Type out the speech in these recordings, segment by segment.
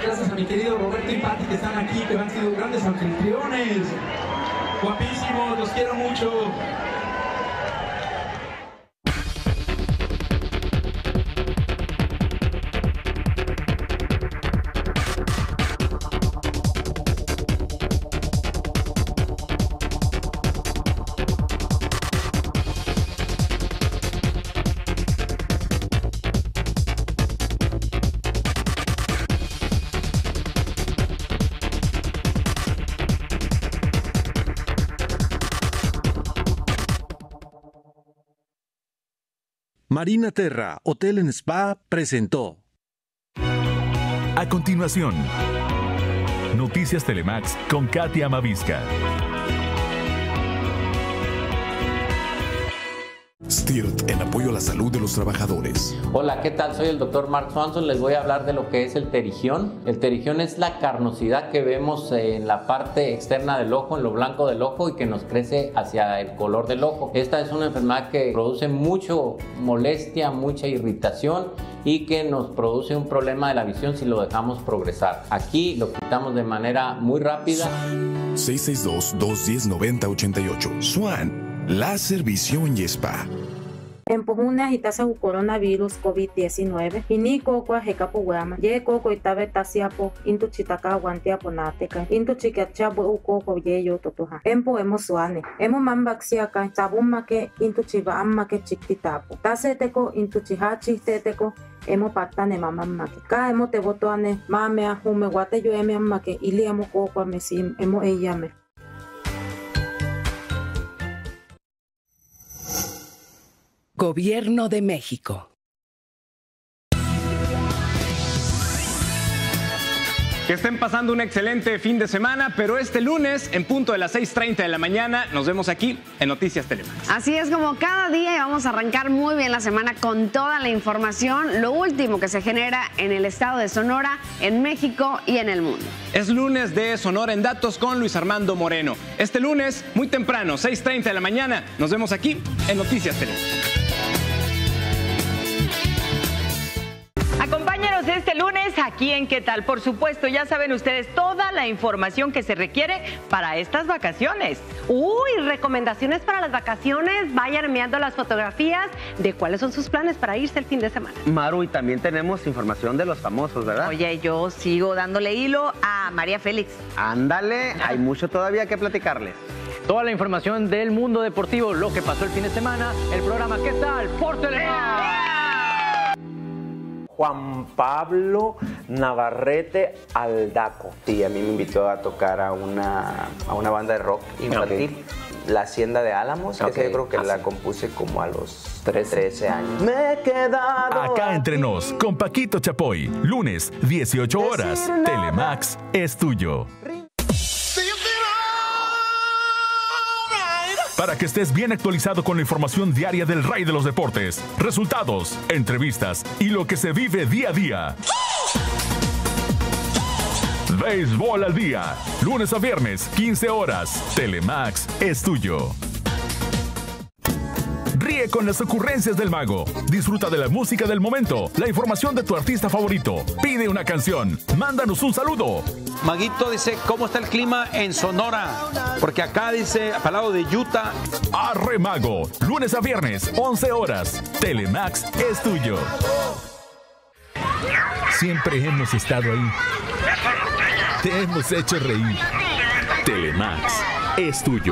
gracias a mi querido Roberto y Pati que están aquí, que han sido grandes anfitriones. Guapísimos, los quiero mucho. Marina Terra, Hotel en Spa, presentó. A continuación, Noticias Telemax con Katia Amavisca. STIRT, en apoyo a la salud de los trabajadores. Hola, ¿qué tal? Soy el Dr. Mark Swanson. Les voy a hablar de lo que es el terigión. El terigión es la carnosidad que vemos en la parte externa del ojo, en lo blanco del ojo, y que nos crece hacia el color del ojo. Esta es una enfermedad que produce mucho molestia, mucha irritación y que nos produce un problema de la visión si lo dejamos progresar. Aquí lo quitamos de manera muy rápida. 662-210-9088. Swan, láser, visión y spa. Empujuna hitasa u coronavirus COVID-19. Ini koko hekapo guama. Ye koko itabe tasiapo intu chitaka guantiapo nateka. Intu chikiachabo u koko ye yo totoha. Empo emo suane. Emo mambaxiaka sabuma ke intu chiva amma ke chiktitapo. Taseteko intu chihachi teteko. Emo patane mamma ke. Ka emo te botoane mamea hume guate yo eme amma ke ili emo koko mesim emo eyame. Gobierno de México. Que estén pasando un excelente fin de semana, pero este lunes, en punto de las 6:30 de la mañana, nos vemos aquí en Noticias Telemax. Así es, como cada día, y vamos a arrancar muy bien la semana con toda la información, lo último que se genera en el estado de Sonora, en México y en el mundo. Es lunes de Sonora en Datos con Luis Armando Moreno. Este lunes, muy temprano, 6:30 de la mañana, nos vemos aquí en Noticias Telemax. Acompáñanos este lunes aquí en ¿Qué tal? Por supuesto, ya saben ustedes toda la información que se requiere para estas vacaciones. Uy, recomendaciones para las vacaciones. Vayan enviando las fotografías de cuáles son sus planes para irse el fin de semana. Maru, y también tenemos información de los famosos, ¿verdad? Oye, yo sigo dándole hilo a María Félix. Ándale, hay mucho todavía que platicarles. Toda la información del mundo deportivo, lo que pasó el fin de semana, el programa ¿Qué tal? Por Telemax. Juan Pablo Navarrete Aldaco. Sí, a mí me invitó a tocar a una banda de rock infantil, La Hacienda de Álamos, que yo creo que la compuse como a los 13 años. Me he quedado acá entre nos, con Paquito Chapoy, lunes, 18 horas, Telemax es tuyo. Para que estés bien actualizado con la información diaria del rey de los deportes, resultados, entrevistas y lo que se vive día a día. Béisbol al día, lunes a viernes, 15 horas. Telemax es tuyo. Ríe con las ocurrencias del mago. Disfruta de la música del momento, la información de tu artista favorito. Pide una canción. Mándanos un saludo. Maguito dice, ¿cómo está el clima en Sonora? Porque acá dice, al lado de Utah. Arre Mago, lunes a viernes, 11 horas. Telemax es tuyo. Siempre hemos estado ahí. Te hemos hecho reír. Telemax es tuyo.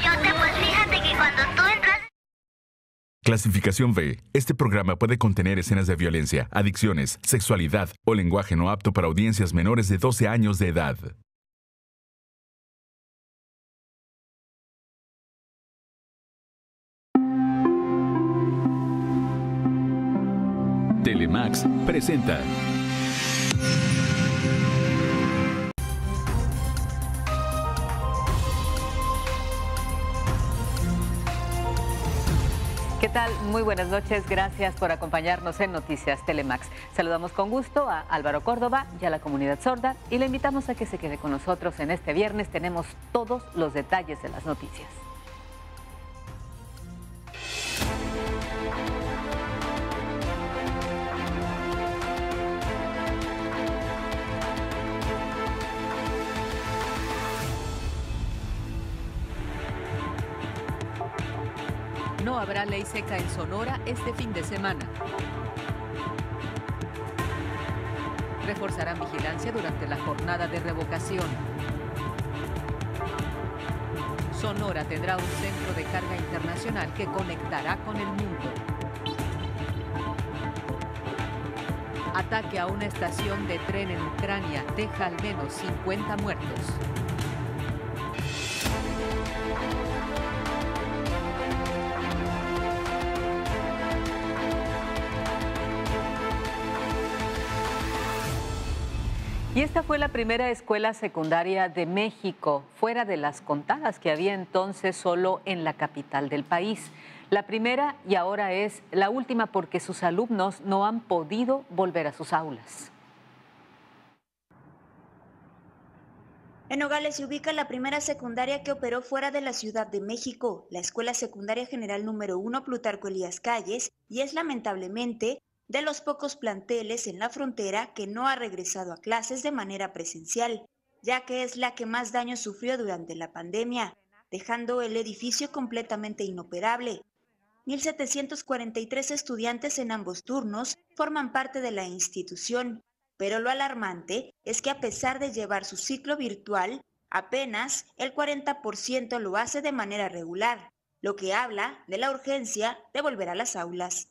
Clasificación B. Este programa puede contener escenas de violencia, adicciones, sexualidad o lenguaje no apto para audiencias menores de 12 años de edad. Telemax presenta. ¿Qué tal? Muy buenas noches. Gracias por acompañarnos en Noticias Telemax. Saludamos con gusto a Álvaro Córdoba y a la comunidad sorda y le invitamos a que se quede con nosotros en este viernes. Tenemos todos los detalles de las noticias. No habrá ley seca en Sonora este fin de semana. Reforzarán vigilancia durante la jornada de revocación. Sonora tendrá un centro de carga internacional que conectará con el mundo. Ataque a una estación de tren en Ucrania deja al menos 50 muertos. Y esta fue la primera escuela secundaria de México, fuera de las contadas que había entonces solo en la capital del país. La primera y ahora es la última porque sus alumnos no han podido volver a sus aulas. En Nogales se ubica la primera secundaria que operó fuera de la Ciudad de México, la Escuela Secundaria General número 1 Plutarco Elías Calles, y es lamentablemente de los pocos planteles en la frontera que no ha regresado a clases de manera presencial, ya que es la que más daño sufrió durante la pandemia, dejando el edificio completamente inoperable. 1,743 estudiantes en ambos turnos forman parte de la institución, pero lo alarmante es que a pesar de llevar su ciclo virtual, apenas el 40% lo hace de manera regular, lo que habla de la urgencia de volver a las aulas.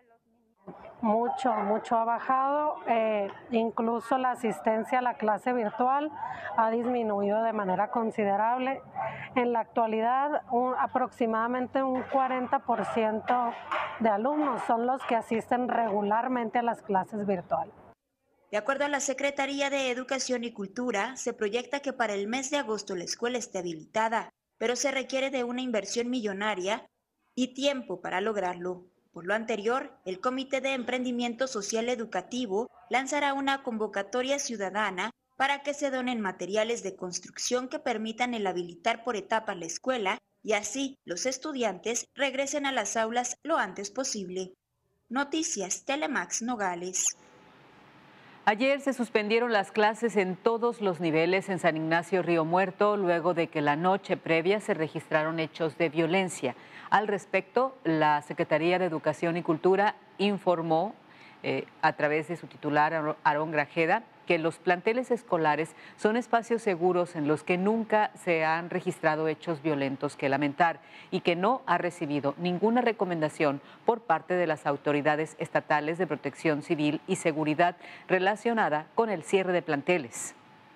Mucho ha bajado, incluso la asistencia a la clase virtual ha disminuido de manera considerable. En la actualidad, aproximadamente un 40% de alumnos son los que asisten regularmente a las clases virtuales. De acuerdo a la Secretaría de Educación y Cultura, se proyecta que para el mes de agosto la escuela esté habilitada, pero se requiere de una inversión millonaria y tiempo para lograrlo. Por lo anterior, el Comité de Emprendimiento Social Educativo lanzará una convocatoria ciudadana para que se donen materiales de construcción que permitan el habilitar por etapas la escuela y así los estudiantes regresen a las aulas lo antes posible. Noticias Telemax Nogales. Ayer se suspendieron las clases en todos los niveles en San Ignacio Río Muerto luego de que la noche previa se registraron hechos de violencia. Al respecto, la Secretaría de Educación y Cultura informó a través de su titular, Aarón Grajeda, que los planteles escolares son espacios seguros en los que nunca se han registrado hechos violentos que lamentar y que no ha recibido ninguna recomendación por parte de las autoridades estatales de protección civil y seguridad relacionada con el cierre de planteles.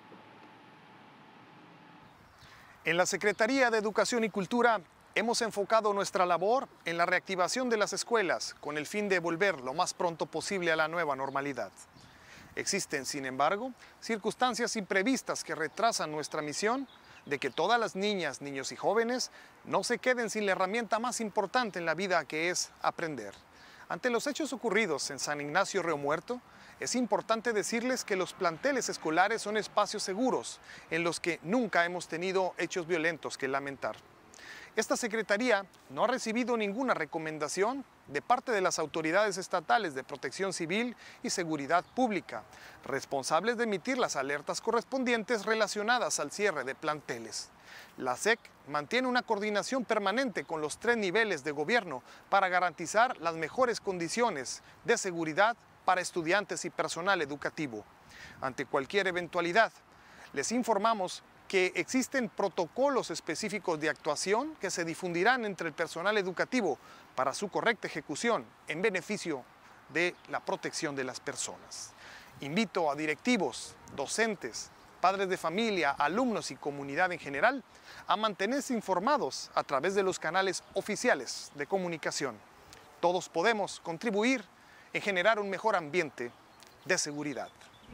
En la Secretaría de Educación y Cultura hemos enfocado nuestra labor en la reactivación de las escuelas con el fin de volver lo más pronto posible a la nueva normalidad. Existen, sin embargo, circunstancias imprevistas que retrasan nuestra misión de que todas las niñas, niños y jóvenes no se queden sin la herramienta más importante en la vida, que es aprender. Ante los hechos ocurridos en San Ignacio Río Muerto, es importante decirles que los planteles escolares son espacios seguros en los que nunca hemos tenido hechos violentos que lamentar. Esta Secretaría no ha recibido ninguna recomendación de parte de las autoridades estatales de Protección Civil y Seguridad Pública, responsables de emitir las alertas correspondientes relacionadas al cierre de planteles. La SEC mantiene una coordinación permanente con los 3 niveles de gobierno para garantizar las mejores condiciones de seguridad para estudiantes y personal educativo. Ante cualquier eventualidad, les informamos que existen protocolos específicos de actuación que se difundirán entre el personal educativo para su correcta ejecución en beneficio de la protección de las personas. Invito a directivos, docentes, padres de familia, alumnos y comunidad en general a mantenerse informados a través de los canales oficiales de comunicación. Todos podemos contribuir en generar un mejor ambiente de seguridad.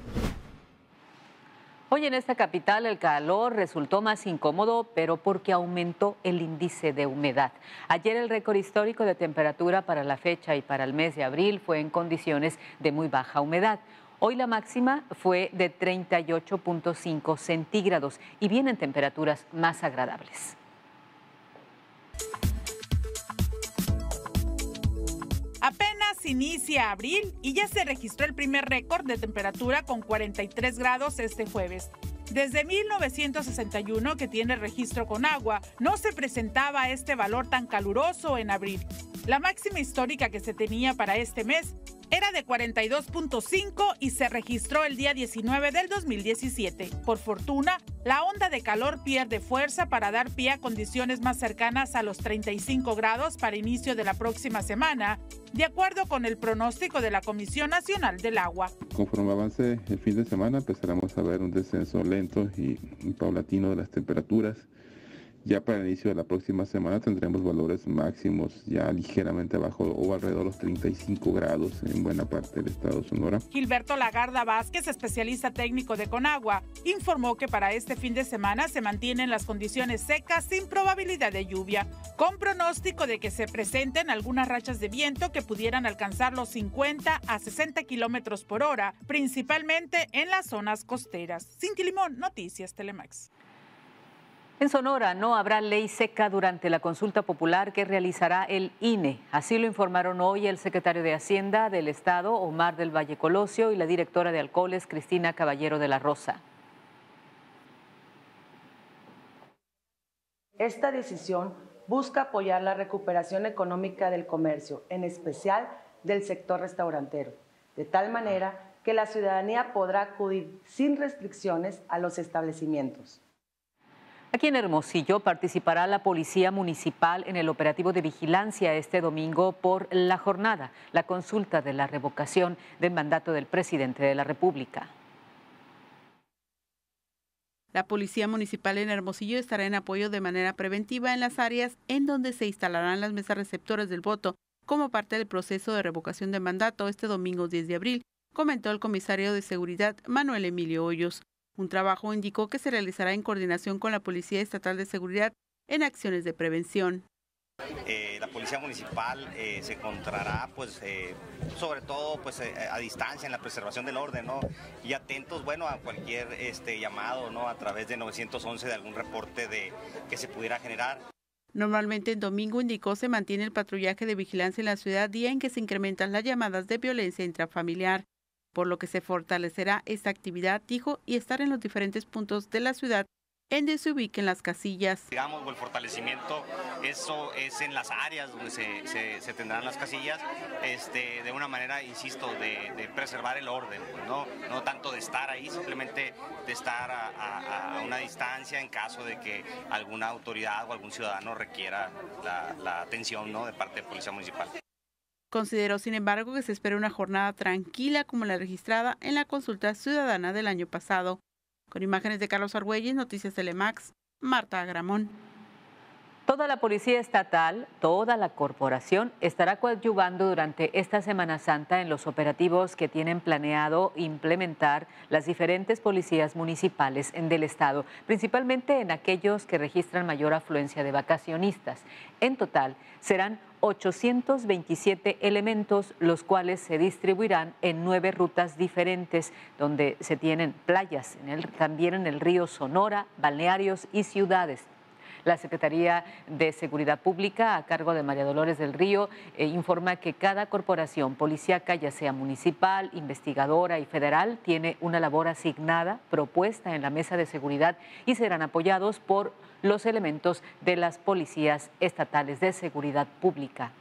Hoy en esta capital el calor resultó más incómodo, pero porque aumentó el índice de humedad. Ayer el récord histórico de temperatura para la fecha y para el mes de abril fue en condiciones de muy baja humedad. Hoy la máxima fue de 38.5 centígrados y vienen temperaturas más agradables. Apenas inicia abril y ya se registró el primer récord de temperatura con 43 grados este jueves. Desde 1961 que tiene registro con agua, no se presentaba este valor tan caluroso en abril. La máxima histórica que se tenía para este mes era de 42.5 y se registró el día 19 del 2017. Por fortuna, la onda de calor pierde fuerza para dar pie a condiciones más cercanas a los 35 grados para inicio de la próxima semana, de acuerdo con el pronóstico de la Comisión Nacional del Agua. Conforme avance el fin de semana, empezaremos a ver un descenso lento y paulatino de las temperaturas. Ya para el inicio de la próxima semana tendremos valores máximos ya ligeramente abajo o alrededor de los 35 grados en buena parte del estado de Sonora. Gilberto Lagarda Vázquez, especialista técnico de Conagua, informó que para este fin de semana se mantienen las condiciones secas sin probabilidad de lluvia, con pronóstico de que se presenten algunas rachas de viento que pudieran alcanzar los 50 a 60 kilómetros por hora, principalmente en las zonas costeras. Cinti Limón, Noticias Telemax. En Sonora no habrá ley seca durante la consulta popular que realizará el INE. Así lo informaron hoy el secretario de Hacienda del Estado, Omar del Valle Colosio, y la directora de Alcoholes, Cristina Caballero de la Rosa. Esta decisión busca apoyar la recuperación económica del comercio, en especial del sector restaurantero, de tal manera que la ciudadanía podrá acudir sin restricciones a los establecimientos. Aquí en Hermosillo participará la Policía Municipal en el operativo de vigilancia este domingo por la jornada, la consulta de la revocación del mandato del presidente de la República. La Policía Municipal en Hermosillo estará en apoyo de manera preventiva en las áreas en donde se instalarán las mesas receptoras del voto como parte del proceso de revocación de mandato este domingo 10 de abril, comentó el comisario de Seguridad Manuel Emilio Hoyos. Un trabajo indicó que se realizará en coordinación con la Policía Estatal de Seguridad en acciones de prevención. La Policía Municipal se encontrará sobre todo a distancia en la preservación del orden, ¿no? Y atentos a cualquier llamado, ¿no? A través de 911 de algún reporte que se pudiera generar. Normalmente en domingo, indicó, se mantiene el patrullaje de vigilancia en la ciudad, día en que se incrementan las llamadas de violencia intrafamiliar, por lo que se fortalecerá esta actividad, dijo, y estar en los diferentes puntos de la ciudad en donde se ubiquen las casillas. Digamos, el fortalecimiento, eso es en las áreas donde se tendrán las casillas, de una manera, insisto, de preservar el orden, pues, no tanto de estar ahí, simplemente de estar a una distancia en caso de que alguna autoridad o algún ciudadano requiera la atención, ¿no? De parte de Policía Municipal. Consideró, sin embargo, que se espera una jornada tranquila como la registrada en la consulta ciudadana del año pasado. Con imágenes de Carlos Argüelles, Noticias Telemax, Marta Agramón. Toda la Policía Estatal, toda la corporación estará coadyuvando durante esta Semana Santa en los operativos que tienen planeado implementar las diferentes policías municipales del Estado, principalmente en aquellos que registran mayor afluencia de vacacionistas. En total, serán 827 elementos, los cuales se distribuirán en 9 rutas diferentes, donde se tienen playas, también en el río Sonora, balnearios y ciudades. La Secretaría de Seguridad Pública, a cargo de María Dolores del Río, informa que cada corporación policíaca, ya sea municipal, investigadora y federal, tiene una labor asignada, propuesta en la mesa de seguridad, y serán apoyados por los elementos de las policías estatales de seguridad pública.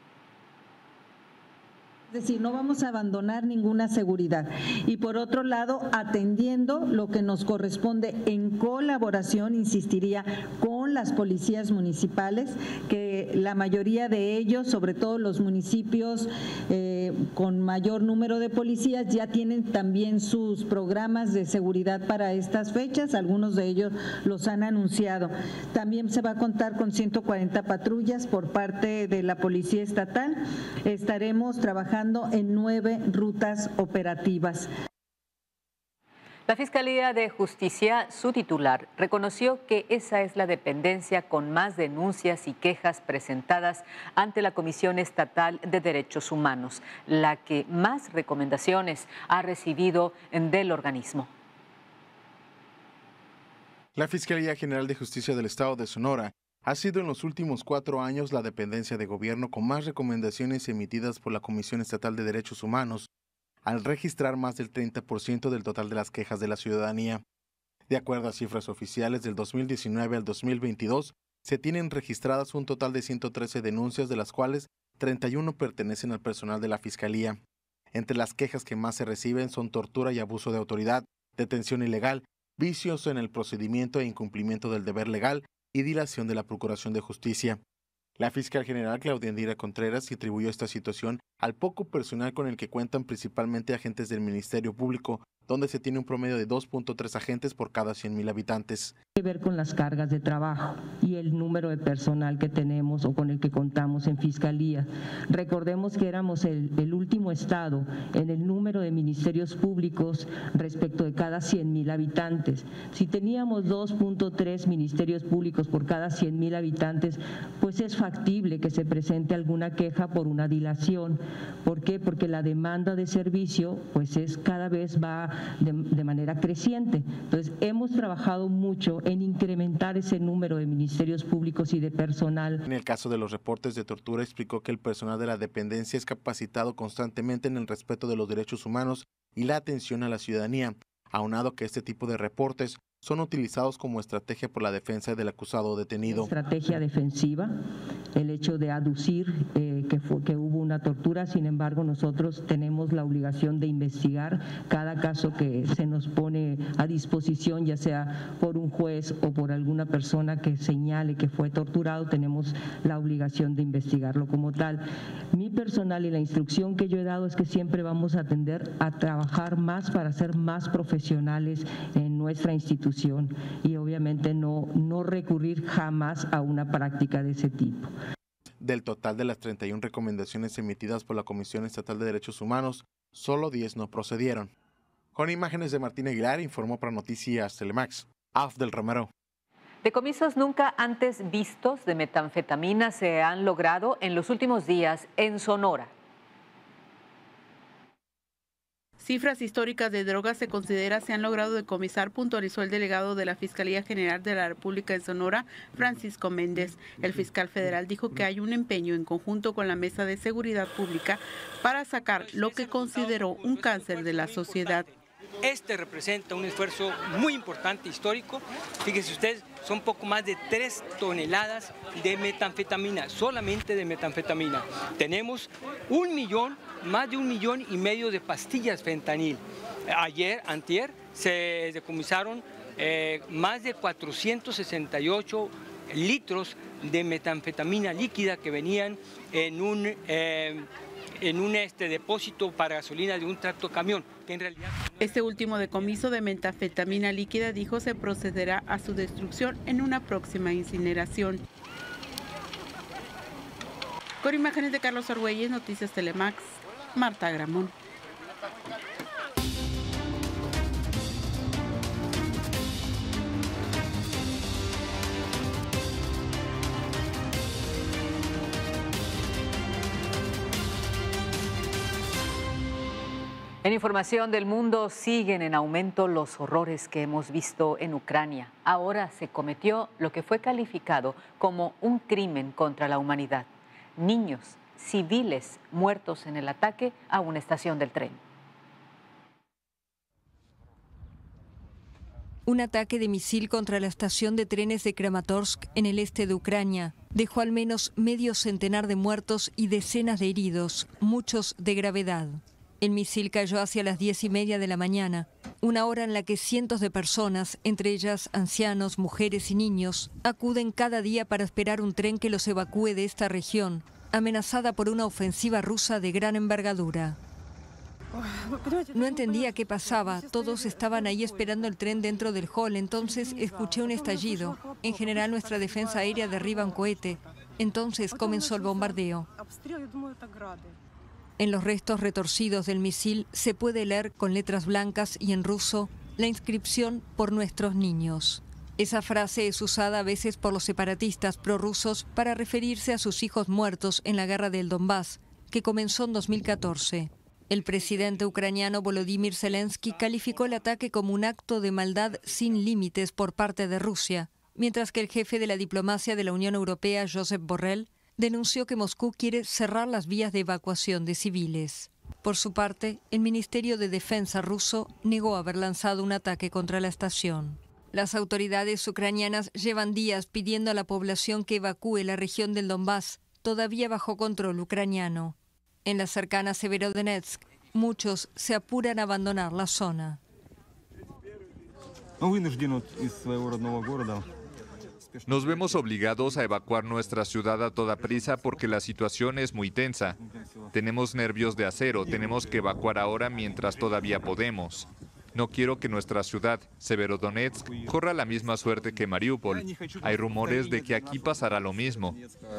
Es decir, no vamos a abandonar ninguna seguridad. Y por otro lado, atendiendo lo que nos corresponde en colaboración, insistiría, con las policías municipales, que la mayoría de ellos, sobre todo los municipios con mayor número de policías, ya tienen también sus programas de seguridad para estas fechas, algunos de ellos los han anunciado. También se va a contar con 140 patrullas por parte de la Policía Estatal. Estaremos trabajando en 9 rutas operativas. La Fiscalía de Justicia, su titular, reconoció que esa es la dependencia con más denuncias y quejas presentadas ante la Comisión Estatal de Derechos Humanos, la que más recomendaciones ha recibido del organismo. La Fiscalía General de Justicia del Estado de Sonora Ha sido en los últimos 4 años la dependencia de gobierno con más recomendaciones emitidas por la Comisión Estatal de Derechos Humanos, al registrar más del 30% del total de las quejas de la ciudadanía. De acuerdo a cifras oficiales, del 2019 al 2022, se tienen registradas un total de 113 denuncias, de las cuales 31 pertenecen al personal de la Fiscalía. Entre las quejas que más se reciben son tortura y abuso de autoridad, detención ilegal, vicios en el procedimiento e incumplimiento del deber legal y dilación de la Procuración de Justicia. La fiscal general Claudia Indira Contreras atribuyó esta situación al poco personal con el que cuentan principalmente agentes del Ministerio Público, donde se tiene un promedio de 2.3 agentes por cada 100,000 habitantes. Que ver con las cargas de trabajo y el número de personal que tenemos o con el que contamos en Fiscalía. Recordemos que éramos el último estado en el número de ministerios públicos respecto de cada 100,000 habitantes. Si teníamos 2.3 ministerios públicos por cada 100,000 habitantes, pues es factible que se presente alguna queja por una dilación. ¿Por qué? Porque la demanda de servicio pues cada vez va de manera creciente. Entonces hemos trabajado mucho en incrementar ese número de ministerios públicos y de personal. En el caso de los reportes de tortura, explicó que el personal de la dependencia es capacitado constantemente en el respeto de los derechos humanos y la atención a la ciudadanía, aunado que este tipo de reportes son utilizados como estrategia por la defensa del acusado o detenido. Estrategia defensiva, el hecho de aducir que hubo una tortura. Sin embargo, nosotros tenemos la obligación de investigar cada caso que se nos pone a disposición, ya sea por un juez o por alguna persona que señale que fue torturado. Tenemos la obligación de investigarlo como tal. Mi personal y la instrucción que yo he dado es que siempre vamos a tender a trabajar más para ser más profesionales en nuestra institución y obviamente no recurrir jamás a una práctica de ese tipo. Del total de las 31 recomendaciones emitidas por la Comisión Estatal de Derechos Humanos, solo 10 no procedieron. Con imágenes de Martín Aguilar, informó para Noticias Telemax, Afdel Romero. Decomisos nunca antes vistos de metanfetamina se han logrado en los últimos días en Sonora. Cifras históricas de drogas se han logrado decomisar, puntualizó el delegado de la Fiscalía General de la República en Sonora, Francisco Méndez. El fiscal federal dijo que hay un empeño en conjunto con la Mesa de Seguridad Pública para sacar lo que consideró un cáncer de la sociedad. Este representa un esfuerzo muy importante, histórico. Fíjese usted, son poco más de 3 toneladas de metanfetamina, solamente de metanfetamina. Tenemos más de 1,5 millones de pastillas fentanil. Antier, se decomisaron más de 468 litros de metanfetamina líquida que venían en un depósito para gasolina de un tractocamión. En realidad... Este último decomiso de metanfetamina líquida, dijo, se procederá a su destrucción en una próxima incineración. Con imágenes de Carlos Argüelles, Noticias Telemax, Marta Gramón. En información del mundo, siguen en aumento los horrores que hemos visto en Ucrania. Ahora se cometió lo que fue calificado como un crimen contra la humanidad. Niños, civiles muertos en el ataque a una estación del tren. Un ataque de misil contra la estación de trenes de Kramatorsk en el este de Ucrania dejó al menos medio centenar de muertos y decenas de heridos, muchos de gravedad. El misil cayó hacia las 10:30 de la mañana, una hora en la que cientos de personas, entre ellas ancianos, mujeres y niños, acuden cada día para esperar un tren que los evacúe de esta región, amenazada por una ofensiva rusa de gran envergadura. No entendía qué pasaba, todos estaban ahí esperando el tren dentro del hall, entonces escuché un estallido. En general nuestra defensa aérea derriba un cohete, entonces comenzó el bombardeo. En los restos retorcidos del misil se puede leer con letras blancas y en ruso la inscripción "por nuestros niños". Esa frase es usada a veces por los separatistas prorrusos para referirse a sus hijos muertos en la guerra del Donbass, que comenzó en 2014. El presidente ucraniano Volodymyr Zelensky calificó el ataque como un acto de maldad sin límites por parte de Rusia mientras que el jefe de la diplomacia de la Unión Europea, Josep Borrell, denunció que Moscú quiere cerrar las vías de evacuación de civiles. Por su parte, el Ministerio de Defensa ruso negó haber lanzado un ataque contra la estación. Las autoridades ucranianas llevan días pidiendo a la población que evacúe la región del Donbass, todavía bajo control ucraniano. En la cercana Severodonetsk, muchos se apuran a abandonar la zona. Nos vemos obligados a evacuar nuestra ciudad a toda prisa porque la situación es muy tensa. Tenemos nervios de acero, tenemos que evacuar ahora mientras todavía podemos. No quiero que nuestra ciudad, Severodonetsk, corra la misma suerte que Mariupol. Hay rumores de que aquí pasará lo mismo.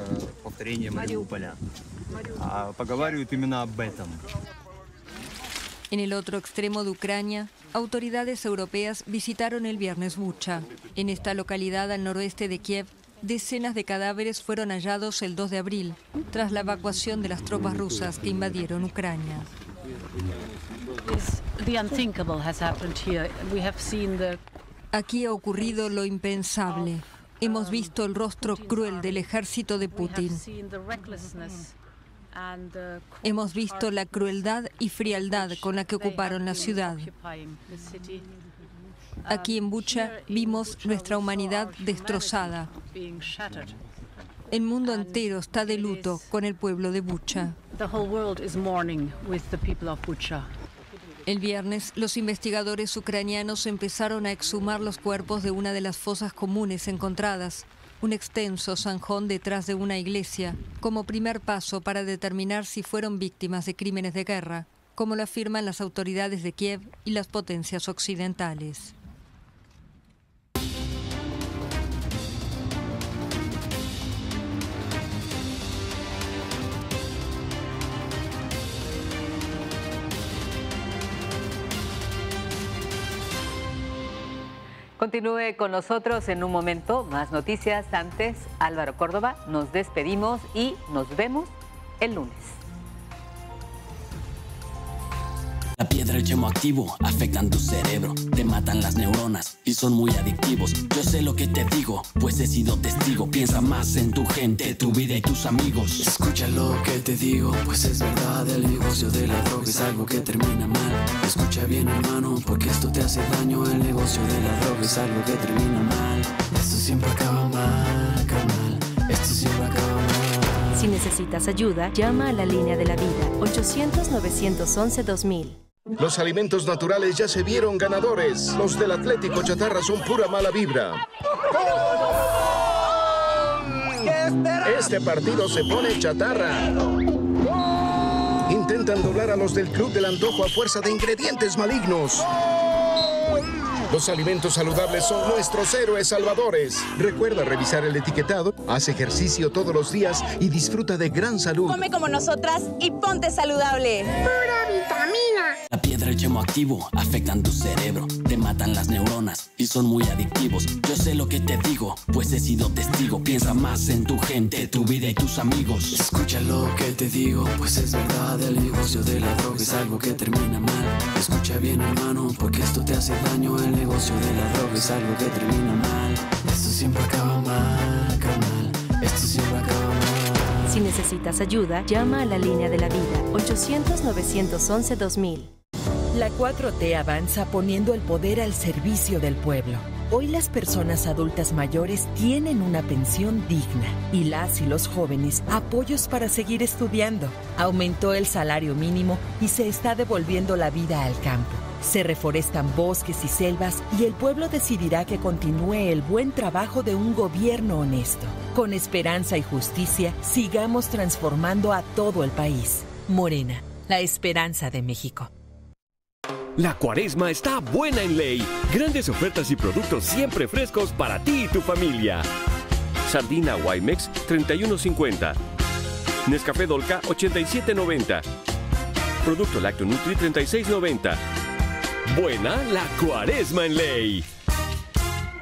En el otro extremo de Ucrania, autoridades europeas visitaron el viernes Bucha. En esta localidad al noroeste de Kiev, decenas de cadáveres fueron hallados el 2 de abril, tras la evacuación de las tropas rusas que invadieron Ucrania. Aquí ha ocurrido lo impensable. Hemos visto el rostro cruel del ejército de Putin. Hemos visto la crueldad y frialdad con la que ocuparon la ciudad. Aquí en Bucha vimos nuestra humanidad destrozada. El mundo entero está de luto con el pueblo de Bucha. El viernes, los investigadores ucranianos empezaron a exhumar los cuerpos de una de las fosas comunes encontradas, un extenso zanjón detrás de una iglesia, como primer paso para determinar si fueron víctimas de crímenes de guerra, como lo afirman las autoridades de Kiev y las potencias occidentales. Continúe con nosotros en un momento, más noticias. Antes, Álvaro Córdoba, nos despedimos y nos vemos el lunes. La piedra y el yemo activo afectan tu cerebro, te matan las neuronas y son muy adictivos. Yo sé lo que te digo, pues he sido testigo. Piensa más en tu gente, tu vida y tus amigos. Escucha lo que te digo, pues es verdad. El negocio de la droga es algo que termina mal. Escucha bien, hermano, porque esto te hace daño. El negocio de la droga es algo que termina mal. Esto siempre acaba mal, carnal. Esto siempre acaba mal. Si necesitas ayuda, llama a la línea de la vida, 800-911-2000. Los alimentos naturales ya se vieron ganadores. Los del Atlético Chatarra son pura mala vibra. Este partido se pone chatarra. Intentan doblar a los del Club del Antojo a fuerza de ingredientes malignos. Los alimentos saludables son nuestros héroes salvadores. Recuerda revisar el etiquetado, haz ejercicio todos los días y disfruta de gran salud. Come como nosotras y ponte saludable. ¡Pura vitamina! La piedra y el yemo activo afectan tu cerebro, te matan las neuronas y son muy adictivos. Yo sé lo que te digo, pues he sido testigo. Piensa más en tu gente, tu vida y tus amigos. Escucha lo que te digo, pues es verdad. El negocio de la droga es algo que termina mal. Escucha bien, hermano, porque esto te hace daño. El negocio de la droga es algo que termina mal. Esto siempre acaba mal, carnal. Esto siempre acaba mal. Si necesitas ayuda, llama a la línea de la vida, 800-911-2000. La 4T avanza poniendo el poder al servicio del pueblo. Hoy las personas adultas mayores tienen una pensión digna y las y los jóvenes apoyos para seguir estudiando. Aumentó el salario mínimo y se está devolviendo la vida al campo. Se reforestan bosques y selvas y el pueblo decidirá que continúe el buen trabajo de un gobierno honesto. Con esperanza y justicia, sigamos transformando a todo el país. Morena, la esperanza de México. La Cuaresma está buena en Ley. Grandes ofertas y productos siempre frescos para ti y tu familia. Sardina Wimex, $31.50. Nescafé Dolca, $87.90. Producto Lácteo Nutri, $36.90. Buena la Cuaresma en Ley.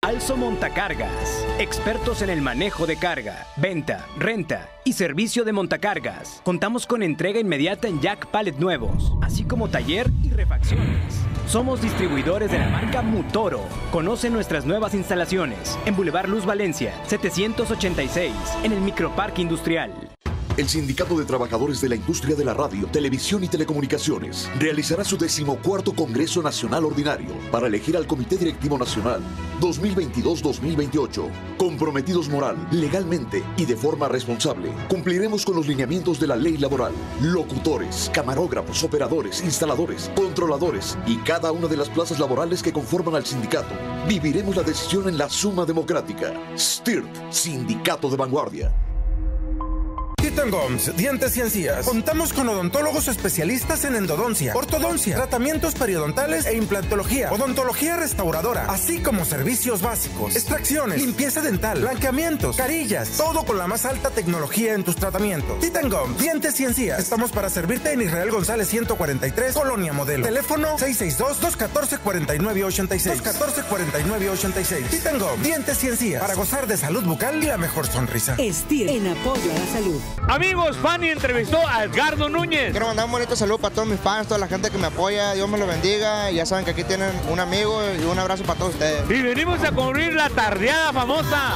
Alzo Montacargas, expertos en el manejo de carga, venta, renta y servicio de montacargas. Contamos con entrega inmediata en Jack Pallet nuevos, así como taller y refacciones. Somos distribuidores de la marca Mutoro. Conoce nuestras nuevas instalaciones en Boulevard Luz Valencia, 786, en el Microparque Industrial. El Sindicato de Trabajadores de la Industria de la Radio, Televisión y Telecomunicaciones realizará su 14º Congreso Nacional Ordinario para elegir al Comité Directivo Nacional 2022-2028. Comprometidos moral, legalmente y de forma responsable, cumpliremos con los lineamientos de la ley laboral. Locutores, camarógrafos, operadores, instaladores, controladores y cada una de las plazas laborales que conforman al sindicato. Viviremos la decisión en la suma democrática. STIRT, Sindicato de Vanguardia. Titan Gums, dientes y encías. Contamos con odontólogos especialistas en endodoncia, ortodoncia, tratamientos periodontales e implantología, odontología restauradora, así como servicios básicos, extracciones, limpieza dental, blanqueamientos, carillas, todo con la más alta tecnología en tus tratamientos. Titan Gums, dientes y encías. Estamos para servirte en Israel González 143, Colonia Modelo. Teléfono 662-214-4986. 214-4986. Titan Gums, dientes y encías. Para gozar de salud bucal y la mejor sonrisa. Estir, en apoyo a la salud. Amigos, Fanny entrevistó a Edgardo Núñez. Quiero mandar un bonito saludo para todos mis fans, toda la gente que me apoya. Dios me lo bendiga. Ya saben que aquí tienen un amigo y un abrazo para todos ustedes. Y venimos a cubrir la tardeada famosa.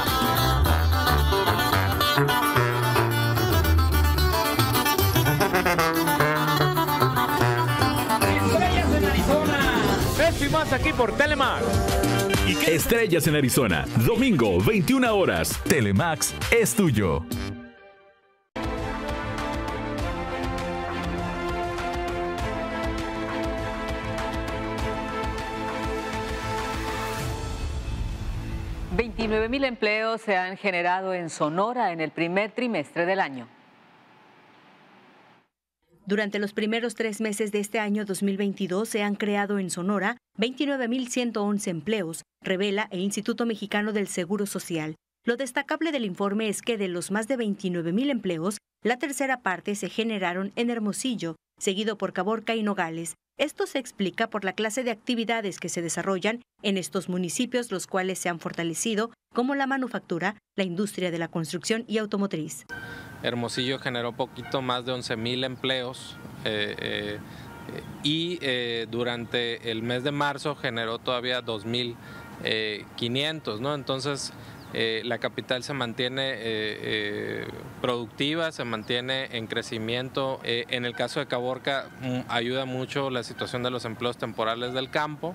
Estrellas en Arizona. Esto y más aquí por Telemax. Estrellas en Arizona, domingo, 21 horas. Telemax es tuyo. $29,000 empleos se han generado en Sonora en el primer trimestre del año. Durante los primeros 3 meses de este año 2022 se han creado en Sonora 29,111 empleos, revela el Instituto Mexicano del Seguro Social. Lo destacable del informe es que de los más de 29,000 empleos, la tercera parte se generaron en Hermosillo, seguido por Caborca y Nogales. Esto se explica por la clase de actividades que se desarrollan en estos municipios, los cuales se han fortalecido, como la manufactura, la industria de la construcción y automotriz. Hermosillo generó poquito más de 11,000 empleos y durante el mes de marzo generó todavía 2,500, ¿no? Entonces, la capital se mantiene productiva, se mantiene en crecimiento. En el caso de Caborca ayuda mucho la situación de los empleos temporales del campo.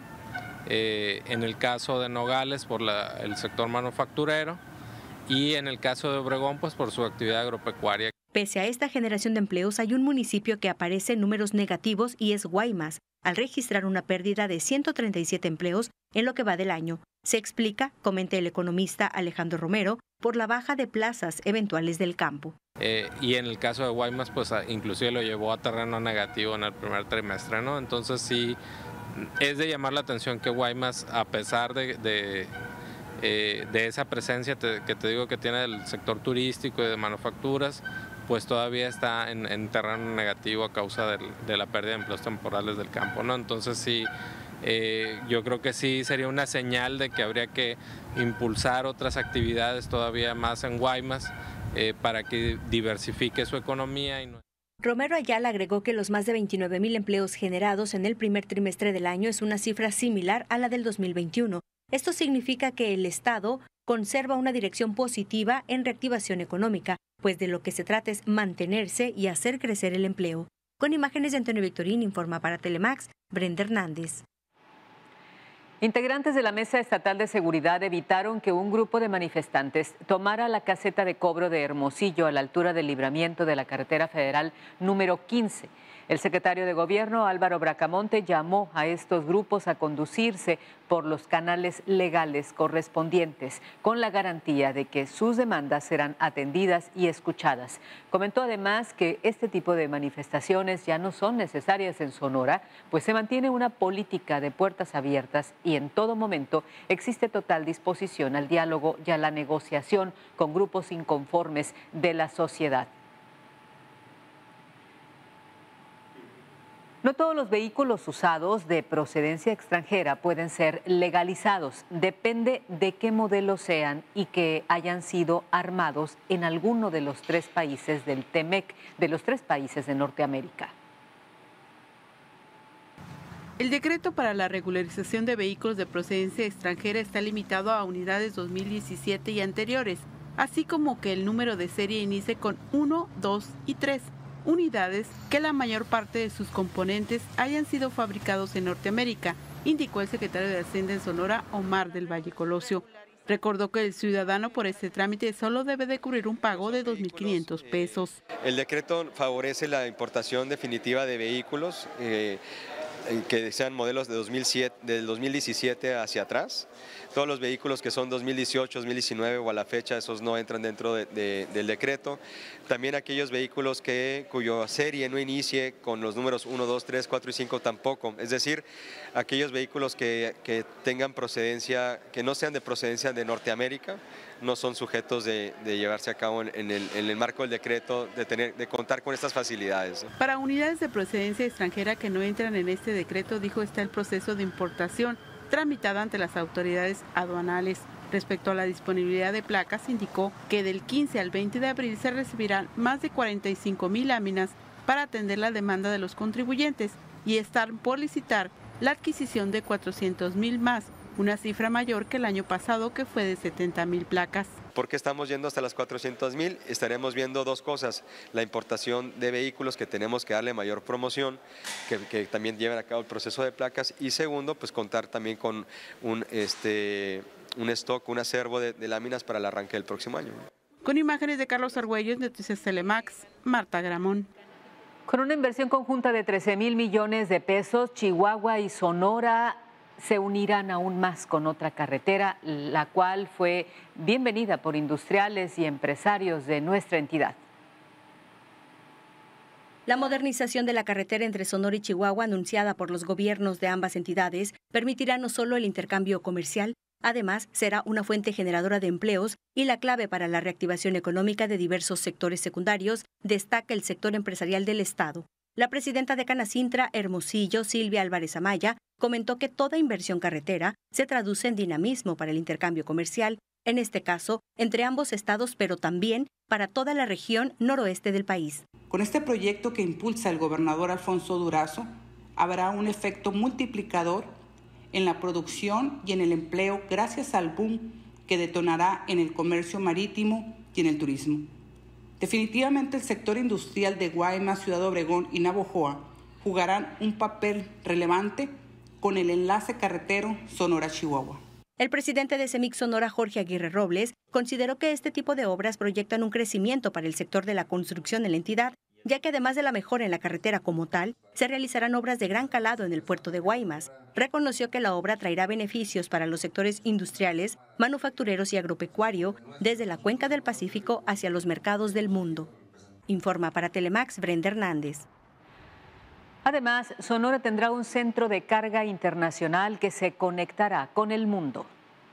En el caso de Nogales por el sector manufacturero y en el caso de Obregón pues por su actividad agropecuaria. Pese a esta generación de empleos, hay un municipio que aparece en números negativos y es Guaymas, al registrar una pérdida de 137 empleos en lo que va del año. Se explica, comenta el economista Alejandro Romero, por la baja de plazas eventuales del campo. Y en el caso de Guaymas, pues inclusive lo llevó a terreno negativo en el primer trimestre, ¿no? Entonces sí, es de llamar la atención que Guaymas, a pesar de esa presencia que te digo que tiene del sector turístico y de manufacturas, pues todavía está en terreno negativo a causa de la pérdida de empleos temporales del campo, ¿no? Entonces sí, yo creo que sí sería una señal de que habría que impulsar otras actividades todavía más en Guaymas para que diversifique su economía. Romero Ayala agregó que los más de 29,000 empleos generados en el primer trimestre del año es una cifra similar a la del 2021. Esto significa que el Estado conserva una dirección positiva en reactivación económica, pues de lo que se trata es mantenerse y hacer crecer el empleo. Con imágenes de Antonio Victorín, informa para Telemax, Brenda Hernández. Integrantes de la Mesa Estatal de Seguridad evitaron que un grupo de manifestantes tomara la caseta de cobro de Hermosillo a la altura del libramiento de la carretera federal número 15. El secretario de Gobierno, Álvaro Bracamonte, llamó a estos grupos a conducirse por los canales legales correspondientes, con la garantía de que sus demandas serán atendidas y escuchadas. Comentó además que este tipo de manifestaciones ya no son necesarias en Sonora, pues se mantiene una política de puertas abiertas y en todo momento existe total disposición al diálogo y a la negociación con grupos inconformes de la sociedad. No todos los vehículos usados de procedencia extranjera pueden ser legalizados. Depende de qué modelo sean y que hayan sido armados en alguno de los 3 países del TEMEC, de los 3 países de Norteamérica. El decreto para la regularización de vehículos de procedencia extranjera está limitado a unidades 2017 y anteriores, así como que el número de serie inicie con 1, 2 y 3. Unidades que la mayor parte de sus componentes hayan sido fabricados en Norteamérica, indicó el secretario de Hacienda en Sonora, Omar del Valle Colosio. Recordó que el ciudadano por este trámite solo debe de cubrir un pago de 2.500 pesos. El decreto favorece la importación definitiva de vehículos que sean modelos de 2017 hacia atrás. Todos los vehículos que son 2018, 2019 o a la fecha, esos no entran dentro del decreto. También aquellos vehículos cuya serie no inicie con los números 1, 2, 3, 4 y 5 tampoco. Es decir, aquellos vehículos que tengan procedencia, que no sean de procedencia de Norteamérica, no son sujetos de llevarse a cabo en el marco del decreto, de contar con estas facilidades. Para unidades de procedencia extranjera que no entran en este decreto, dijo, está el proceso de importación tramitada ante las autoridades aduanales. Respecto a la disponibilidad de placas, indicó que del 15 al 20 de abril se recibirán más de 45,000 láminas para atender la demanda de los contribuyentes y están por licitar la adquisición de 400,000 más, una cifra mayor que el año pasado, que fue de 70,000 placas. ¿Por qué estamos yendo hasta las 400,000? Estaremos viendo 2 cosas: la importación de vehículos, que tenemos que darle mayor promoción, que también lleven a cabo el proceso de placas, y segundo, pues contar también con un stock, un acervo de láminas para el arranque del próximo año. Con imágenes de Carlos Argüelles, Noticias Telemax, Marta Gramón. Con una inversión conjunta de 13,000 millones de pesos, Chihuahua y Sonora se unirán aún más con otra carretera, la cual fue bienvenida por industriales y empresarios de nuestra entidad. La modernización de la carretera entre Sonora y Chihuahua, anunciada por los gobiernos de ambas entidades, permitirá no solo el intercambio comercial, además será una fuente generadora de empleos y la clave para la reactivación económica de diversos sectores secundarios, destaca el sector empresarial del Estado. La presidenta de Canacintra, Hermosillo, Silvia Álvarez Amaya, comentó que toda inversión carretera se traduce en dinamismo para el intercambio comercial, en este caso, entre ambos estados, pero también para toda la región noroeste del país. Con este proyecto que impulsa el gobernador Alfonso Durazo, habrá un efecto multiplicador en la producción y en el empleo gracias al boom que detonará en el comercio marítimo y en el turismo. Definitivamente el sector industrial de Guaymas, Ciudad Obregón y Navojoa jugarán un papel relevante con el enlace carretero Sonora-Chihuahua. El presidente de CEMIC Sonora, Jorge Aguirre Robles, consideró que este tipo de obras proyectan un crecimiento para el sector de la construcción en la entidad, ya que además de la mejora en la carretera como tal, se realizarán obras de gran calado en el puerto de Guaymas. Reconoció que la obra traerá beneficios para los sectores industriales, manufactureros y agropecuario, desde la cuenca del Pacífico hacia los mercados del mundo. Informa para Telemax, Brenda Hernández. Además, Sonora tendrá un centro de carga internacional que se conectará con el mundo.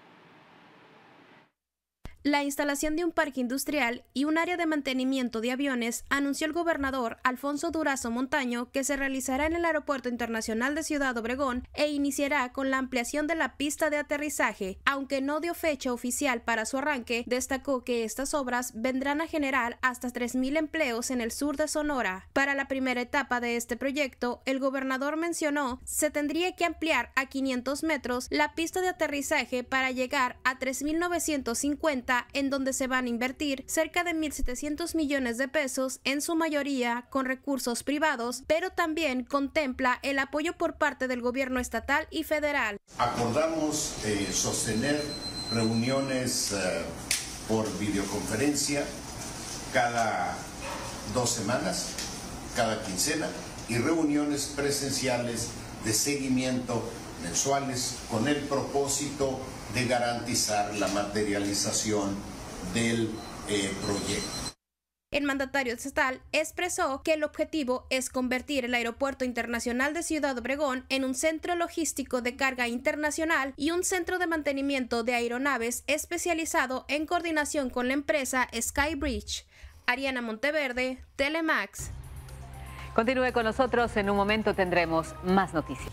La instalación de un parque industrial y un área de mantenimiento de aviones anunció el gobernador Alfonso Durazo Montaño, que se realizará en el Aeropuerto Internacional de Ciudad Obregón e iniciará con la ampliación de la pista de aterrizaje. Aunque no dio fecha oficial para su arranque, destacó que estas obras vendrán a generar hasta 3,000 empleos en el sur de Sonora. Para la primera etapa de este proyecto, el gobernador mencionó se tendría que ampliar a 500 metros la pista de aterrizaje para llegar a 3,950, en donde se van a invertir cerca de 1,700 millones de pesos, en su mayoría con recursos privados, pero también contempla el apoyo por parte del gobierno estatal y federal. Acordamos sostener reuniones por videoconferencia cada 2 semanas, cada quincena, y reuniones presenciales de seguimiento mensuales con el propósito de garantizar la materialización del proyecto. El mandatario estatal expresó que el objetivo es convertir el Aeropuerto Internacional de Ciudad Obregón en un centro logístico de carga internacional y un centro de mantenimiento de aeronaves especializado en coordinación con la empresa Skybridge. Ariana Monteverde, Telemax. Continúe con nosotros, en un momento tendremos más noticias.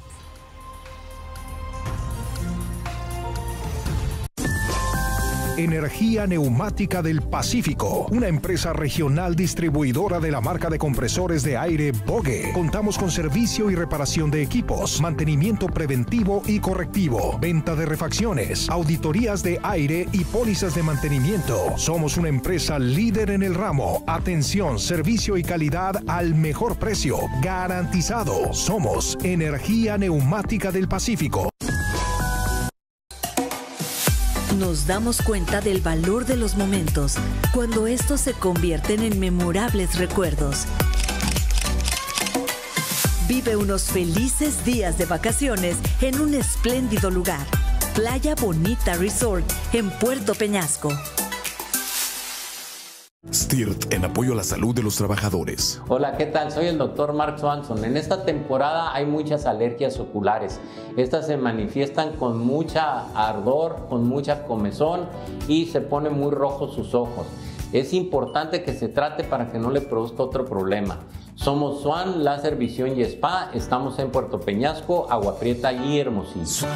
Energía Neumática del Pacífico, una empresa regional distribuidora de la marca de compresores de aire Bogue. Contamos con servicio y reparación de equipos, mantenimiento preventivo y correctivo, venta de refacciones, auditorías de aire y pólizas de mantenimiento. Somos una empresa líder en el ramo. Atención, servicio y calidad al mejor precio, garantizado. Somos Energía Neumática del Pacífico. Nos damos cuenta del valor de los momentos cuando estos se convierten en memorables recuerdos. Vive unos felices días de vacaciones en un espléndido lugar. Playa Bonita Resort en Puerto Peñasco. STIRT, en apoyo a la salud de los trabajadores. Hola, ¿qué tal? Soy el doctor Mark Swanson. En esta temporada hay muchas alergias oculares. Estas se manifiestan con mucha ardor, con mucha comezón y se ponen muy rojos sus ojos. Es importante que se trate para que no le produzca otro problema. Somos Swan Láser Visión y Spa. Estamos en Puerto Peñasco, Agua Prieta y Hermosillo.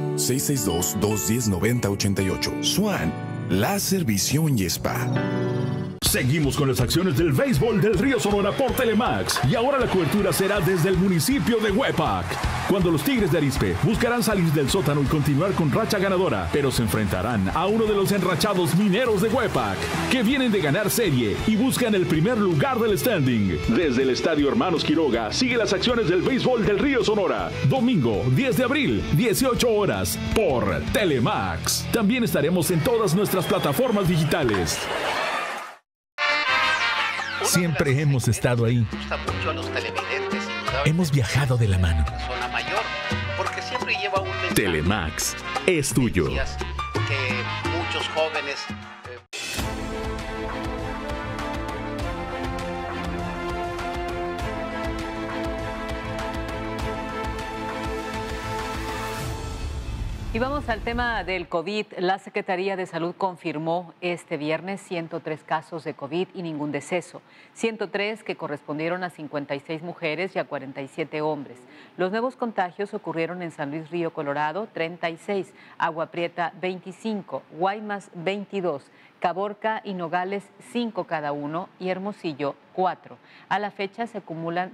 662-210-9088. Swan Láser Visión y Spa. Seguimos con las acciones del béisbol del Río Sonora por Telemax y ahora la cobertura será desde el municipio de Huepac. Cuando los Tigres de Arizpe buscarán salir del sótano y continuar con racha ganadora, pero se enfrentarán a uno de los enrachados Mineros de Huepac, que vienen de ganar serie y buscan el primer lugar del standing. Desde el Estadio Hermanos Quiroga sigue las acciones del béisbol del Río Sonora. Domingo 10 de abril, 18 horas, por Telemax. También estaremos en todas nuestras plataformas digitales. Siempre hemos estado ahí. Hemos viajado de la mano. Telemax es tuyo. Que muchos jóvenes Y vamos al tema del COVID. La Secretaría de Salud confirmó este viernes 103 casos de COVID y ningún deceso. 103 que correspondieron a 56 mujeres y a 47 hombres. Los nuevos contagios ocurrieron en San Luis Río Colorado, 36, Agua Prieta, 25, Guaymas, 22, Caborca y Nogales, 5 cada uno, y Hermosillo, 4. A la fecha se acumulan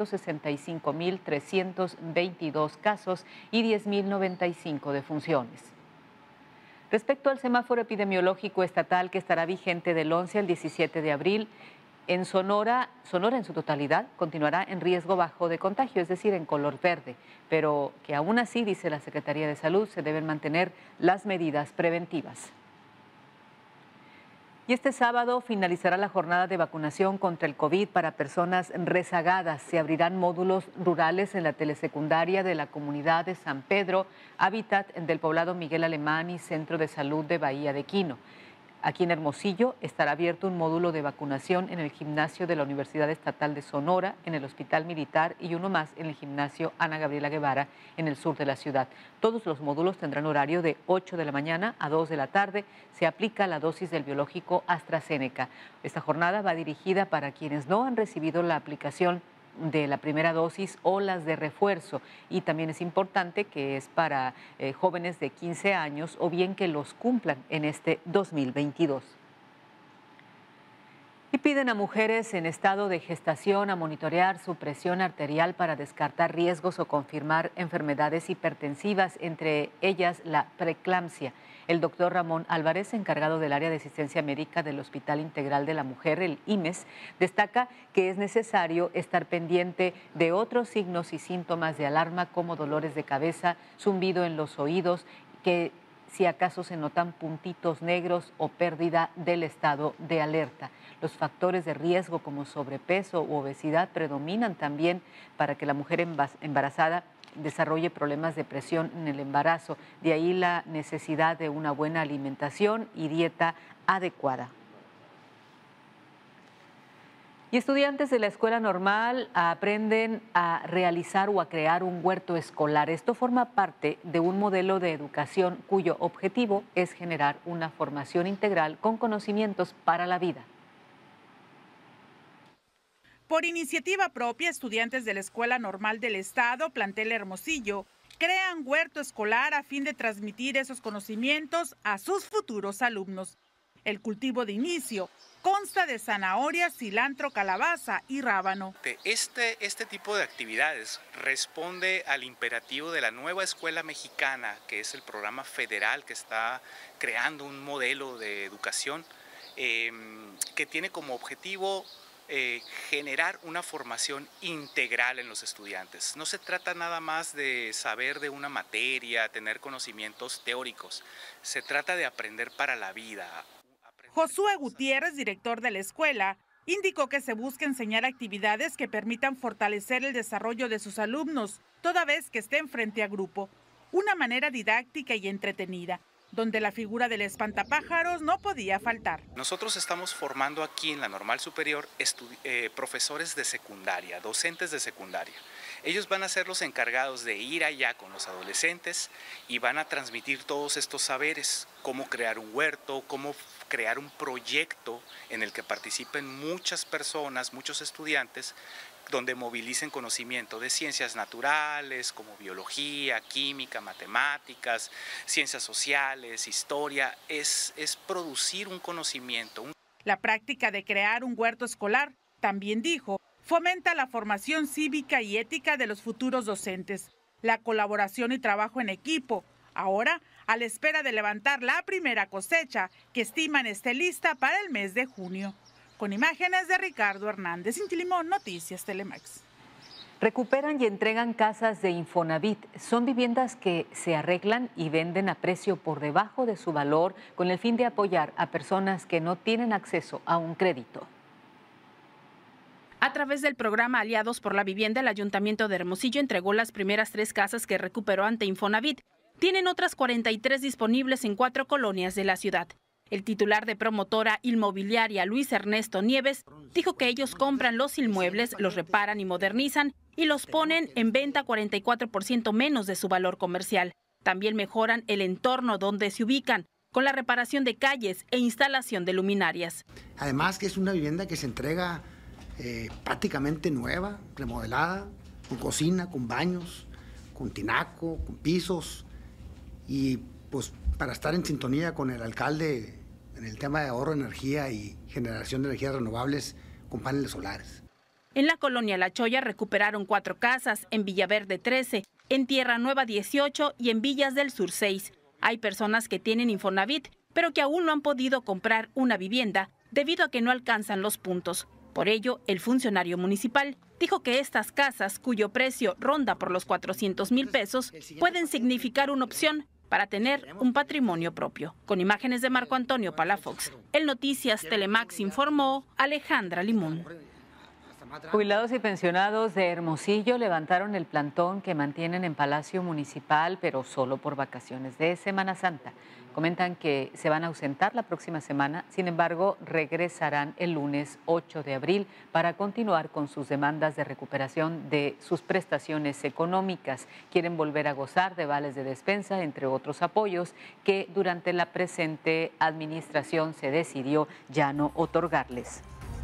165.322 casos y 10.095 defunciones. Respecto al semáforo epidemiológico estatal que estará vigente del 11 al 17 de abril, en Sonora en su totalidad continuará en riesgo bajo de contagio, es decir, en color verde, pero que aún así, dice la Secretaría de Salud, se deben mantener las medidas preventivas. Y este sábado finalizará la jornada de vacunación contra el COVID para personas rezagadas. Se abrirán módulos rurales en la telesecundaria de la comunidad de San Pedro, hábitat del poblado Miguel Alemán y Centro de Salud de Bahía de Quino. Aquí en Hermosillo estará abierto un módulo de vacunación en el gimnasio de la Universidad Estatal de Sonora, en el Hospital Militar y uno más en el gimnasio Ana Gabriela Guevara, en el sur de la ciudad. Todos los módulos tendrán horario de 8 de la mañana a 2 de la tarde. Se aplica la dosis del biológico AstraZeneca. Esta jornada va dirigida para quienes no han recibido la aplicación de la primera dosis o las de refuerzo, y también es importante que es para jóvenes de 15 años o bien que los cumplan en este 2022. Y piden a mujeres en estado de gestación a monitorear su presión arterial para descartar riesgos o confirmar enfermedades hipertensivas, entre ellas la preeclampsia. El doctor Ramón Álvarez, encargado del área de asistencia médica del Hospital Integral de la Mujer, el IMES, destaca que es necesario estar pendiente de otros signos y síntomas de alarma como dolores de cabeza, zumbido en los oídos, que si acaso se notan puntitos negros o pérdida del estado de alerta. Los factores de riesgo como sobrepeso u obesidad predominan también para que la mujer embarazada desarrolle problemas de presión en el embarazo. De ahí la necesidad de una buena alimentación y dieta adecuada. Y estudiantes de la escuela normal aprenden a realizar o a crear un huerto escolar. Esto forma parte de un modelo de educación cuyo objetivo es generar una formación integral con conocimientos para la vida. Por iniciativa propia, estudiantes de la Escuela Normal del Estado, plantel Hermosillo, crean huerto escolar a fin de transmitir esos conocimientos a sus futuros alumnos. El cultivo de inicio consta de zanahoria, cilantro, calabaza y rábano. Este tipo de actividades responde al imperativo de la nueva escuela mexicana, que es el programa federal que está creando un modelo de educación que tiene como objetivo generar una formación integral en los estudiantes. No se trata nada más de saber de una materia, tener conocimientos teóricos, se trata de aprender para la vida. Josué Gutiérrez, director de la escuela, indicó que se busca enseñar actividades que permitan fortalecer el desarrollo de sus alumnos, toda vez que estén frente a grupo. Una manera didáctica y entretenida, donde la figura del espantapájaros no podía faltar. Nosotros estamos formando aquí en la Normal Superior profesores de secundaria, docentes de secundaria. Ellos van a ser los encargados de ir allá con los adolescentes y van a transmitir todos estos saberes, cómo crear un huerto, cómo crear un proyecto en el que participen muchas personas, muchos estudiantes, donde movilicen conocimiento de ciencias naturales como biología, química, matemáticas, ciencias sociales, historia. Es producir un conocimiento. La práctica de crear un huerto escolar, también dijo, fomenta la formación cívica y ética de los futuros docentes, la colaboración y trabajo en equipo. Ahora, a la espera de levantar la primera cosecha, que estiman esté lista para el mes de junio. Con imágenes de Ricardo Hernández, Inti Limón, Noticias Telemax. Recuperan y entregan casas de Infonavit. Son viviendas que se arreglan y venden a precio por debajo de su valor con el fin de apoyar a personas que no tienen acceso a un crédito. A través del programa Aliados por la Vivienda, el Ayuntamiento de Hermosillo entregó las primeras 3 casas que recuperó ante Infonavit. Tienen otras 43 disponibles en 4 colonias de la ciudad. El titular de promotora inmobiliaria, Luis Ernesto Nieves, dijo que ellos compran los inmuebles, los reparan y modernizan y los ponen en venta 44% menos de su valor comercial. También mejoran el entorno donde se ubican, con la reparación de calles e instalación de luminarias. Además que es una vivienda que se entrega prácticamente nueva, remodelada, con cocina, con baños, con tinaco, con pisos, y pues para estar en sintonía con el alcalde en el tema de ahorro de energía y generación de energías renovables con paneles solares. En la colonia La Choya recuperaron 4 casas, en Villaverde 13, en Tierra Nueva 18 y en Villas del Sur 6. Hay personas que tienen Infonavit, pero que aún no han podido comprar una vivienda debido a que no alcanzan los puntos. Por ello, el funcionario municipal dijo que estas casas, cuyo precio ronda por los 400,000 pesos, pueden significar una opción para tener un patrimonio propio. Con imágenes de Marco Antonio Palafox, el Noticias Telemax informó Alejandra Limón. Jubilados y pensionados de Hermosillo levantaron el plantón que mantienen en Palacio Municipal, pero solo por vacaciones de Semana Santa. Comentan que se van a ausentar la próxima semana, sin embargo, regresarán el lunes 8 de abril para continuar con sus demandas de recuperación de sus prestaciones económicas. Quieren volver a gozar de vales de despensa, entre otros apoyos, que durante la presente administración se decidió ya no otorgarles.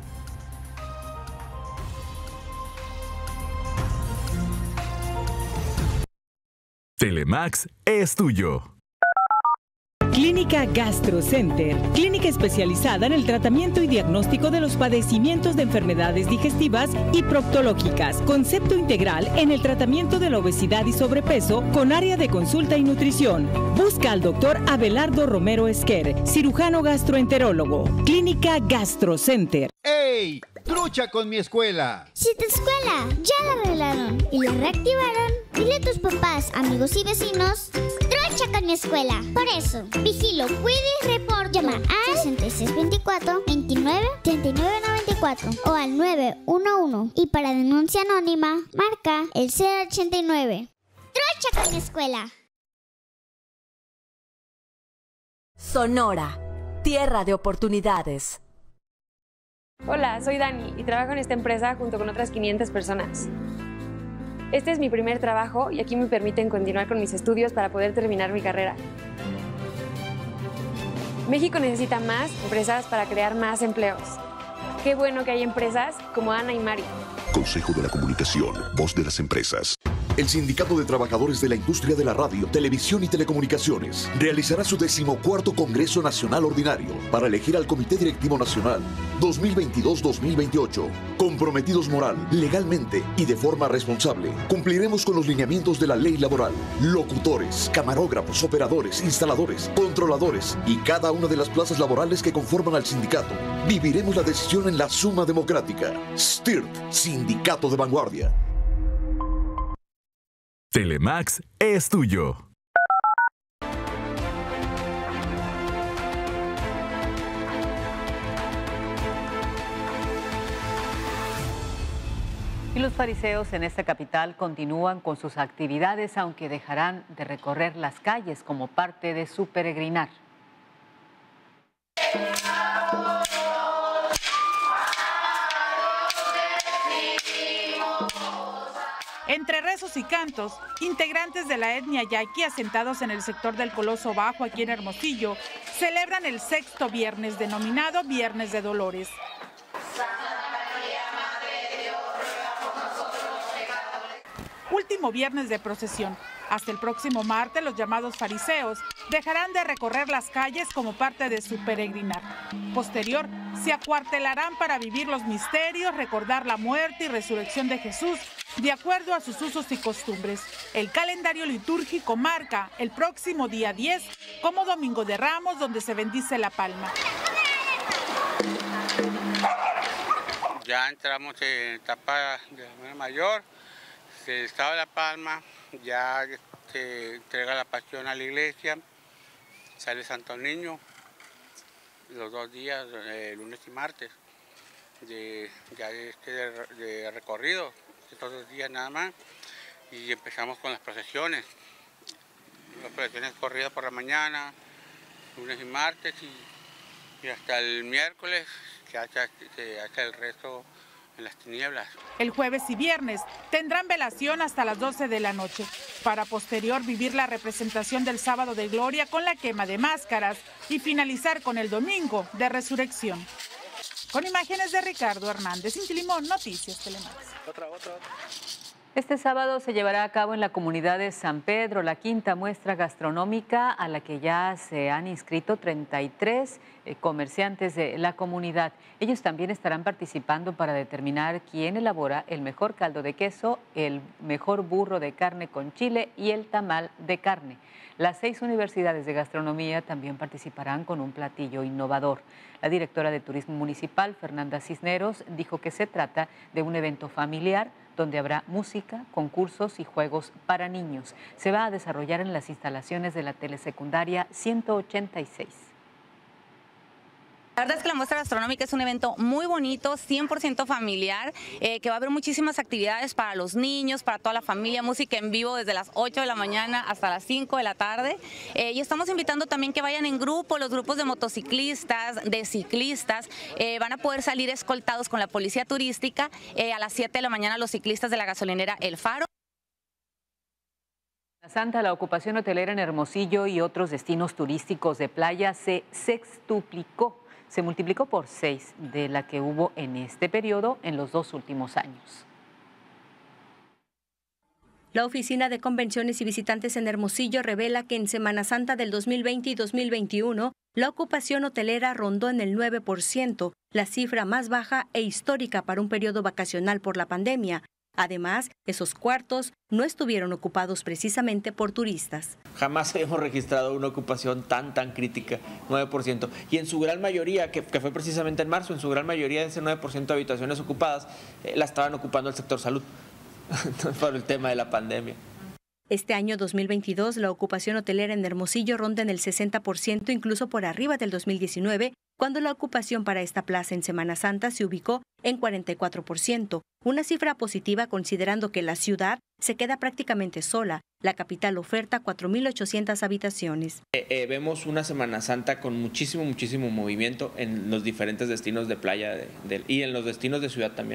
Telemax es tuyo. Clínica Gastro Center, clínica especializada en el tratamiento y diagnóstico de los padecimientos de enfermedades digestivas y proctológicas. Concepto integral en el tratamiento de la obesidad y sobrepeso con área de consulta y nutrición. Busca al doctor Abelardo Romero Esquer, cirujano gastroenterólogo. Clínica Gastro Center. ¡Ey! ¡Trucha con mi escuela! Si tu escuela ya la arreglaron y la reactivaron, dile a tus papás, amigos y vecinos, ¡trucha con mi escuela! Por eso, vigilo, cuide y reporte. Llama al 6624-29-3994 o al 911. Y para denuncia anónima, marca el 089. ¡Trucha con mi escuela! Sonora, tierra de oportunidades. Hola, soy Dani y trabajo en esta empresa junto con otras 500 personas. Este es mi primer trabajo y aquí me permiten continuar con mis estudios para poder terminar mi carrera. México necesita más empresas para crear más empleos. Qué bueno que hay empresas como Ana y Mari. Consejo de la Comunicación, voz de las empresas. El Sindicato de Trabajadores de la Industria de la Radio, Televisión y Telecomunicaciones realizará su 14º Congreso Nacional Ordinario para elegir al Comité Directivo Nacional 2022-2028. Comprometidos moral, legalmente y de forma responsable, cumpliremos con los lineamientos de la ley laboral. Locutores, camarógrafos, operadores, instaladores, controladores y cada una de las plazas laborales que conforman al sindicato. Viviremos la decisión en la suma democrática. STIRT, Sindicato de Vanguardia. Telemax es tuyo. Y los fariseos en esta capital continúan con sus actividades, aunque dejarán de recorrer las calles como parte de su peregrinar. Entre rezos y cantos, integrantes de la etnia yaqui asentados en el sector del Coloso Bajo, aquí en Hermosillo, celebran el 6º viernes, denominado Viernes de Dolores. Último viernes de procesión. Hasta el próximo martes, los llamados fariseos dejarán de recorrer las calles como parte de su peregrinar. Posterior, se acuartelarán para vivir los misterios, recordar la muerte y resurrección de Jesús, de acuerdo a sus usos y costumbres. El calendario litúrgico marca el próximo día 10 como Domingo de Ramos, donde se bendice la palma. Ya entramos en etapa de la Semana Mayor, se estaba la palma, ya se entrega la pasión a la iglesia, sale Santo Niño, los 2 días, lunes y martes, de recorrido, estos 2 días nada más, y empezamos con las procesiones corridas por la mañana, lunes y martes, y hasta el miércoles se hace el resto en las tinieblas. El jueves y viernes tendrán velación hasta las 12 de la noche, para posterior vivir la representación del sábado de gloria con la quema de máscaras y finalizar con el domingo de resurrección. Con imágenes de Ricardo Hernández, Inti Limón, Noticias Telemax. Este sábado se llevará a cabo en la comunidad de San Pedro la 5ª muestra gastronómica, a la que ya se han inscrito 33 comerciantes de la comunidad. Ellos también estarán participando para determinar quién elabora el mejor caldo de queso, el mejor burro de carne con chile y el tamal de carne. Las 6 universidades de gastronomía también participarán con un platillo innovador. La directora de Turismo Municipal, Fernanda Cisneros, dijo que se trata de un evento familiar donde habrá música, concursos y juegos para niños. Se va a desarrollar en las instalaciones de la telesecundaria 186. La verdad es que la muestra gastronómica es un evento muy bonito, 100% familiar, que va a haber muchísimas actividades para los niños, para toda la familia, música en vivo desde las 8 de la mañana hasta las 5 de la tarde. Y estamos invitando también que vayan en grupo, los grupos de motociclistas, de ciclistas, van a poder salir escoltados con la policía turística. A las 7 de la mañana los ciclistas de la gasolinera El Faro. Santa, la ocupación hotelera en Hermosillo y otros destinos turísticos de playa se sextuplicó. Se multiplicó por 6 de la que hubo en este periodo en los 2 últimos años. La Oficina de Convenciones y Visitantes en Hermosillo revela que en Semana Santa del 2020 y 2021, la ocupación hotelera rondó en el 9%, la cifra más baja e histórica para un periodo vacacional por la pandemia. Además, esos cuartos no estuvieron ocupados precisamente por turistas. Jamás hemos registrado una ocupación tan crítica, 9%. Y en su gran mayoría, que fue precisamente en marzo, en su gran mayoría de ese 9% de habitaciones ocupadas, la estaban ocupando el sector salud, por el tema de la pandemia. Este año 2022, la ocupación hotelera en Hermosillo ronda en el 60%, incluso por arriba del 2019, cuando la ocupación para esta plaza en Semana Santa se ubicó en 44%, una cifra positiva considerando que la ciudad se queda prácticamente sola. La capital oferta 4.800 habitaciones. Vemos una Semana Santa con muchísimo movimiento en los diferentes destinos de playa y en los destinos de ciudad también.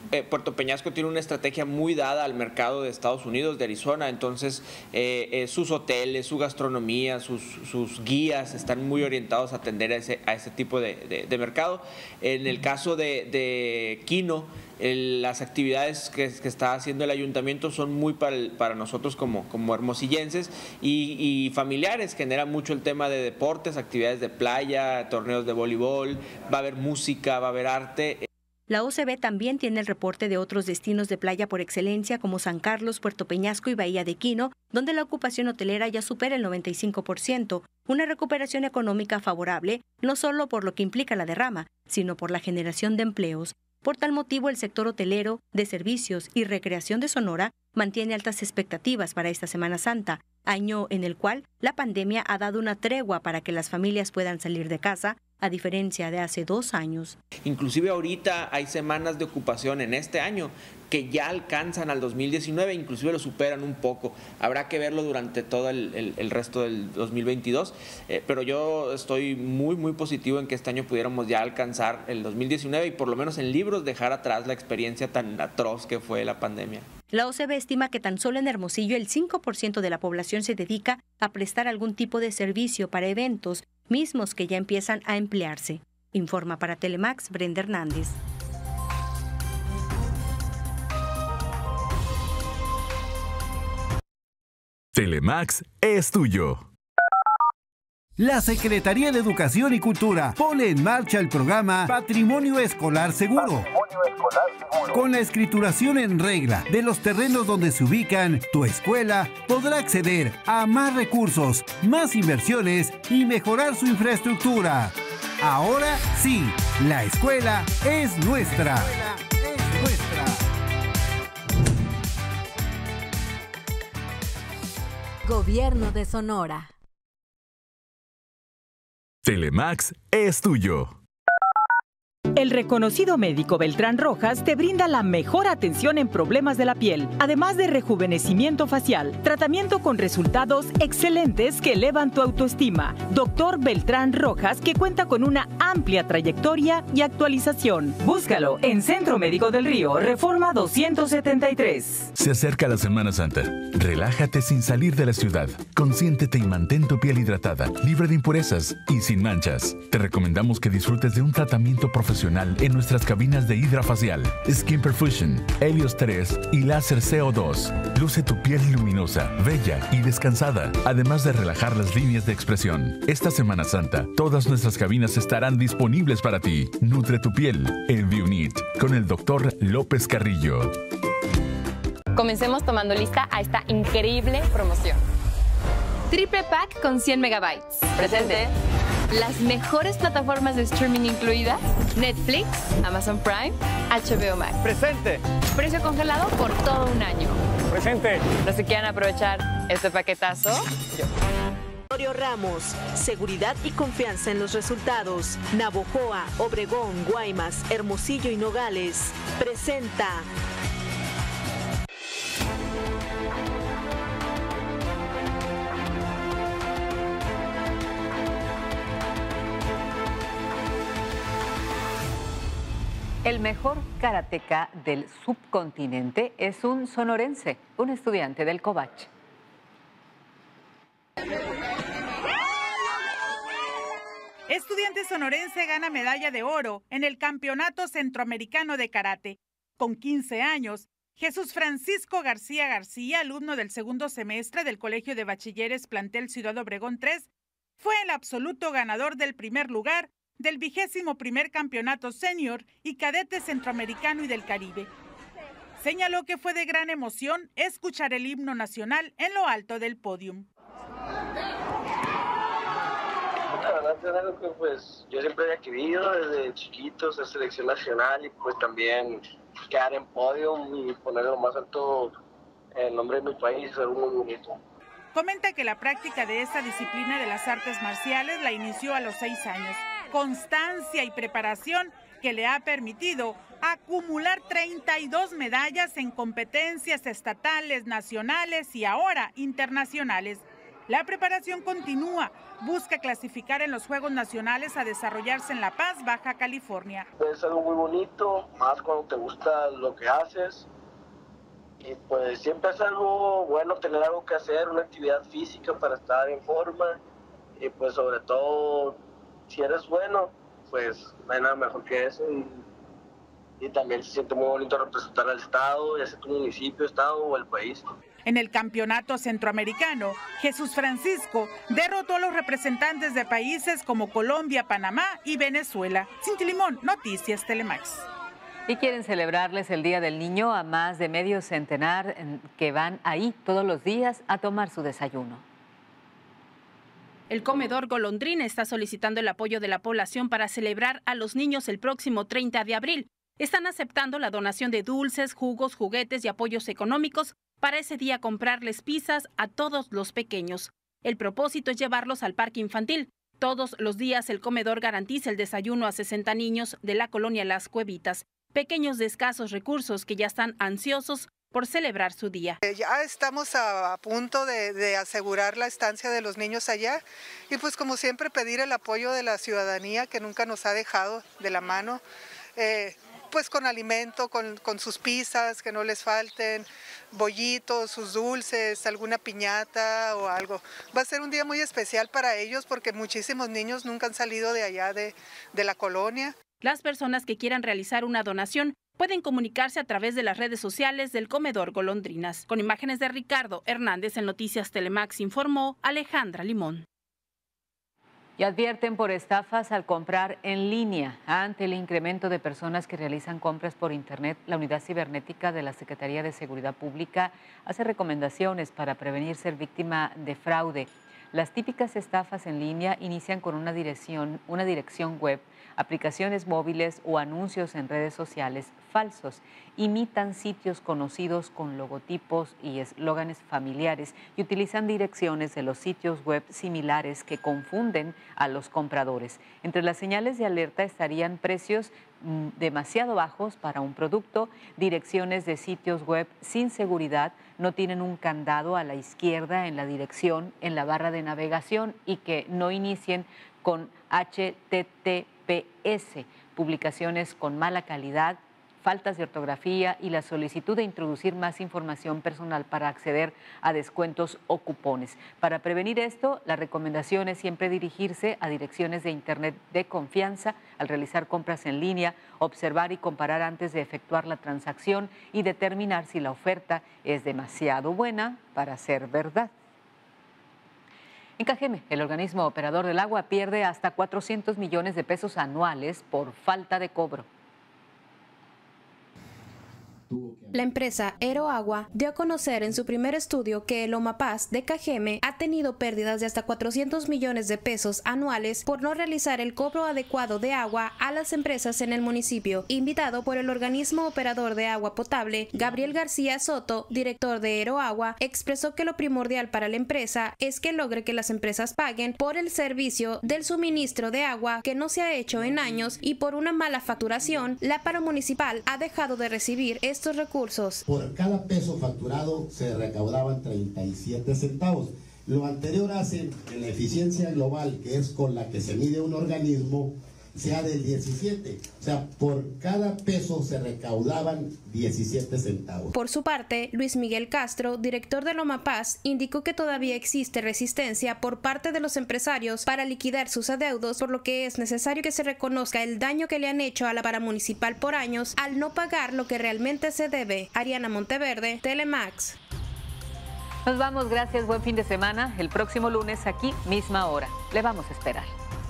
Puerto Peñasco tiene una estrategia muy dada al mercado de Estados Unidos, de Arizona, entonces sus hoteles, su gastronomía, sus guías están muy orientados a atender a ese tipo de mercado. En el caso de Quino, las actividades que está haciendo el ayuntamiento son muy para nosotros como hermosillenses y familiares. Genera mucho el tema de deportes, actividades de playa, torneos de voleibol, va a haber música, va a haber arte. La OCB también tiene el reporte de otros destinos de playa por excelencia como San Carlos, Puerto Peñasco y Bahía de Quino, donde la ocupación hotelera ya supera el 95%, una recuperación económica favorable, no solo por lo que implica la derrama, sino por la generación de empleos. Por tal motivo, el sector hotelero, de servicios y recreación de Sonora mantiene altas expectativas para esta Semana Santa, año en el cual la pandemia ha dado una tregua para que las familias puedan salir de casa, a diferencia de hace 2 años. Inclusive ahorita hay semanas de ocupación en este año que ya alcanzan al 2019, inclusive lo superan un poco. Habrá que verlo durante todo el resto del 2022, pero yo estoy muy positivo en que este año pudiéramos ya alcanzar el 2019 y por lo menos en libros dejar atrás la experiencia tan atroz que fue la pandemia. La OCB estima que tan solo en Hermosillo el 5% de la población se dedica a prestar algún tipo de servicio para eventos, mismos que ya empiezan a emplearse. Informa para Telemax, Brenda Hernández. Telemax es tuyo. La Secretaría de Educación y Cultura pone en marcha el programa Patrimonio Escolar Seguro. Con la escrituración en regla de los terrenos donde se ubican, tu escuela podrá acceder a más recursos, más inversiones y mejorar su infraestructura. Ahora sí, la escuela es nuestra. Gobierno de Sonora. Telemax es tuyo. El reconocido médico Beltrán Rojas te brinda la mejor atención en problemas de la piel, además de rejuvenecimiento facial, tratamiento con resultados excelentes que elevan tu autoestima. Doctor Beltrán Rojas, que cuenta con una amplia trayectoria y actualización. Búscalo en Centro Médico del Río, Reforma 273. Se acerca la Semana Santa. Relájate sin salir de la ciudad. Consiéntete y mantén tu piel hidratada, libre de impurezas y sin manchas. Te recomendamos que disfrutes de un tratamiento profesional en nuestras cabinas de hidrafacial, Skin Perfusion, Helios 3 y Láser CO2. Luce tu piel luminosa, bella y descansada, además de relajar las líneas de expresión. Esta Semana Santa, todas nuestras cabinas estarán disponibles para ti. Nutre tu piel en Bionit con el Dr. López Carrillo. Comencemos tomando lista a esta increíble promoción. Triple pack con 100 megabytes. Presente. Las mejores plataformas de streaming incluidas: Netflix, Amazon Prime, HBO Max. Presente. Precio congelado por todo un año. Presente. Los que quieran aprovechar este paquetazo, yo. Gregorio Ramos, seguridad y confianza en los resultados. Navojoa, Obregón, Guaymas, Hermosillo y Nogales. Presenta. El mejor karateca del subcontinente es un sonorense, un estudiante del Covach. Estudiante sonorense gana medalla de oro en el Campeonato Centroamericano de Karate. Con 15 años, Jesús Francisco García García, alumno del segundo semestre del Colegio de Bachilleres Plantel Ciudad Obregón 3, fue el absoluto ganador del primer lugar del 21º Campeonato Senior y Cadete Centroamericano y del Caribe. Señaló que fue de gran emoción escuchar el himno nacional en lo alto del pódium. La verdad es algo que pues yo siempre había querido desde chiquito, ser selección nacional y pues también quedar en podium y poner lo más alto el nombre de mi país, es algo muy bonito. Comenta que la práctica de esta disciplina de las artes marciales la inició a los 6 años. Constancia y preparación que le ha permitido acumular 32 medallas en competencias estatales, nacionales y ahora internacionales. La preparación continúa. Busca clasificar en los Juegos Nacionales a desarrollarse en La Paz, Baja California. Es algo muy bonito, más cuando te gusta lo que haces. Y pues siempre es algo bueno tener algo que hacer, una actividad física para estar en forma. Y pues sobre todo, si eres bueno, pues no hay nada mejor que eso. Y también se siente muy bonito representar al estado, ya sea tu municipio, estado o el país. En el campeonato centroamericano, Jesús Francisco derrotó a los representantes de países como Colombia, Panamá y Venezuela. Cinti Limón, Noticias Telemax. Y quieren celebrarles el Día del Niño a más de medio centenar que van ahí todos los días a tomar su desayuno. El comedor Golondrina está solicitando el apoyo de la población para celebrar a los niños el próximo 30 de abril. Están aceptando la donación de dulces, jugos, juguetes y apoyos económicos para ese día comprarles pizzas a todos los pequeños. El propósito es llevarlos al parque infantil. Todos los días el comedor garantiza el desayuno a 60 niños de la colonia Las Cuevitas, pequeños de escasos recursos que ya están ansiosos por celebrar su día. Ya estamos a punto de asegurar la estancia de los niños allá y pues como siempre pedir el apoyo de la ciudadanía que nunca nos ha dejado de la mano, pues con alimento, con sus pizzas, que no les falten, bollitos, sus dulces, alguna piñata o algo. Va a ser un día muy especial para ellos porque muchísimos niños nunca han salido de allá de la colonia. Las personas que quieran realizar una donación pueden comunicarse a través de las redes sociales del comedor Golondrinas. Con imágenes de Ricardo Hernández en Noticias Telemax informó Alejandra Limón. Y advierten por estafas al comprar en línea. Ante el incremento de personas que realizan compras por Internet, la Unidad Cibernética de la Secretaría de Seguridad Pública hace recomendaciones para prevenir ser víctima de fraude. Las típicas estafas en línea inician con una dirección web, aplicaciones móviles o anuncios en redes sociales falsos. Imitan sitios conocidos con logotipos y eslóganes familiares y utilizan direcciones de los sitios web similares que confunden a los compradores. Entre las señales de alerta estarían precios demasiado bajos para un producto, direcciones de sitios web sin seguridad, no tienen un candado a la izquierda en la dirección, en la barra de navegación y que no inicien con HTTPS, publicaciones con mala calidad, faltas de ortografía y la solicitud de introducir más información personal para acceder a descuentos o cupones. Para prevenir esto, la recomendación es siempre dirigirse a direcciones de Internet de confianza al realizar compras en línea, observar y comparar antes de efectuar la transacción y determinar si la oferta es demasiado buena para ser verdad. En Cajeme, el organismo operador del agua pierde hasta 400 millones de pesos anuales por falta de cobro. La empresa Aeroagua dio a conocer en su primer estudio que el Omapaz de Cajeme ha tenido pérdidas de hasta 400 millones de pesos anuales por no realizar el cobro adecuado de agua a las empresas en el municipio. Invitado por el organismo operador de agua potable, Gabriel García Soto, director de Aeroagua, expresó que lo primordial para la empresa es que logre que las empresas paguen por el servicio del suministro de agua que no se ha hecho en años y por una mala facturación, la paro municipal ha dejado de recibir estos recursos. Por cada peso facturado se recaudaban 37 centavos. Lo anterior hace que la eficiencia global, que es con la que se mide un organismo, sea del 17. O sea, por cada peso se recaudaban 17 centavos. Por su parte, Luis Miguel Castro, director de Omapaz, indicó que todavía existe resistencia por parte de los empresarios para liquidar sus adeudos, por lo que es necesario que se reconozca el daño que le han hecho a la paramunicipal por años al no pagar lo que realmente se debe. Ariana Monteverde, Telemax. Nos vamos, gracias, buen fin de semana. El próximo lunes aquí, misma hora. Le vamos a esperar.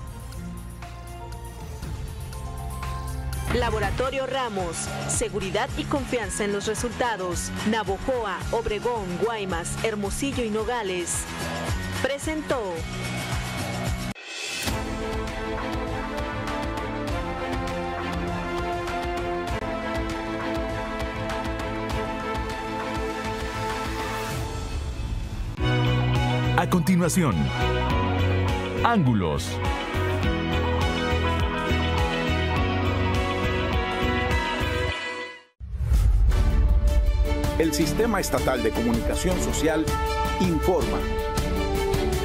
Laboratorio Ramos, seguridad y confianza en los resultados. Navojoa, Obregón, Guaymas, Hermosillo y Nogales. Presentó. A continuación, Ángulos. El Sistema Estatal de Comunicación Social informa.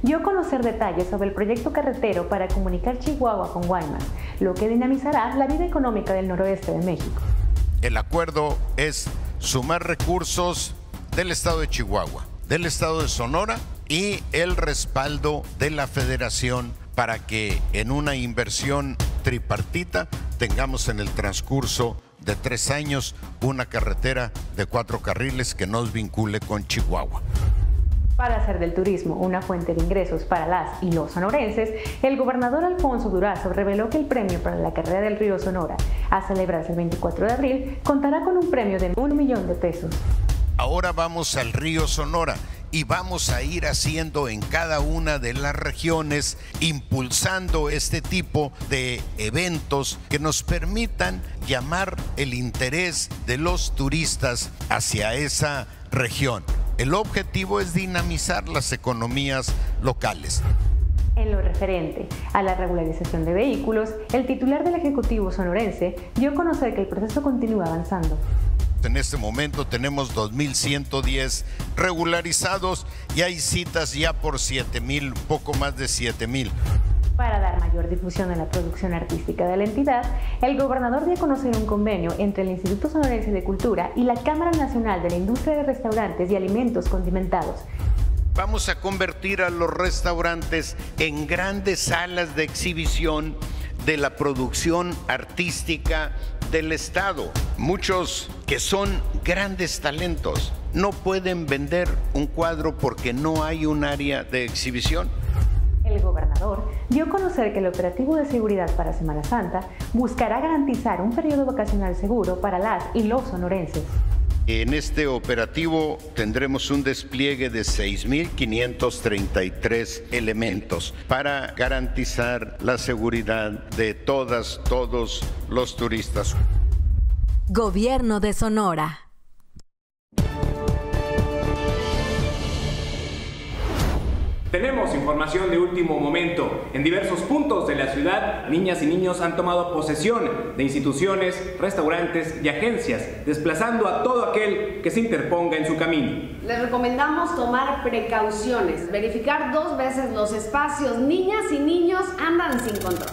dio a conocer detalles sobre el proyecto carretero para comunicar Chihuahua con Guaymas, lo que dinamizará la vida económica del noroeste de México. El acuerdo es sumar recursos del estado de Chihuahua, del estado de Sonora y el respaldo de la Federación para que en una inversión tripartita tengamos en el transcurso de 3 años una carretera de 4 carriles que nos vincule con Chihuahua. Para hacer del turismo una fuente de ingresos para las y los sonorenses, el gobernador Alfonso Durazo reveló que el premio para la carrera del río Sonora, a celebrarse el 24 de abril, contará con un premio de 1 millón de pesos. Ahora vamos al río Sonora y vamos a ir haciendo en cada una de las regiones, impulsando este tipo de eventos que nos permitan llamar el interés de los turistas hacia esa región. El objetivo es dinamizar las economías locales. En lo referente a la regularización de vehículos, el titular del Ejecutivo sonorense dio a conocer que el proceso continúa avanzando. En este momento tenemos 2.110 regularizados y hay citas ya por 7,000, poco más de 7,000. Para dar mayor difusión a la producción artística de la entidad, el gobernador dio a conocer un convenio entre el Instituto Sonorense de Cultura y la Cámara Nacional de la Industria de Restaurantes y Alimentos Condimentados. Vamos a convertir a los restaurantes en grandes salas de exhibición de la producción artística del Estado. Muchos que son grandes talentos no pueden vender un cuadro porque no hay un área de exhibición. El gobernador dio a conocer que el operativo de seguridad para Semana Santa buscará garantizar un periodo vacacional seguro para las y los sonorenses. En este operativo tendremos un despliegue de 6,533 elementos para garantizar la seguridad de todos los turistas. Gobierno de Sonora. Tenemos información de último momento. En diversos puntos de la ciudad, niñas y niños han tomado posesión de instituciones, restaurantes y agencias, desplazando a todo aquel que se interponga en su camino. Les recomendamos tomar precauciones, verificar 2 veces los espacios. Niñas y niños andan sin control.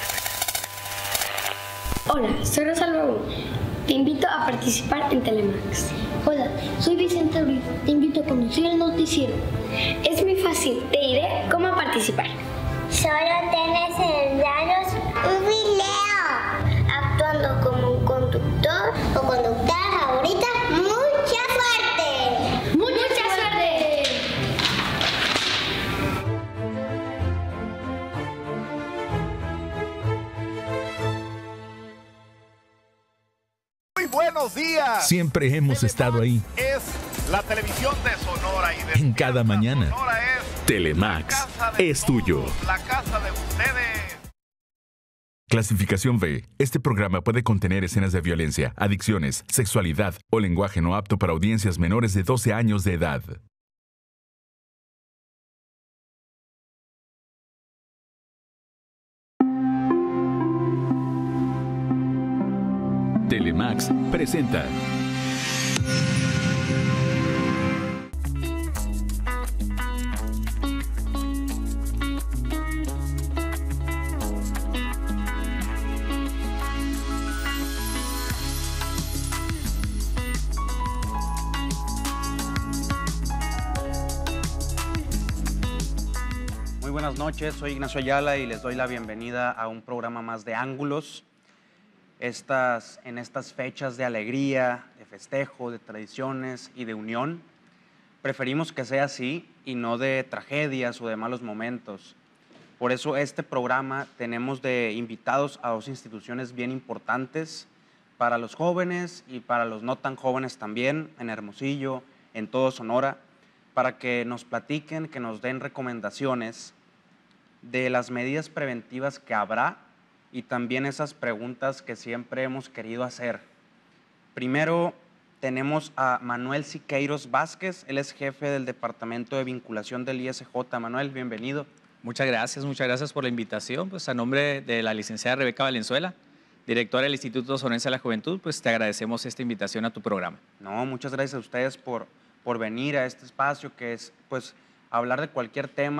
Hola, soy Rosalba. Te invito a participar en Telemax. Hola, soy Vicente Abril. Te invito a conducir el noticiero. Es muy fácil. Te diré cómo participar. Solo tienes en lados un video. Actuando como un conductor o conductora favorita. ¡Mucha suerte! ¡Mucha suerte! Buenos días. Siempre hemos estado ahí. Es la televisión de Sonora y de en cada mañana. Sonora es Telemax es tuyo. La casa de ustedes. Clasificación B. Este programa puede contener escenas de violencia, adicciones, sexualidad o lenguaje no apto para audiencias menores de 12 años de edad. Telemax presenta Muy buenas noches, soy Ignacio Ayala y les doy la bienvenida a un programa más de Ángulos. En estas fechas de alegría, de festejo, de tradiciones y de unión, preferimos que sea así y no de tragedias o de malos momentos. Por eso este programa tenemos de invitados a 2 instituciones bien importantes para los jóvenes y para los no tan jóvenes también, en Hermosillo, en todo Sonora, para que nos platiquen, que nos den recomendaciones de las medidas preventivas que habrá y también esas preguntas que siempre hemos querido hacer. Primero tenemos a Manuel Siqueiros Vázquez, él es jefe del Departamento de Vinculación del ISJ. Manuel, bienvenido. Muchas gracias por la invitación. Pues a nombre de la licenciada Rebeca Valenzuela, directora del Instituto Sonorense de la Juventud, pues te agradecemos esta invitación a tu programa. No, muchas gracias a ustedes por venir a este espacio que es pues hablar de cualquier tema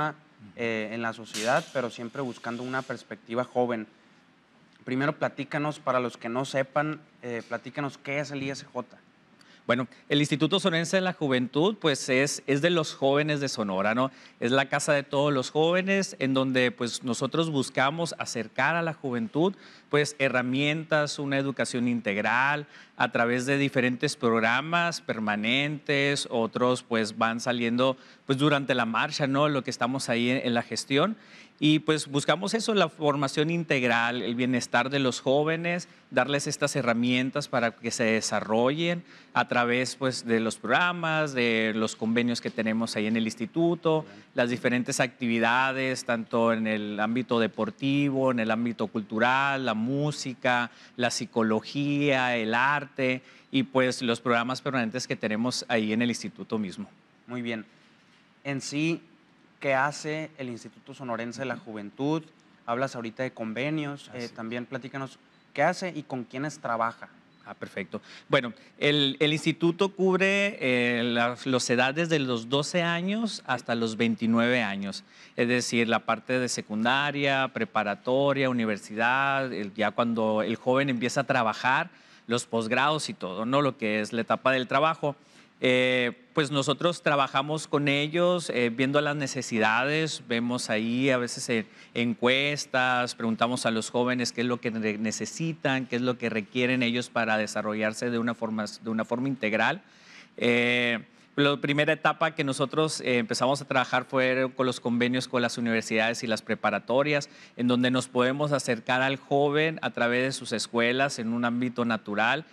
en la sociedad, pero siempre buscando una perspectiva joven. Primero, platícanos, para los que no sepan, platícanos qué es el ISJ. Bueno, el Instituto Sonorense de la Juventud, pues es de los jóvenes de Sonora, ¿no? Es la casa de todos los jóvenes, en donde pues nosotros buscamos acercar a la juventud, pues herramientas, una educación integral, a través de diferentes programas permanentes, otros pues van saliendo pues durante la marcha, ¿no? Lo que estamos ahí en la gestión. Y pues buscamos eso, la formación integral, el bienestar de los jóvenes, darles estas herramientas para que se desarrollen a través pues, de los programas, de los convenios que tenemos ahí en el instituto, las diferentes actividades, tanto en el ámbito deportivo, en el ámbito cultural, la música, la psicología, el arte y pues los programas permanentes que tenemos ahí en el instituto mismo. Muy bien. En sí, ¿qué hace el Instituto Sonorense de la Juventud? Hablas ahorita de convenios, también platícanos qué hace y con quiénes trabaja. Ah, perfecto. Bueno, el instituto cubre las edades de los 12 años hasta los 29 años, es decir, la parte de secundaria, preparatoria, universidad, ya cuando el joven empieza a trabajar, los posgrados y todo, ¿no? Lo que es la etapa del trabajo. Pues nosotros trabajamos con ellos viendo las necesidades, vemos ahí a veces encuestas, preguntamos a los jóvenes qué es lo que necesitan, qué es lo que requieren ellos para desarrollarse de una forma integral. La primera etapa que nosotros empezamos a trabajar fue con los convenios con las universidades y las preparatorias, en donde nos podemos acercar al joven a través de sus escuelas en un ámbito natural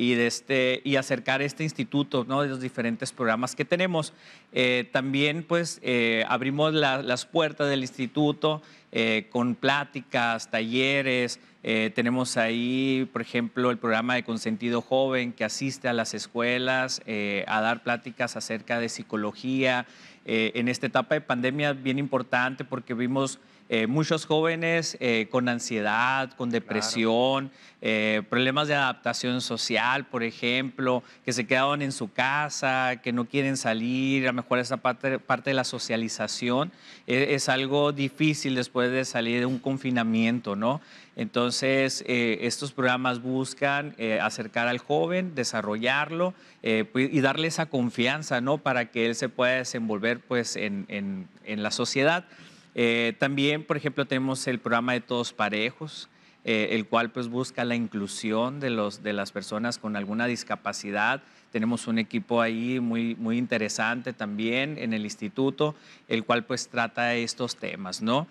y acercar este instituto, ¿no? De los diferentes programas que tenemos. También pues abrimos las puertas del instituto con pláticas, talleres. Tenemos ahí, por ejemplo, el programa de Consentido Joven que asiste a las escuelas a dar pláticas acerca de psicología. En esta etapa de pandemia bien importante porque vimos muchos jóvenes con ansiedad, con depresión, problemas de adaptación social, por ejemplo, que se quedaron en su casa, que no quieren salir. A lo mejor esa parte de la socialización es algo difícil después de salir de un confinamiento, ¿no? Entonces, estos programas buscan acercar al joven, desarrollarlo y darle esa confianza, ¿no? Para que él se pueda desenvolver pues, en la sociedad. También, por ejemplo, tenemos el programa de Todos Parejos, el cual pues, busca la inclusión de las personas con alguna discapacidad. Tenemos un equipo ahí muy interesante también en el instituto, el cual pues, trata estos temas, ¿no?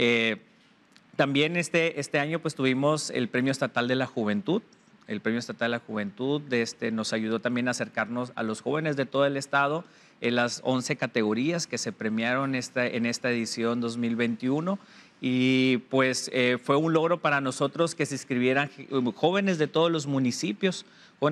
También este año pues, tuvimos el Premio Estatal de la Juventud. El Premio Estatal de la Juventud nos ayudó también a acercarnos a los jóvenes de todo el estado en las 11 categorías que se premiaron en esta edición 2021. Y pues fue un logro para nosotros que se inscribieran jóvenes de todos los municipios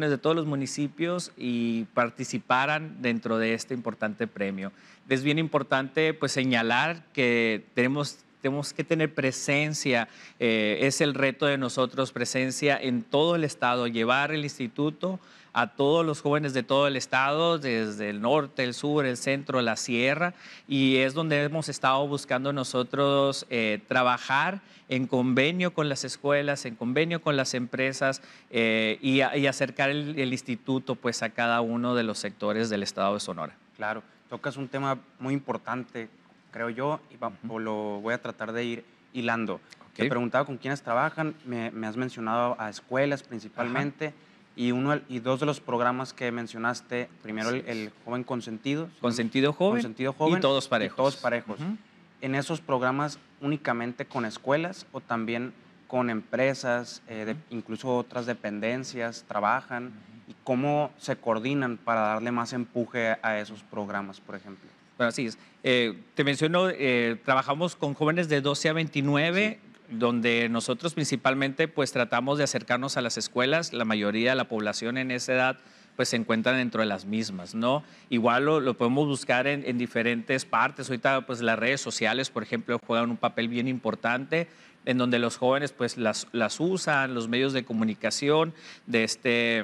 y participaran dentro de este importante premio. Es bien importante pues, señalar que tenemos que tener presencia, es el reto de nosotros, presencia en todo el estado, llevar el instituto a todos los jóvenes de todo el estado, desde el norte, el sur, el centro, la sierra, y es donde hemos estado buscando nosotros trabajar en convenio con las escuelas, en convenio con las empresas y acercar el instituto pues, a cada uno de los sectores del estado de Sonora. Claro, tocas un tema muy importante, creo yo, y lo voy a tratar de ir hilando. Okay. Te preguntaba con quiénes trabajan, me has mencionado a escuelas principalmente. Ajá. Y dos de los programas que mencionaste, primero el Joven Consentido. Consentido Joven y Todos Parejos. Y Todos Parejos. ¿En esos programas únicamente con escuelas o también con empresas, incluso otras dependencias, trabajan? ¿Y cómo se coordinan para darle más empuje a esos programas, por ejemplo? Bueno, así es. Te menciono, trabajamos con jóvenes de 12 a 29, sí, donde nosotros principalmente pues tratamos de acercarnos a las escuelas. La mayoría de la población en esa edad pues se encuentran dentro de las mismas, ¿no? Igual lo podemos buscar en diferentes partes. Ahorita pues las redes sociales, por ejemplo, juegan un papel bien importante en donde los jóvenes pues las usan, los medios de comunicación,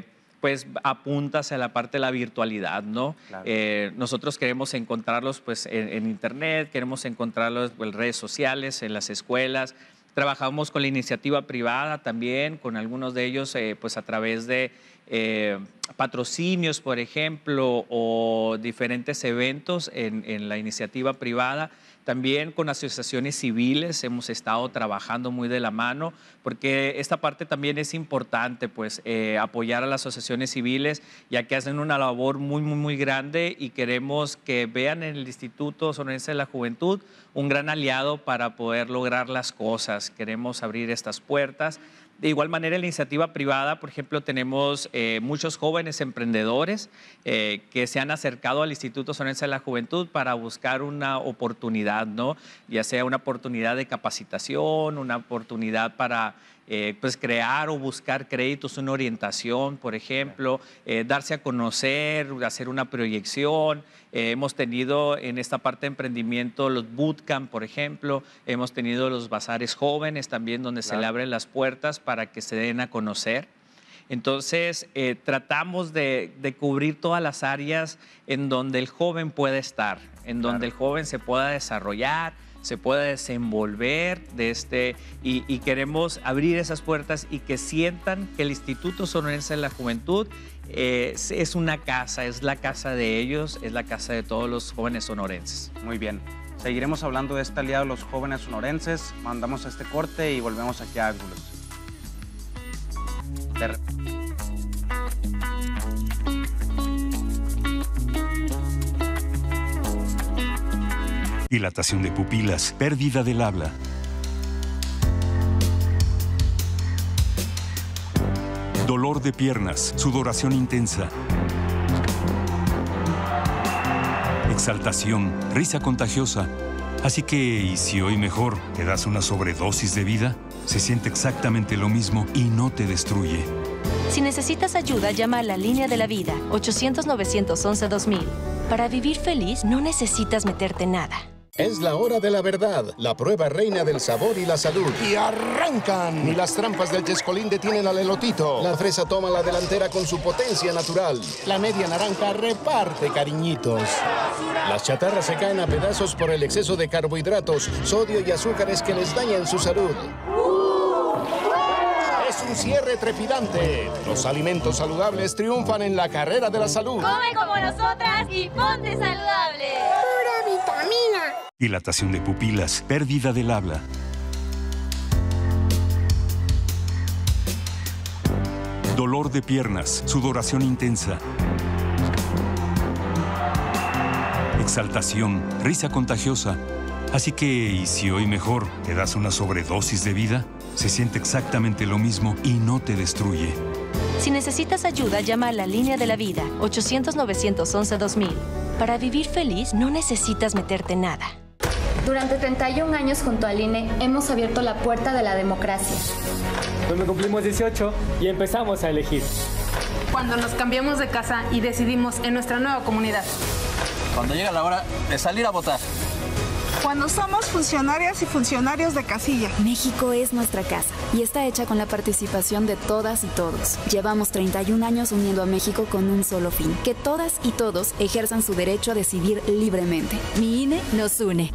pues apunta hacia la parte de la virtualidad, ¿no? Claro. Nosotros queremos encontrarlos pues en internet, queremos encontrarlos en redes sociales, en las escuelas. Trabajamos con la iniciativa privada también, con algunos de ellos pues a través de patrocinios, por ejemplo, o diferentes eventos en la iniciativa privada. También con asociaciones civiles hemos estado trabajando muy de la mano, porque esta parte también es importante, pues apoyar a las asociaciones civiles, ya que hacen una labor muy grande y queremos que vean en el Instituto Sonorense de la Juventud un gran aliado para poder lograr las cosas. Queremos abrir estas puertas. De igual manera, en la iniciativa privada, por ejemplo, tenemos muchos jóvenes emprendedores que se han acercado al Instituto Sonorense de la Juventud para buscar una oportunidad, ¿no? Ya sea una oportunidad de capacitación, una oportunidad para pues crear o buscar créditos, una orientación, por ejemplo, darse a conocer, hacer una proyección. Hemos tenido en esta parte de emprendimiento los bootcamp, por ejemplo, hemos tenido los bazares jóvenes también, donde se le abren las puertas para que se den a conocer. Entonces, tratamos de cubrir todas las áreas en donde el joven puede estar, en donde el joven se pueda desarrollar, se pueda desenvolver y queremos abrir esas puertas y que sientan que el Instituto Sonorense de la Juventud es una casa, es la casa de ellos, es la casa de todos los jóvenes sonorenses. Muy bien. Seguiremos hablando de este aliado de los jóvenes sonorenses. Mandamos a este corte y volvemos aquí a Ángulos. Dilatación de pupilas, pérdida del habla. Dolor de piernas, sudoración intensa. Exaltación, risa contagiosa. Así que, ¿y si hoy mejor te das una sobredosis de vida? Se siente exactamente lo mismo y no te destruye. Si necesitas ayuda, llama a la Línea de la Vida, 800-911-2000. Para vivir feliz, no necesitas meterte nada. Es la hora de la verdad, la prueba reina del sabor y la salud. ¡Y arrancan! Ni las trampas del Chescolín detienen al elotito. La fresa toma la delantera con su potencia natural. La media naranja reparte cariñitos. Las chatarras se caen a pedazos por el exceso de carbohidratos, sodio y azúcares que les dañan su salud. Es un cierre trepidante. Los alimentos saludables triunfan en la carrera de la salud. Come como nosotras y ponte saludable. ¡Pura vitamina! Dilatación de pupilas, pérdida del habla. Dolor de piernas, sudoración intensa. Exaltación, risa contagiosa. Así que, ¿y si hoy mejor te das una sobredosis de vida? Se siente exactamente lo mismo y no te destruye. Si necesitas ayuda, llama a la Línea de la Vida, 800-911-2000. Para vivir feliz, no necesitas meterte nada. Durante 31 años junto al INE hemos abierto la puerta de la democracia. Cuando cumplimos 18 y empezamos a elegir. Cuando nos cambiamos de casa y decidimos en nuestra nueva comunidad. Cuando llega la hora de salir a votar. Cuando somos funcionarias y funcionarios de casilla. México es nuestra casa y está hecha con la participación de todas y todos. Llevamos 31 años uniendo a México con un solo fin: que todas y todos ejerzan su derecho a decidir libremente. Mi INE nos une.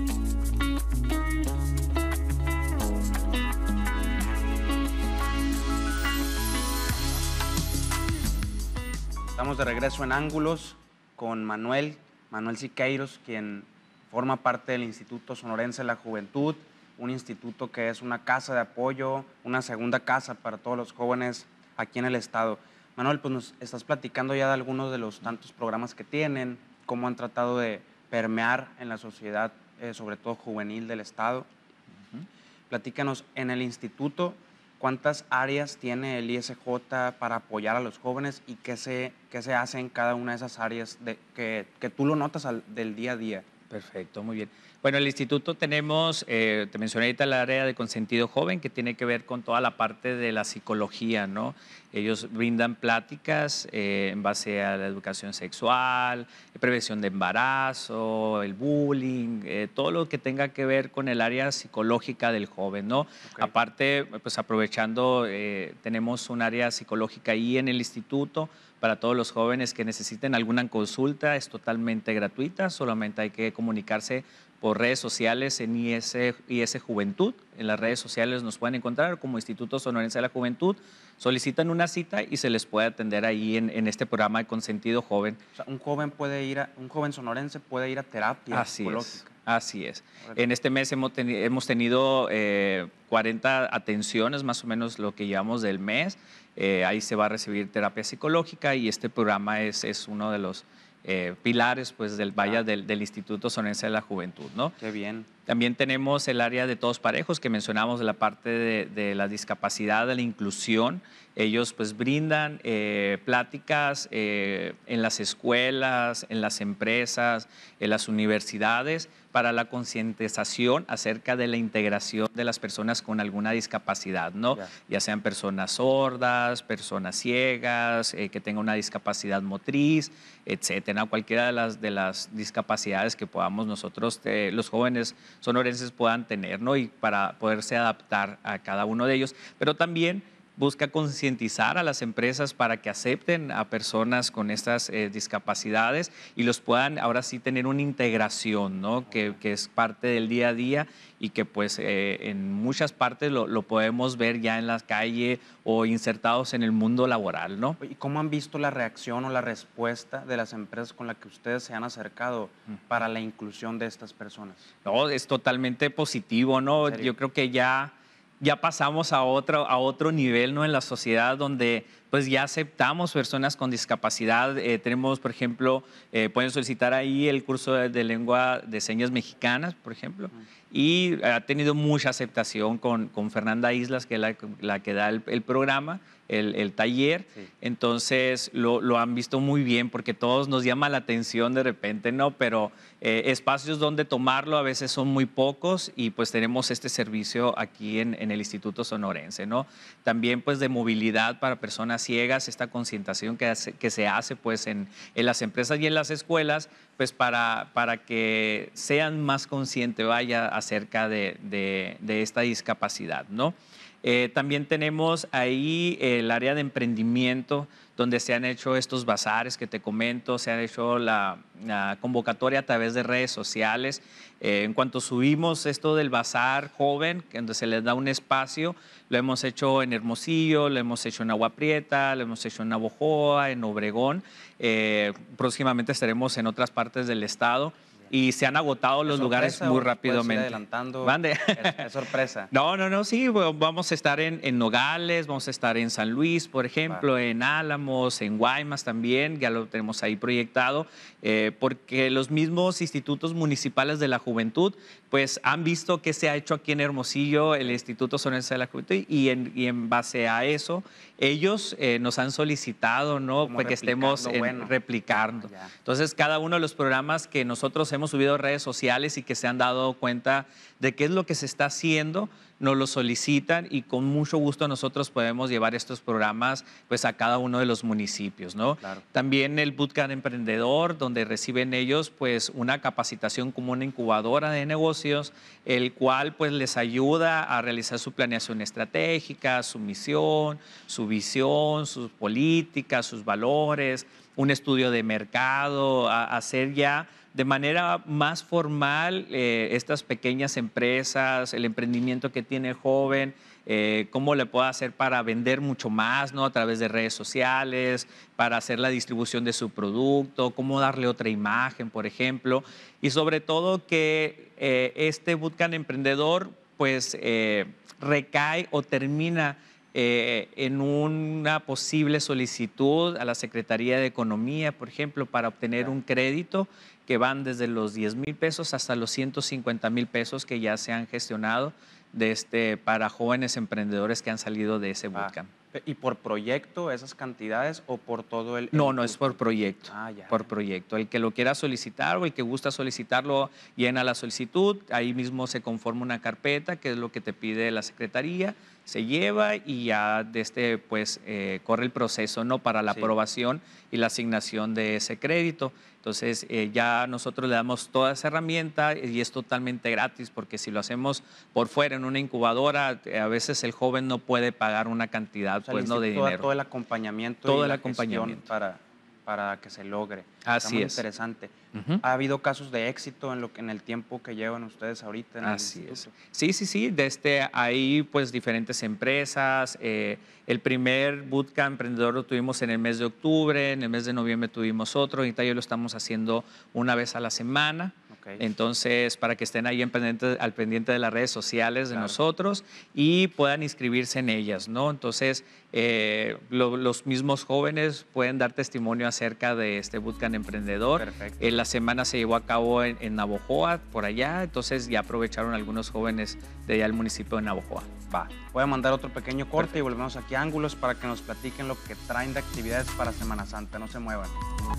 Estamos de regreso en Ángulos con Manuel Siqueiros, quien forma parte del Instituto Sonorense de la Juventud, un instituto que es una casa de apoyo, una segunda casa para todos los jóvenes aquí en el estado. Manuel, pues nos estás platicando ya de algunos de los tantos programas que tienen, cómo han tratado de permear en la sociedad, sobre todo juvenil del estado. Platícanos, en el instituto, ¿cuántas áreas tiene el ISJ para apoyar a los jóvenes y qué se hace en cada una de esas áreas que tú lo notas del día a día? Perfecto, muy bien. Bueno, el instituto tenemos, te mencioné ahorita el área de consentido joven, que tiene que ver con toda la parte de la psicología, ¿no? Ellos brindan pláticas en base a la educación sexual, prevención de embarazo, el bullying, todo lo que tenga que ver con el área psicológica del joven, ¿no? Aparte, pues aprovechando, tenemos un área psicológica ahí en el instituto para todos los jóvenes que necesiten alguna consulta, es totalmente gratuita, solamente hay que comunicarse por redes sociales en IS Juventud. En las redes sociales nos pueden encontrar como Instituto Sonorense de la Juventud. Solicitan una cita y se les puede atender ahí en este programa de consentido joven. O sea, un joven sonorense puede ir a terapia psicológica. Así es. En este mes hemos tenido 40 atenciones, más o menos lo que llevamos del mes. Ahí se va a recibir terapia psicológica y este programa es uno de los pilares pues, del Instituto Sonorense de la Juventud, ¿no? Qué bien. También tenemos el área de todos parejos que mencionamos, de la parte de la discapacidad, de la inclusión. Ellos pues brindan pláticas en las escuelas, en las empresas, en las universidades para la concientización acerca de la integración de las personas con alguna discapacidad, ¿no? Ya sean personas sordas, personas ciegas, que tengan una discapacidad motriz, etcétera. Cualquiera de las discapacidades que podamos nosotros, los jóvenes sonorenses puedan tener, ¿no? Y para poderse adaptar a cada uno de ellos. Pero también busca concientizar a las empresas para que acepten a personas con estas discapacidades y los puedan ahora sí tener una integración, ¿no? Que es parte del día a día y que pues en muchas partes lo podemos ver ya en la calle o insertados en el mundo laboral, ¿no? ¿Y cómo han visto la reacción o la respuesta de las empresas con las que ustedes se han acercado para la inclusión de estas personas? No, es totalmente positivo, ¿no? Yo creo que ya pasamos a otro nivel, ¿no? En la sociedad donde pues ya aceptamos personas con discapacidad. Tenemos, por ejemplo, pueden solicitar ahí el curso de lengua de señas mexicanas, por ejemplo, y ha tenido mucha aceptación con Fernanda Islas, que es la que da el programa, el taller. Sí. Entonces lo han visto muy bien porque todos nos llama la atención de repente, ¿no? Pero espacios donde tomarlo a veces son muy pocos y pues tenemos este servicio aquí en el Instituto Sonorense, ¿no? También pues de movilidad para personas ciegas, esta concientización que se hace pues en las empresas y en las escuelas, pues para que sean más conscientes, vaya, acerca de esta discapacidad, ¿no? También tenemos ahí el área de emprendimiento, donde se han hecho estos bazares que te comento, se han hecho la convocatoria a través de redes sociales. En cuanto subimos esto del bazar joven, donde se les da un espacio, lo hemos hecho en Hermosillo, lo hemos hecho en Agua Prieta, lo hemos hecho en Navojoa, en Obregón. Próximamente estaremos en otras partes del estado. Y se han agotado los lugares muy rápidamente. Adelantando. ¿Mande? Es sorpresa. No, sí, vamos a estar en Nogales, vamos a estar en San Luis, por ejemplo, en Álamos, en Guaymas también, ya lo tenemos ahí proyectado, porque los mismos institutos municipales de la juventud, pues han visto qué se ha hecho aquí en Hermosillo, el Instituto Sonorense de la Juventud, y en base a eso, ellos nos han solicitado, ¿no? Porque estemos replicando. Entonces, cada uno de los programas que nosotros hemos subido a redes sociales y que se han dado cuenta de qué es lo que se está haciendo, nos lo solicitan y con mucho gusto nosotros podemos llevar estos programas pues a cada uno de los municipios, ¿no? Claro. También el Bootcamp Emprendedor, donde reciben ellos pues una capacitación como una incubadora de negocios, el cual pues les ayuda a realizar su planeación estratégica, su misión, su visión, sus políticas, sus valores, un estudio de mercado, a hacer ya de manera más formal estas pequeñas empresas, el emprendimiento que tiene el joven, cómo le puede hacer para vender mucho más, ¿no? A través de redes sociales, para hacer la distribución de su producto, cómo darle otra imagen, por ejemplo. Y sobre todo que este Bootcamp Emprendedor pues recae o termina en una posible solicitud a la Secretaría de Economía, por ejemplo, para obtener un crédito que van desde los 10,000 pesos hasta los 150,000 pesos que ya se han gestionado para jóvenes emprendedores que han salido de ese bootcamp. ¿Y por proyecto esas cantidades o por todo el...? No, es por proyecto. Ya. Por proyecto. El que lo quiera solicitar o el que gusta solicitarlo, llena la solicitud. Ahí mismo se conforma una carpeta, que es lo que te pide la Secretaría. Se lleva y ya corre el proceso, ¿no?, para la aprobación y la asignación de ese crédito. Entonces, ya nosotros le damos toda esa herramienta y es totalmente gratis, porque si lo hacemos por fuera en una incubadora, a veces el joven no puede pagar una cantidad, de dinero. Todo el acompañamiento todo y el acompañamiento para que se logre. Así Está muy es. interesante. ¿Ha habido casos de éxito en el tiempo que llevan ustedes ahorita? Así es. Sí. Hay pues diferentes empresas. El primer bootcamp emprendedor lo tuvimos en el mes de octubre, en el mes de noviembre tuvimos otro, ahorita ya lo estamos haciendo una vez a la semana. Entonces, para que estén ahí al pendiente de las redes sociales de nosotros y puedan inscribirse en ellas, ¿no? Entonces, los mismos jóvenes pueden dar testimonio acerca de este bootcamp emprendedor. Perfecto. La semana se llevó a cabo en Navojoa, por allá, entonces ya aprovecharon algunos jóvenes de allá del municipio de Navojoa. Voy a mandar otro pequeño corte y volvemos aquí a Ángulos para que nos platiquen lo que traen de actividades para Semana Santa. No se muevan.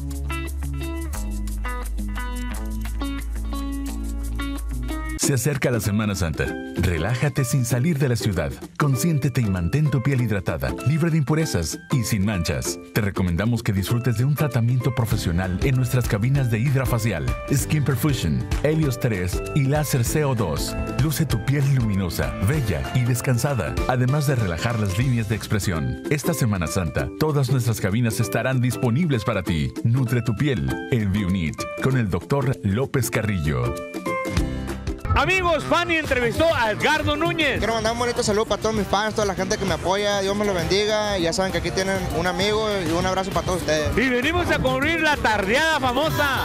Se acerca la Semana Santa. Relájate sin salir de la ciudad. Consiéntete y mantén tu piel hidratada, libre de impurezas y sin manchas. Te recomendamos que disfrutes de un tratamiento profesional en nuestras cabinas de hidrafacial, Skin Perfusion, Helios 3 y Láser CO2. Luce tu piel luminosa, bella y descansada, además de relajar las líneas de expresión. Esta Semana Santa, todas nuestras cabinas estarán disponibles para ti. Nutre tu piel en Bionit con el Dr. López Carrillo. Amigos, Fanny entrevistó a Edgardo Núñez. Quiero mandar un bonito saludo para todos mis fans, toda la gente que me apoya. Dios me los bendiga. Y ya saben que aquí tienen un amigo y un abrazo para todos ustedes. Y venimos a cubrir la tardeada famosa.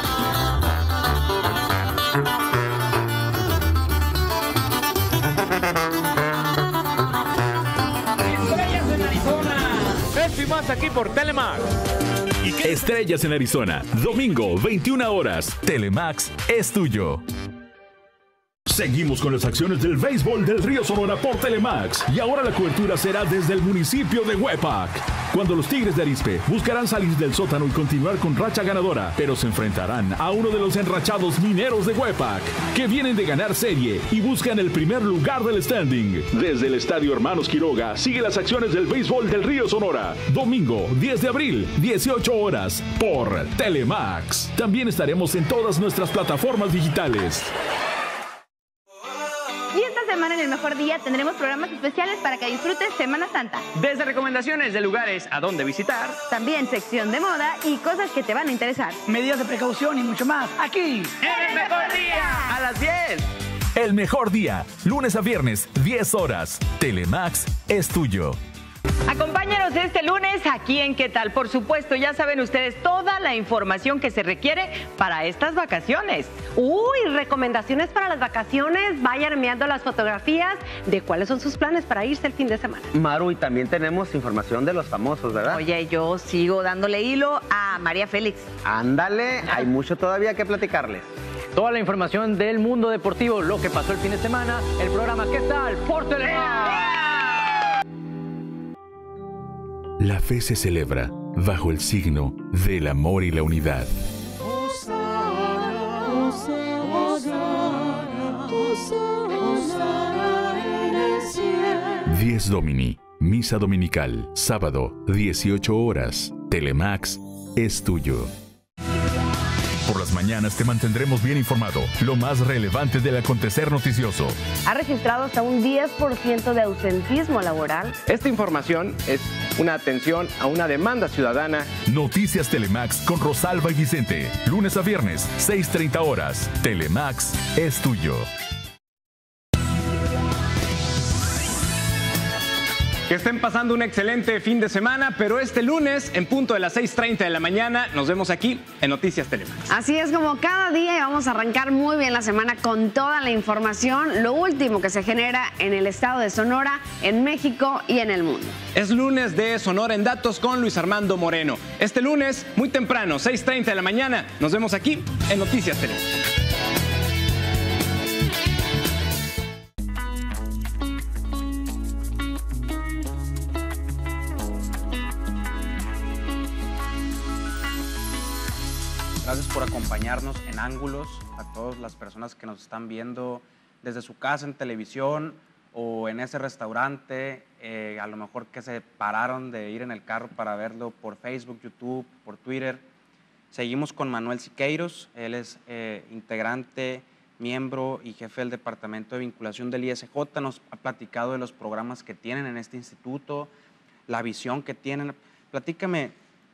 Estrellas en Arizona. Esto y más aquí por Telemax. Estrellas en Arizona, domingo, 21 horas. Telemax es tuyo. Seguimos con las acciones del béisbol del Río Sonora por Telemax y ahora la cobertura será desde el municipio de Huepac. Cuando los Tigres de Arizpe buscarán salir del sótano y continuar con racha ganadora, pero se enfrentarán a uno de los enrachados Mineros de Huepac, que vienen de ganar serie y buscan el primer lugar del standing. Desde el Estadio Hermanos Quiroga sigue las acciones del béisbol del Río Sonora. Domingo 10 de abril, 18 horas, por Telemax. También estaremos en todas nuestras plataformas digitales. Y esta semana en El Mejor Día tendremos programas especiales para que disfrutes Semana Santa. Desde recomendaciones de lugares a dónde visitar. También sección de moda y cosas que te van a interesar. Medidas de precaución y mucho más. Aquí, en El Mejor Día. A las 10. El Mejor Día, lunes a viernes, 10 horas. Telemax es tuyo. Acompáñanos este lunes aquí en ¿Qué tal? Por supuesto, ya saben ustedes toda la información que se requiere para estas vacaciones. Uy, recomendaciones para las vacaciones. Vayan enviando las fotografías de cuáles son sus planes para irse el fin de semana. Maru, y también tenemos información de los famosos, ¿verdad? Oye, yo sigo dándole hilo a María Félix. Ándale, hay mucho todavía que platicarles. Toda la información del mundo deportivo, lo que pasó el fin de semana, el programa ¿Qué tal? Por Telemax. La fe se celebra bajo el signo del amor y la unidad. 10 Domini, misa dominical, sábado, 18 horas. Telemax es tuyo. Por las mañanas te mantendremos bien informado, lo más relevante del acontecer noticioso. Ha registrado hasta un 10% de ausentismo laboral. Esta información es una atención a una demanda ciudadana. Noticias Telemax con Rosalba y Vicente. Lunes a viernes, 6:30 horas. Telemax es tuyo. Que estén pasando un excelente fin de semana, pero este lunes, en punto de las 6:30 de la mañana, nos vemos aquí en Noticias Telemax. Así es, como cada día, vamos a arrancar muy bien la semana con toda la información, lo último que se genera en el estado de Sonora, en México y en el mundo. Es lunes de Sonora en Datos con Luis Armando Moreno. Este lunes, muy temprano, 6:30 de la mañana, nos vemos aquí en Noticias Telemax. Gracias por acompañarnos en Ángulos, a todas las personas que nos están viendo desde su casa en televisión o en ese restaurante, a lo mejor que se pararon de ir en el carro para verlo por Facebook, YouTube, por Twitter. Seguimos con Manuel Siqueiros, él es integrante, miembro y jefe del Departamento de Vinculación del ISJ. Nos ha platicado de los programas que tienen en este instituto, la visión que tienen. Platícame,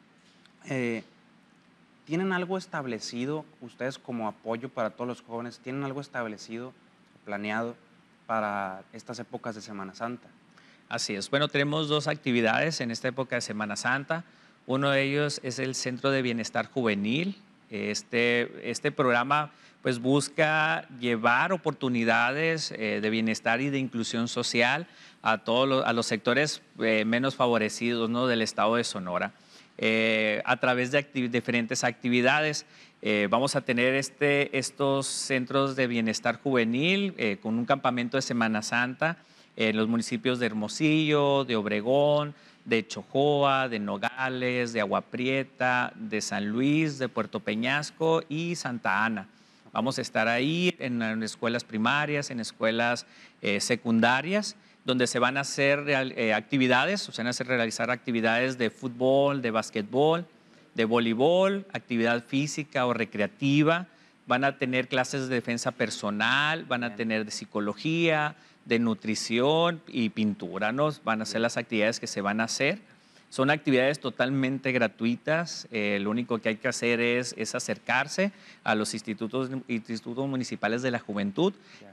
¿tienen algo establecido ustedes como apoyo para todos los jóvenes? ¿Tienen algo establecido, planeado para estas épocas de Semana Santa? Así es. Bueno, tenemos 2 actividades en esta época de Semana Santa. Uno de ellos es el Centro de Bienestar Juvenil. Este programa pues busca llevar oportunidades de bienestar y de inclusión social a a los sectores menos favorecidos, ¿no?, del estado de Sonora. A través de diferentes actividades. Vamos a tener estos centros de bienestar juvenil con un campamento de Semana Santa en los municipios de Hermosillo, de Obregón, de Chojoa, de Nogales, de Agua Prieta, de San Luis, de Puerto Peñasco y Santa Ana. Vamos a estar ahí en escuelas primarias, en escuelas secundarias, donde se van a hacer actividades, se van a realizar actividades de fútbol, de básquetbol, de voleibol, actividad física o recreativa. Van a tener clases de defensa personal, van a tener de psicología, de nutrición y pintura, ¿no? Van a ser las actividades que se van a hacer. Son actividades totalmente gratuitas. Lo único que hay que hacer es acercarse a los institutos municipales de la juventud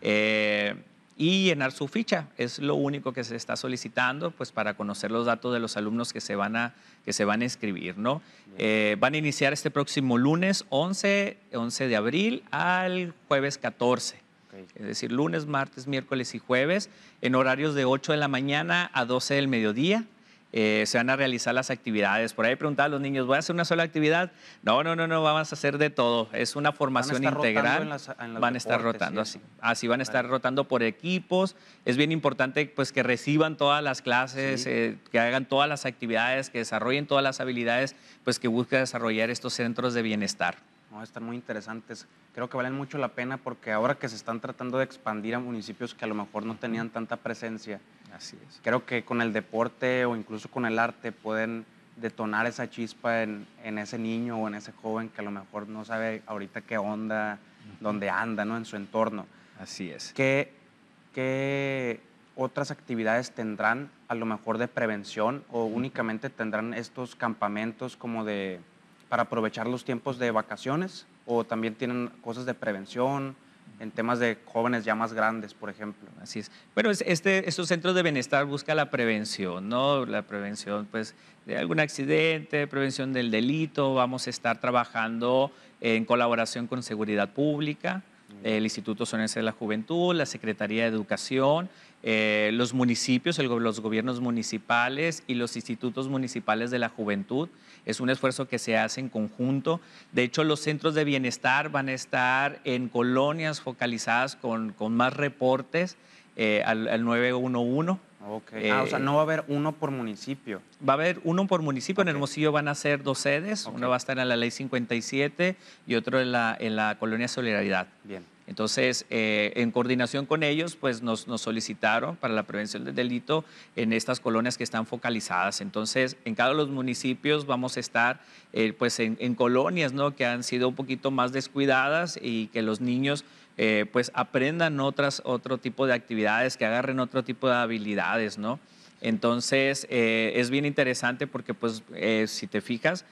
y llenar su ficha. Es lo único que se está solicitando, pues, para conocer los datos de los alumnos que se van a inscribir, ¿no? Van a iniciar este próximo lunes 11 de abril al jueves 14. Es decir, lunes, martes, miércoles y jueves, en horarios de 8 de la mañana a 12 del mediodía. Se van a realizar las actividades. Por ahí preguntaban a los niños, ¿voy a hacer una sola actividad? No, vamos a hacer de todo. Es una formación integral. Van a estar rotando, así van a estar rotando por equipos. Es bien importante, pues, que reciban todas las clases, que hagan todas las actividades, que desarrollen todas las habilidades, pues, que busca desarrollar estos centros de bienestar. No, están muy interesantes. Creo que valen mucho la pena porque ahora que se están tratando de expandir a municipios que a lo mejor no tenían tanta presencia, así es. Creo que con el deporte o incluso con el arte pueden detonar esa chispa en ese niño o en ese joven que a lo mejor no sabe ahorita qué onda, dónde anda, ¿no?, en su entorno. Así es. ¿Qué otras actividades tendrán a lo mejor de prevención o únicamente tendrán estos campamentos como para aprovechar los tiempos de vacaciones, o también tienen cosas de prevención en temas de jóvenes ya más grandes, por ejemplo? Así es. Bueno, estos centros de bienestar buscan la prevención, ¿no? La prevención, pues, de algún accidente, prevención del delito. Vamos a estar trabajando en colaboración con Seguridad Pública, el Instituto Sonorense de la Juventud, la Secretaría de Educación, los municipios, los gobiernos municipales y los institutos municipales de la juventud. Es un esfuerzo que se hace en conjunto. De hecho, los centros de bienestar van a estar en colonias focalizadas con más reportes al 911. Okay. O sea, no va a haber uno por municipio. Va a haber uno por municipio. Okay. En Hermosillo van a ser 2 sedes. Okay. Uno va a estar en la Ley 57 y otro en la Colonia Solidaridad. Bien. Entonces, en coordinación con ellos, pues nos solicitaron para la prevención del delito en estas colonias que están focalizadas. Entonces, en cada uno de los municipios vamos a estar pues en colonias, ¿no?, que han sido un poquito más descuidadas y que los niños pues aprendan otro tipo de actividades, que agarren otro tipo de habilidades, ¿no? Entonces, es bien interesante porque, pues, si te fijas,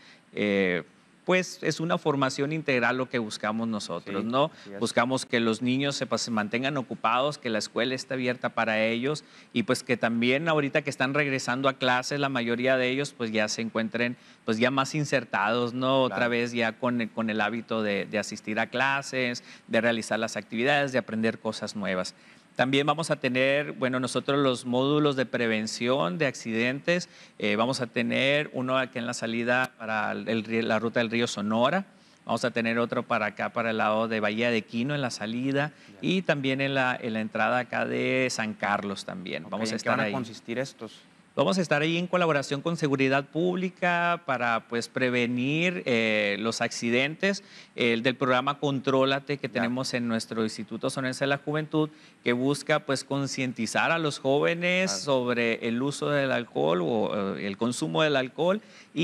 pues es una formación integral lo que buscamos nosotros, ¿no? Buscamos que los niños se mantengan ocupados, que la escuela esté abierta para ellos y pues que también ahorita que están regresando a clases, la mayoría de ellos pues ya se encuentren pues ya más insertados, ¿no? Otra vez ya con el hábito de asistir a clases, de realizar las actividades, de aprender cosas nuevas. También vamos a tener, bueno, nosotros los módulos de prevención de accidentes, vamos a tener uno aquí en la salida para la ruta del río Sonora, vamos a tener otro para acá, para el lado de Bahía de Quino en la salida y también en la entrada acá de San Carlos también. Okay, vamos a estar ahí. ¿En qué van a consistir estos? Vamos a estar ahí en colaboración con Seguridad Pública para pues prevenir los accidentes. El del programa Contrólate que tenemos en nuestro Instituto Sonorense de la Juventud, que busca pues concientizar a los jóvenes sobre el uso del alcohol o el consumo del alcohol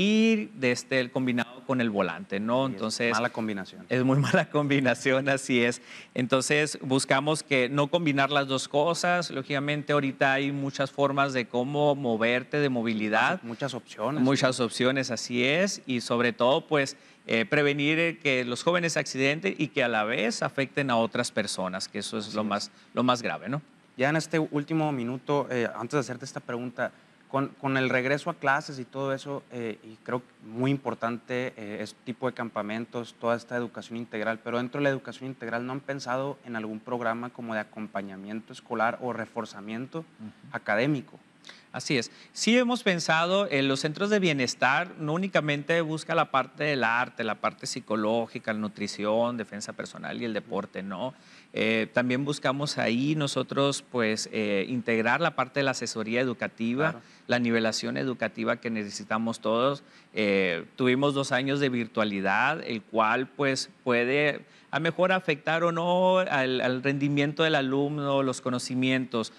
y el combinado con el volante, ¿no? Entonces, mala combinación. Es muy mala combinación, así es. Entonces buscamos que no combinar las dos cosas. Lógicamente ahorita hay muchas formas de cómo moverte, de movilidad. Muchas opciones. Muchas opciones, así es. Y sobre todo, pues, prevenir que los jóvenes se accidenten y que a la vez afecten a otras personas, que eso es lo más grave, ¿no? Ya en este último minuto, antes de hacerte esta pregunta, con el regreso a clases y todo eso, y creo que muy importante este tipo de campamentos, toda esta educación integral, pero dentro de la educación integral, ¿no han pensado en algún programa como de acompañamiento escolar o reforzamiento académico? Así es. Sí hemos pensado en los centros de bienestar, no únicamente busca la parte del arte, la parte psicológica, la nutrición, defensa personal y el deporte, ¿no? También buscamos ahí nosotros pues integrar la parte de la asesoría educativa, la nivelación educativa que necesitamos todos. Tuvimos 2 años de virtualidad, el cual pues puede a mejor afectar o no al rendimiento del alumno, los conocimientos,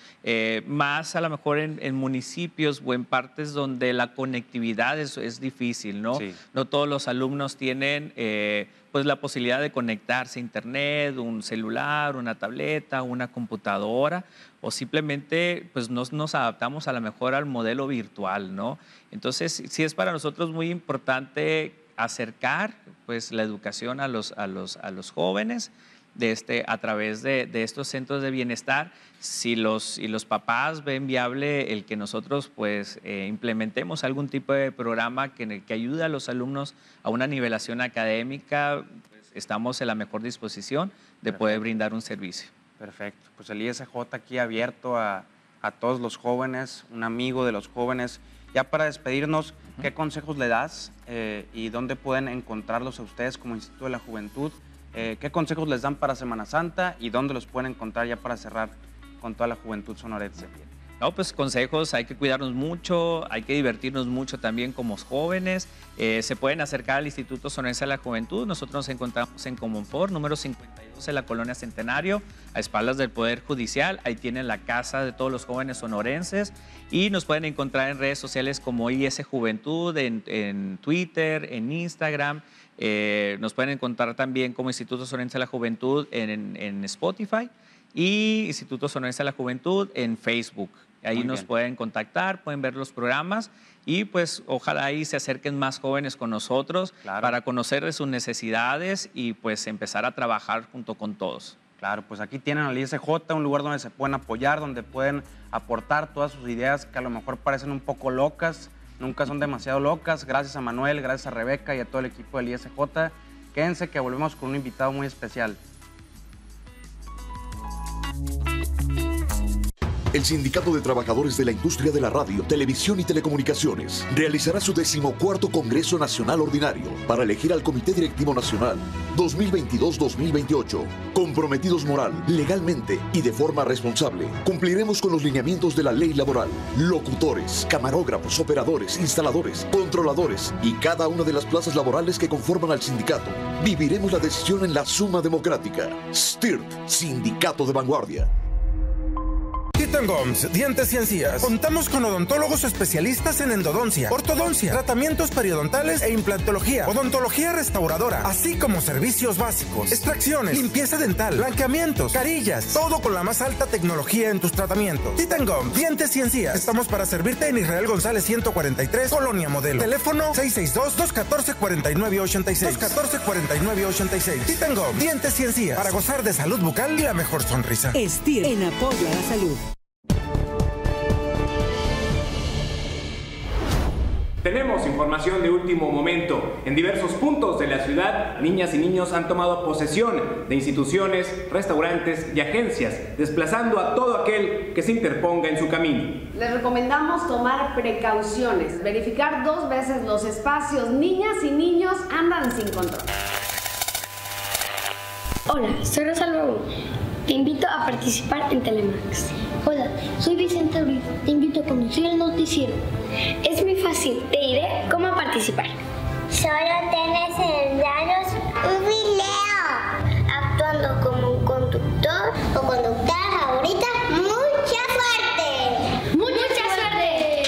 más a lo mejor en municipios o en partes donde la conectividad es difícil, ¿no? Sí. No todos los alumnos tienen pues la posibilidad de conectarse a internet, un celular, una tableta, una computadora, o simplemente pues nos adaptamos a lo mejor al modelo virtual, ¿no? Entonces sí es para nosotros muy importante acercar pues la educación a los jóvenes a través de estos centros de bienestar. Si los papás ven viable el que nosotros pues implementemos algún tipo de programa que ayude a los alumnos a una nivelación académica, pues estamos en la mejor disposición de poder brindar un servicio. Perfecto, pues el ISJ aquí abierto a todos los jóvenes, un amigo de los jóvenes. Ya para despedirnos, ¿qué consejos le das y dónde pueden encontrarlos a ustedes como Instituto de la Juventud? ¿Qué consejos les dan para Semana Santa y dónde los pueden encontrar ya para cerrar con toda la juventud sonorense? No, pues consejos, hay que cuidarnos mucho, hay que divertirnos mucho también como jóvenes. Se pueden acercar al Instituto Sonorense de la Juventud. Nosotros nos encontramos en Comonfort, número 52 en la Colonia Centenario, a espaldas del Poder Judicial. Ahí tienen la casa de todos los jóvenes sonorenses y nos pueden encontrar en redes sociales como IS Juventud, en Twitter, en Instagram. Nos pueden encontrar también como Instituto Sonorense de la Juventud en Spotify y Instituto Sonorense de la Juventud en Facebook. Ahí nos pueden contactar, pueden ver los programas y pues ojalá ahí se acerquen más jóvenes con nosotros para conocer de sus necesidades y pues empezar a trabajar junto con todos. Claro, pues aquí tienen al ISJ, un lugar donde se pueden apoyar, donde pueden aportar todas sus ideas que a lo mejor parecen un poco locas, nunca son demasiado locas. Gracias a Manuel, gracias a Rebeca y a todo el equipo del ISJ. Quédense que volvemos con un invitado muy especial. El Sindicato de Trabajadores de la Industria de la Radio, Televisión y Telecomunicaciones realizará su 14º Congreso Nacional Ordinario para elegir al Comité Directivo Nacional 2022-2028. Comprometidos moral, legalmente y de forma responsable, cumpliremos con los lineamientos de la ley laboral. Locutores, camarógrafos, operadores, instaladores, controladores y cada una de las plazas laborales que conforman al sindicato. Viviremos la decisión en la suma democrática. STIRT, Sindicato de Vanguardia. Titan Gums, Dientes y Encías. Contamos con odontólogos especialistas en endodoncia, ortodoncia, tratamientos periodontales e implantología, odontología restauradora, así como servicios básicos, extracciones, limpieza dental, blanqueamientos, carillas, todo con la más alta tecnología en tus tratamientos. Titan Gums, Dientes y Encías. Estamos para servirte en Israel González 143, Colonia Modelo. Teléfono 662-214-4986. 214-4986. Titan Gums, Dientes y Encías. Para gozar de salud bucal y la mejor sonrisa. Estir, en apoyo a la salud. Tenemos información de último momento. En diversos puntos de la ciudad, niñas y niños han tomado posesión de instituciones, restaurantes y agencias, desplazando a todo aquel que se interponga en su camino. Les recomendamos tomar precauciones, verificar 2 veces los espacios. Niñas y niños andan sin control. Hola, soy Rosalba. Te invito a participar en Telemax. Hola, soy Vicente Ruiz. Te invito a conducir el noticiero. Es muy fácil. Te diré cómo participar. Solo tienes en daros un video actuando como un conductor o conductora favorita. ¡Mucha suerte! ¡Mucha suerte!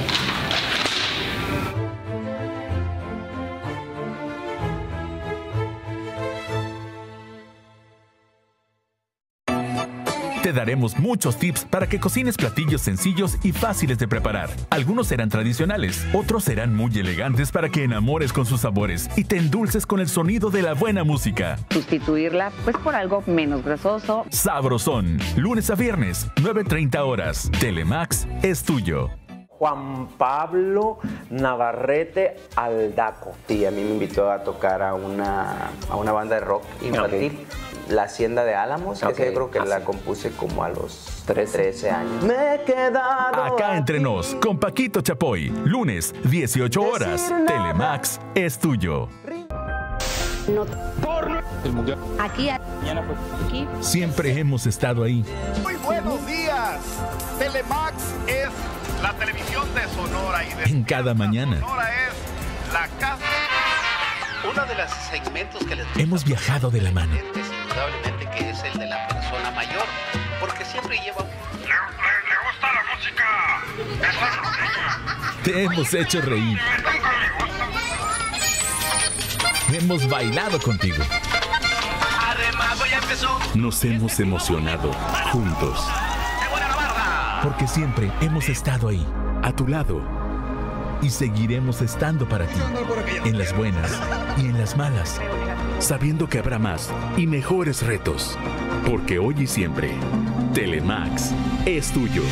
Te daremos muchos tips para que cocines platillos sencillos y fáciles de preparar. Algunos serán tradicionales, otros serán muy elegantes para que enamores con sus sabores y te endulces con el sonido de la buena música. Sustituirla pues por algo menos grasoso. Sabrosón, lunes a viernes, 9:30 horas. Telemax es tuyo. Juan Pablo Navarrete Aldaco. Sí, a mí me invitó a tocar a una banda de rock infantil. Okay. La Hacienda de Álamos, okay. Yo creo que la compuse como a los 13 años. Me he quedado acá entre nos, con Paquito Chapoy, lunes, 18 horas. Telemax es tuyo. No. El mundial. Aquí. Aquí. Siempre hemos estado ahí. Muy buenos días. Telemax es la televisión de Sonora. Y de en cada mañana. Sonora es la casa. Uno de los segmentos que les hemos viajado de la mano. Indudablemente que es el de la persona mayor, porque siempre lleva... ¡Le gusta la música! ¡Es te hemos hecho reír. Hemos bailado contigo. Además, ya empezó. Nos hemos emocionado juntos. Porque siempre hemos estado ahí, a tu lado. Y seguiremos estando para ti, en las buenas y en las malas, sabiendo que habrá más y mejores retos. Porque hoy y siempre, Telemax es tuyo.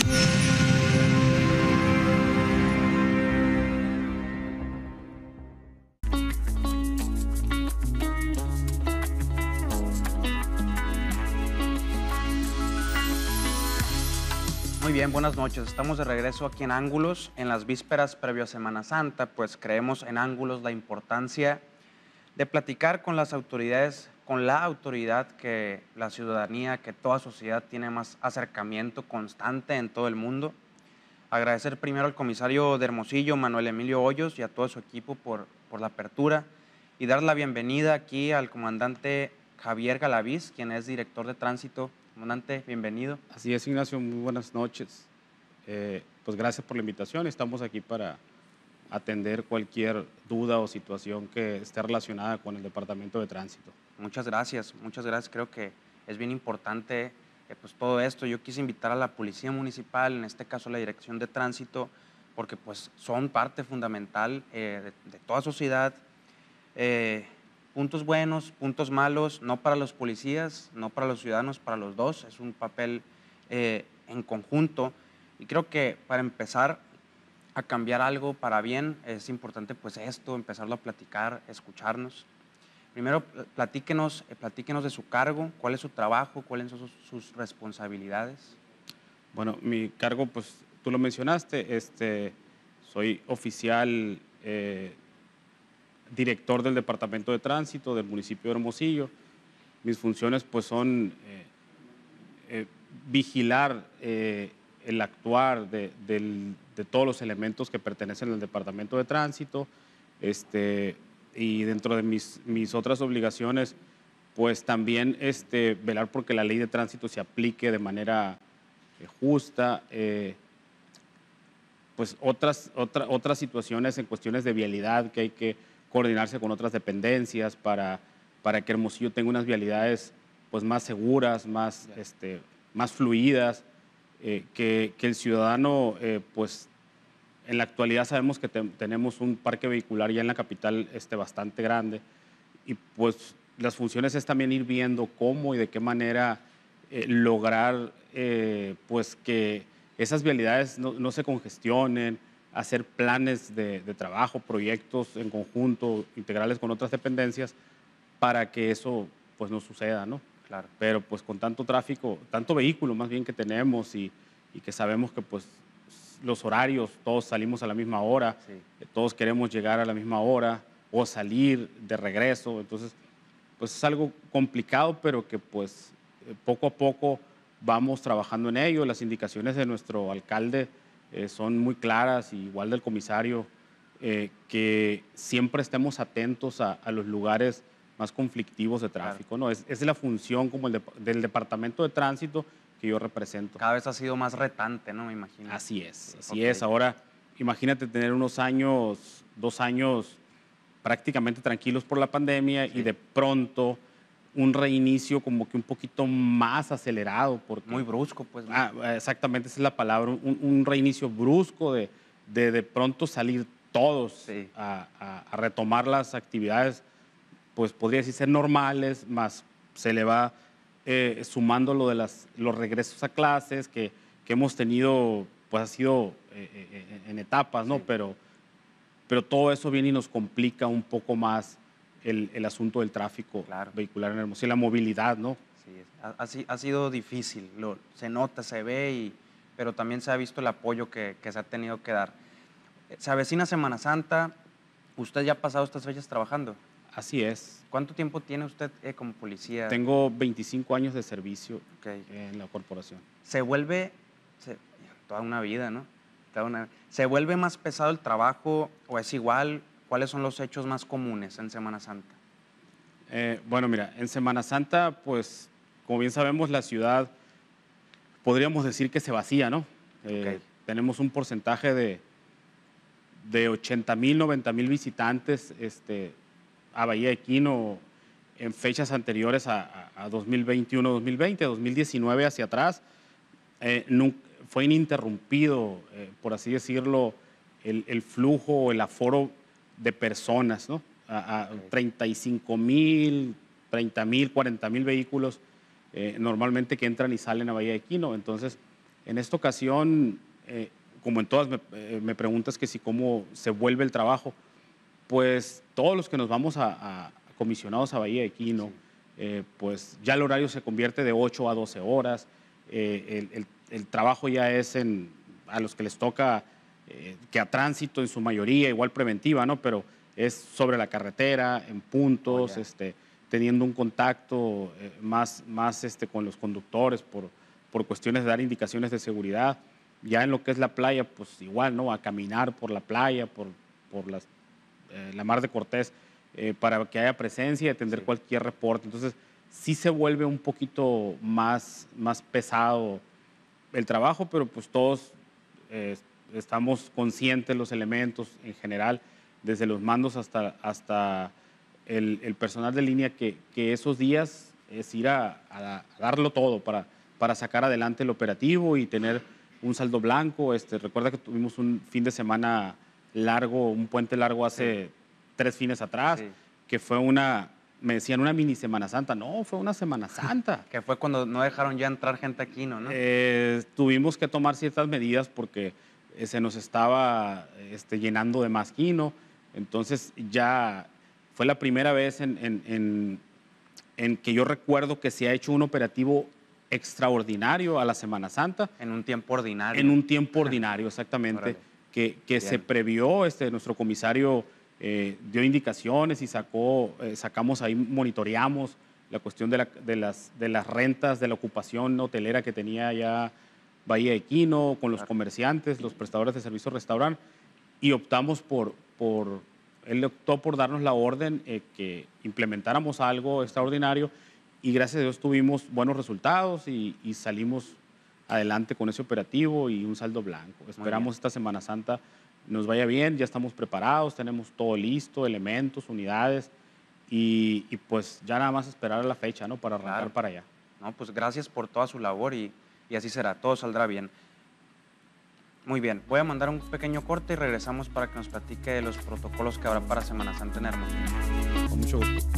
Muy bien, buenas noches. Estamos de regreso aquí en Ángulos. En las vísperas previo a Semana Santa, pues creemos en Ángulos la importancia de platicar con las autoridades, con la autoridad que la ciudadanía, que toda sociedad tiene más acercamiento constante en todo el mundo. Agradecer primero al comisario de Hermosillo, Manuel Emilio Hoyos, y a todo su equipo por la apertura, y dar la bienvenida aquí al comandante Javier Galaviz, quien es director de tránsito. Comandante, bienvenido. Así es, Ignacio, muy buenas noches. Pues gracias por la invitación. Estamos aquí para atender cualquier duda o situación que esté relacionada con el Departamento de Tránsito. Muchas gracias, muchas gracias. Creo que es bien importante pues todo esto. Yo quise invitar a la Policía Municipal, en este caso la Dirección de Tránsito, porque pues son parte fundamental de toda sociedad. Puntos buenos, puntos malos, no para los policías, no para los ciudadanos, para los dos. Es un papel en conjunto. Y creo que para empezar a cambiar algo para bien es importante pues esto, empezarlo a platicar, escucharnos. Primero, platíquenos de su cargo, cuál es su trabajo, cuáles son sus responsabilidades. Bueno, mi cargo, pues tú lo mencionaste, soy oficial director del Departamento de Tránsito del municipio de Hermosillo. Mis funciones pues son vigilar el actuar de todos los elementos que pertenecen al Departamento de Tránsito, y dentro de mis otras obligaciones pues también velar porque la ley de tránsito se aplique de manera justa, pues otras situaciones en cuestiones de vialidad que hay que coordinarse con otras dependencias para que Hermosillo tenga unas vialidades pues más seguras, más fluidas, que el ciudadano pues en la actualidad sabemos que tenemos un parque vehicular ya en la capital bastante grande, y pues las funciones es también ir viendo cómo y de qué manera lograr pues que esas vialidades no se congestionen, hacer planes de trabajo, proyectos en conjunto, integrales con otras dependencias, para que eso pues no suceda, ¿no? Claro. Pero pues con tanto tráfico, tanto vehículo más bien que tenemos y que sabemos que pues los horarios, todos salimos a la misma hora, sí. Todos queremos llegar a la misma hora o salir de regreso, entonces pues es algo complicado, pero que pues poco a poco vamos trabajando en ello. Las indicaciones de nuestro alcalde son muy claras, igual del comisario, que siempre estemos atentos a los lugares más conflictivos de tráfico, ¿no? Es la función como del Departamento de Tránsito que yo represento. Cada vez ha sido más retante, ¿no? Me imagino. Así es. Ahora, imagínate tener unos años, 2 años prácticamente tranquilos por la pandemia y de pronto un reinicio como que un poquito más acelerado. Porque, muy brusco, pues. Exactamente, esa es la palabra. Un reinicio brusco de pronto salir todos a retomar las actividades, pues podría decir ser normales, más se le va sumando lo de los regresos a clases que hemos tenido, pues ha sido en etapas, ¿no? Pero todo eso viene y nos complica un poco más el asunto del tráfico vehicular en Hermosillo, la movilidad, ¿no? Sí, ha sido difícil, se nota, se ve, pero también se ha visto el apoyo que se ha tenido que dar. Se avecina Semana Santa, ¿usted ya ha pasado estas fechas trabajando? Así es. ¿Cuánto tiempo tiene usted como policía? Tengo 25 años de servicio en la corporación. Se vuelve toda una vida, ¿no? ¿Se vuelve más pesado el trabajo o es igual? ¿Cuáles son los hechos más comunes en Semana Santa? Bueno, mira, en Semana Santa, pues, como bien sabemos, la ciudad, podríamos decir que se vacía, ¿no? Tenemos un porcentaje de 80,000, 90,000 visitantes a Bahía de Quino en fechas anteriores a 2021, 2020, 2019 hacia atrás. Fue ininterrumpido, por así decirlo, el flujo o el aforo de personas, ¿no? A 35,000, 30,000, 40,000 vehículos normalmente que entran y salen a Bahía de Quino. Entonces, en esta ocasión, como en todas, me preguntas que si cómo se vuelve el trabajo. Pues todos los que nos vamos a comisionados a Bahía de Quino, pues ya el horario se convierte de 8 a 12 horas. El trabajo ya es a los que les toca que a tránsito en su mayoría, igual preventiva, ¿no? Pero es sobre la carretera, en puntos, teniendo un contacto más con los conductores por cuestiones de dar indicaciones de seguridad. Ya en lo que es la playa, pues igual, ¿no? A caminar por la playa, por la Mar de Cortés, para que haya presencia y atender cualquier reporte. Entonces, sí se vuelve un poquito más pesado el trabajo, pero pues todos estamos conscientes de los elementos en general, desde los mandos hasta el personal de línea, que esos días es ir a darlo todo para sacar adelante el operativo y tener un saldo blanco. Recuerda que tuvimos un fin de semana largo, un puente largo hace 3 fines atrás, que fue me decían una mini Semana Santa. No, fue una Semana Santa. Que fue cuando no dejaron ya entrar gente aquí, ¿no? Tuvimos que tomar ciertas medidas porque se nos estaba llenando de más quino. Entonces ya fue la primera vez en que yo recuerdo que se ha hecho un operativo extraordinario a la Semana Santa. En un tiempo ordinario. En un tiempo ordinario, exactamente. Que se previó, nuestro comisario dio indicaciones y sacamos ahí, monitoreamos la cuestión de las rentas, de la ocupación hotelera que tenía ya Bahía de Quino, con los comerciantes, los prestadores de servicios restaurante, y optamos él optó por darnos la orden que implementáramos algo extraordinario, y gracias a Dios tuvimos buenos resultados y salimos adelante con ese operativo y un saldo blanco. Esperamos esta Semana Santa nos vaya bien, ya estamos preparados, tenemos todo listo, elementos, unidades, y pues ya nada más esperar a la fecha, ¿no? Para arrancar para allá. No, pues gracias por toda su labor y así será, todo saldrá bien. Muy bien, voy a mandar un pequeño corte y regresamos para que nos platique de los protocolos que habrá para Semana Santa en Hermosillo. Con mucho gusto.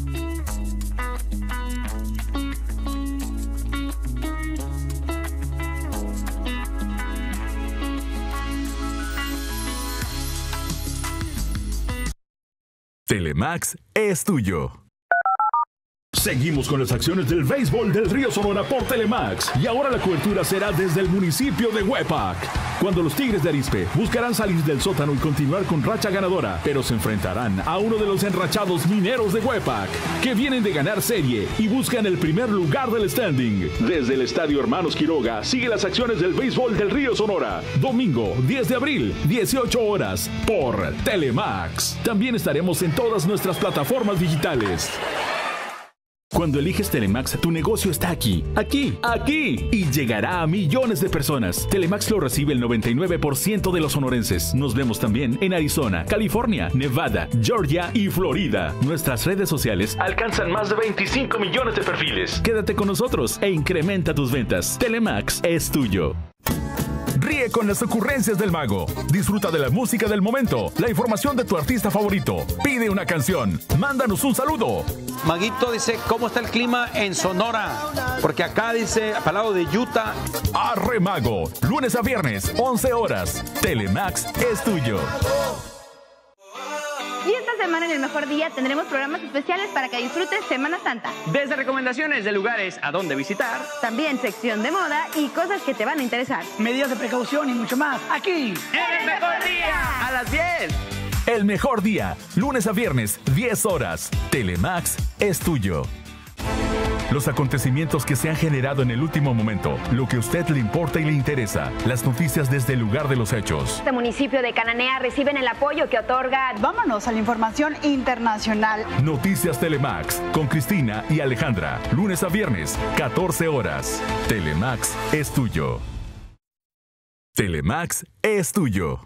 Telemax es tuyo. Seguimos con las acciones del béisbol del Río Sonora por Telemax y ahora la cobertura será desde el municipio de Huepac. Cuando los Tigres de Arizpe buscarán salir del sótano y continuar con racha ganadora, pero se enfrentarán a uno de los enrachados Mineros de Huepac, que vienen de ganar serie y buscan el primer lugar del standing. Desde el Estadio Hermanos Quiroga sigue las acciones del béisbol del Río Sonora. Domingo 10 de abril, 18 horas, por Telemax. También estaremos en todas nuestras plataformas digitales. Cuando eliges Telemax, tu negocio está aquí, y llegará a millones de personas. Telemax lo recibe el 99% de los sonorenses. Nos vemos también en Arizona, California, Nevada, Georgia y Florida. Nuestras redes sociales alcanzan más de 25 millones de perfiles. Quédate con nosotros e incrementa tus ventas. Telemax es tuyo. Ríe con las ocurrencias del mago. Disfruta de la música del momento, la información de tu artista favorito. Pide una canción. Mándanos un saludo. Maguito dice, ¿cómo está el clima en Sonora? Porque acá dice, al lado de Utah. Arre Mago, lunes a viernes, 11 horas. Telemax es tuyo. Y esta semana en El Mejor Día tendremos programas especiales para que disfrutes Semana Santa. Desde recomendaciones de lugares a dónde visitar. También sección de moda y cosas que te van a interesar. Medidas de precaución y mucho más. Aquí. ¡El Mejor Día! A las 10. El Mejor Día, lunes a viernes, 10 horas. Telemax es tuyo. Los acontecimientos que se han generado en el último momento, lo que a usted le importa y le interesa, las noticias desde el lugar de los hechos. Este municipio de Cananea reciben el apoyo que otorga. Vámonos a la información internacional. Noticias Telemax con Cristina y Alejandra, lunes a viernes, 14 horas. Telemax es tuyo. Telemax es tuyo.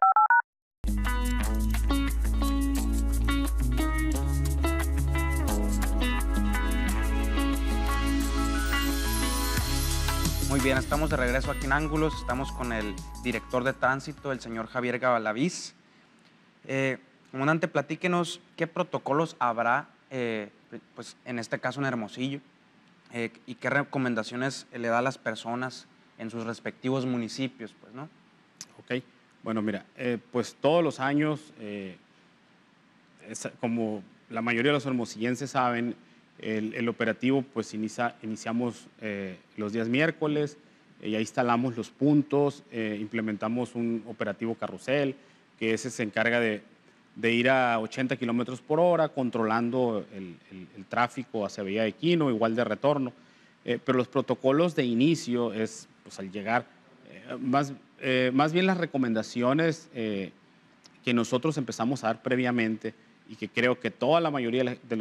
Muy bien, estamos de regreso aquí en Ángulos, estamos con el director de tránsito, el señor Javier Gavalaviz. Comandante, platíquenos qué protocolos habrá, pues en este caso en Hermosillo, y qué recomendaciones le da a las personas en sus respectivos municipios, pues, ¿no? Ok, bueno, mira, pues todos los años, como la mayoría de los hermosillenses saben, el operativo, pues iniciamos los días miércoles, ya instalamos los puntos, implementamos un operativo carrusel, que ese se encarga de ir a 80 kilómetros por hora, controlando el tráfico hacia Villa de Quino, igual de retorno. Pero los protocolos de inicio es, pues al llegar, más bien las recomendaciones que nosotros empezamos a dar previamente y que creo que toda la mayoría de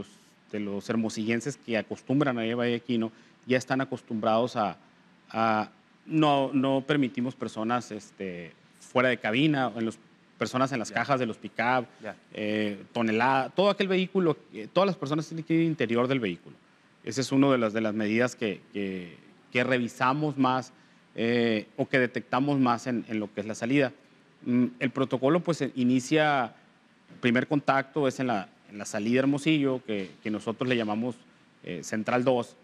los hermosillenses que acostumbran a ir a Valle de Quino ya están acostumbrados a no permitimos personas fuera de cabina, personas en las cajas de los pick-up, tonelada, todo aquel vehículo, todas las personas tienen que ir al interior del vehículo. Esa es una de las medidas que revisamos más o que detectamos más en lo que es la salida. El protocolo pues inicia, primer contacto es en la salida de Hermosillo, que nosotros le llamamos Central 2,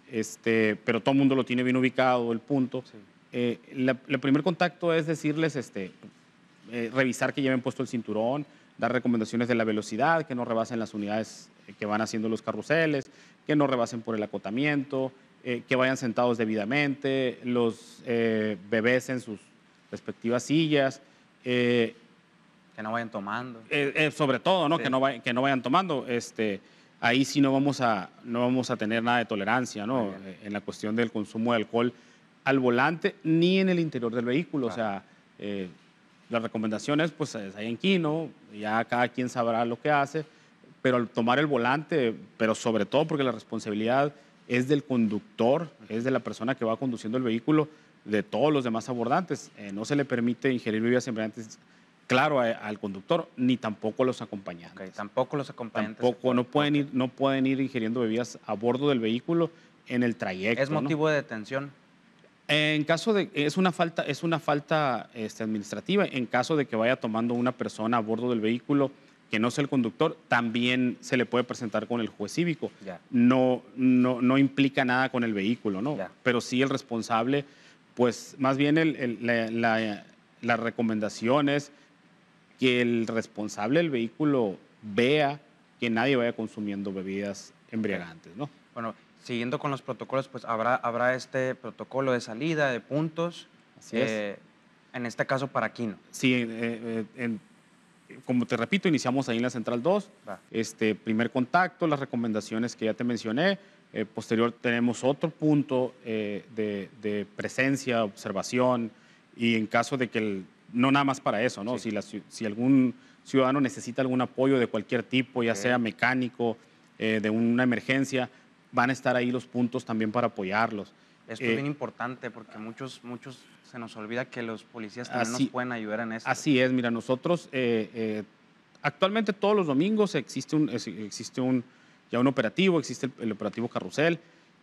pero todo el mundo lo tiene bien ubicado, el punto. Sí. El primer contacto es decirles, revisar que lleven puesto el cinturón, dar recomendaciones de la velocidad, que no rebasen las unidades que van haciendo los carruseles, que no rebasen por el acotamiento, que vayan sentados debidamente, los bebés en sus respectivas sillas. Que no vayan tomando. Sobre todo, ¿no? Sí. Que no vayan tomando. Ahí sí no vamos a tener nada de tolerancia, ¿no? En la cuestión del consumo de alcohol al volante ni en el interior del vehículo. Claro. O sea, las recomendaciones, pues, ahí en Quino, ya cada quien sabrá lo que hace, pero al tomar el volante, pero sobre todo porque la responsabilidad es del conductor, es de la persona que va conduciendo el vehículo, de todos los demás abordantes. No se le permite ingerir bebidas embriagantes, claro, al conductor, ni tampoco a los acompañantes. Okay, tampoco los acompañantes. Tampoco, no pueden ir ingiriendo bebidas a bordo del vehículo en el trayecto. ¿Es motivo de detención? En caso de, es una falta administrativa. En caso de que vaya tomando una persona a bordo del vehículo que no sea el conductor, también se le puede presentar con el juez cívico. Ya. No implica nada con el vehículo, ¿no? Ya. Pero sí el responsable, pues más bien la recomendación es que el responsable del vehículo vea que nadie vaya consumiendo bebidas embriagantes, ¿no? Bueno, siguiendo con los protocolos, pues habrá este protocolo de salida, de puntos. Así es. En este caso para Quino. Sí, como te repito, iniciamos ahí en la Central 2. Primer contacto, las recomendaciones que ya te mencioné. Posterior tenemos otro punto de presencia, observación, y en caso de que, no nada más para eso, ¿no? Sí. Si algún ciudadano necesita algún apoyo de cualquier tipo, ya sea mecánico, de una emergencia, van a estar ahí los puntos también para apoyarlos. Esto es bien importante porque muchos se nos olvida que los policías también nos pueden ayudar en esto. Así es, mira, nosotros actualmente todos los domingos existe ya un operativo, existe el operativo Carrusel,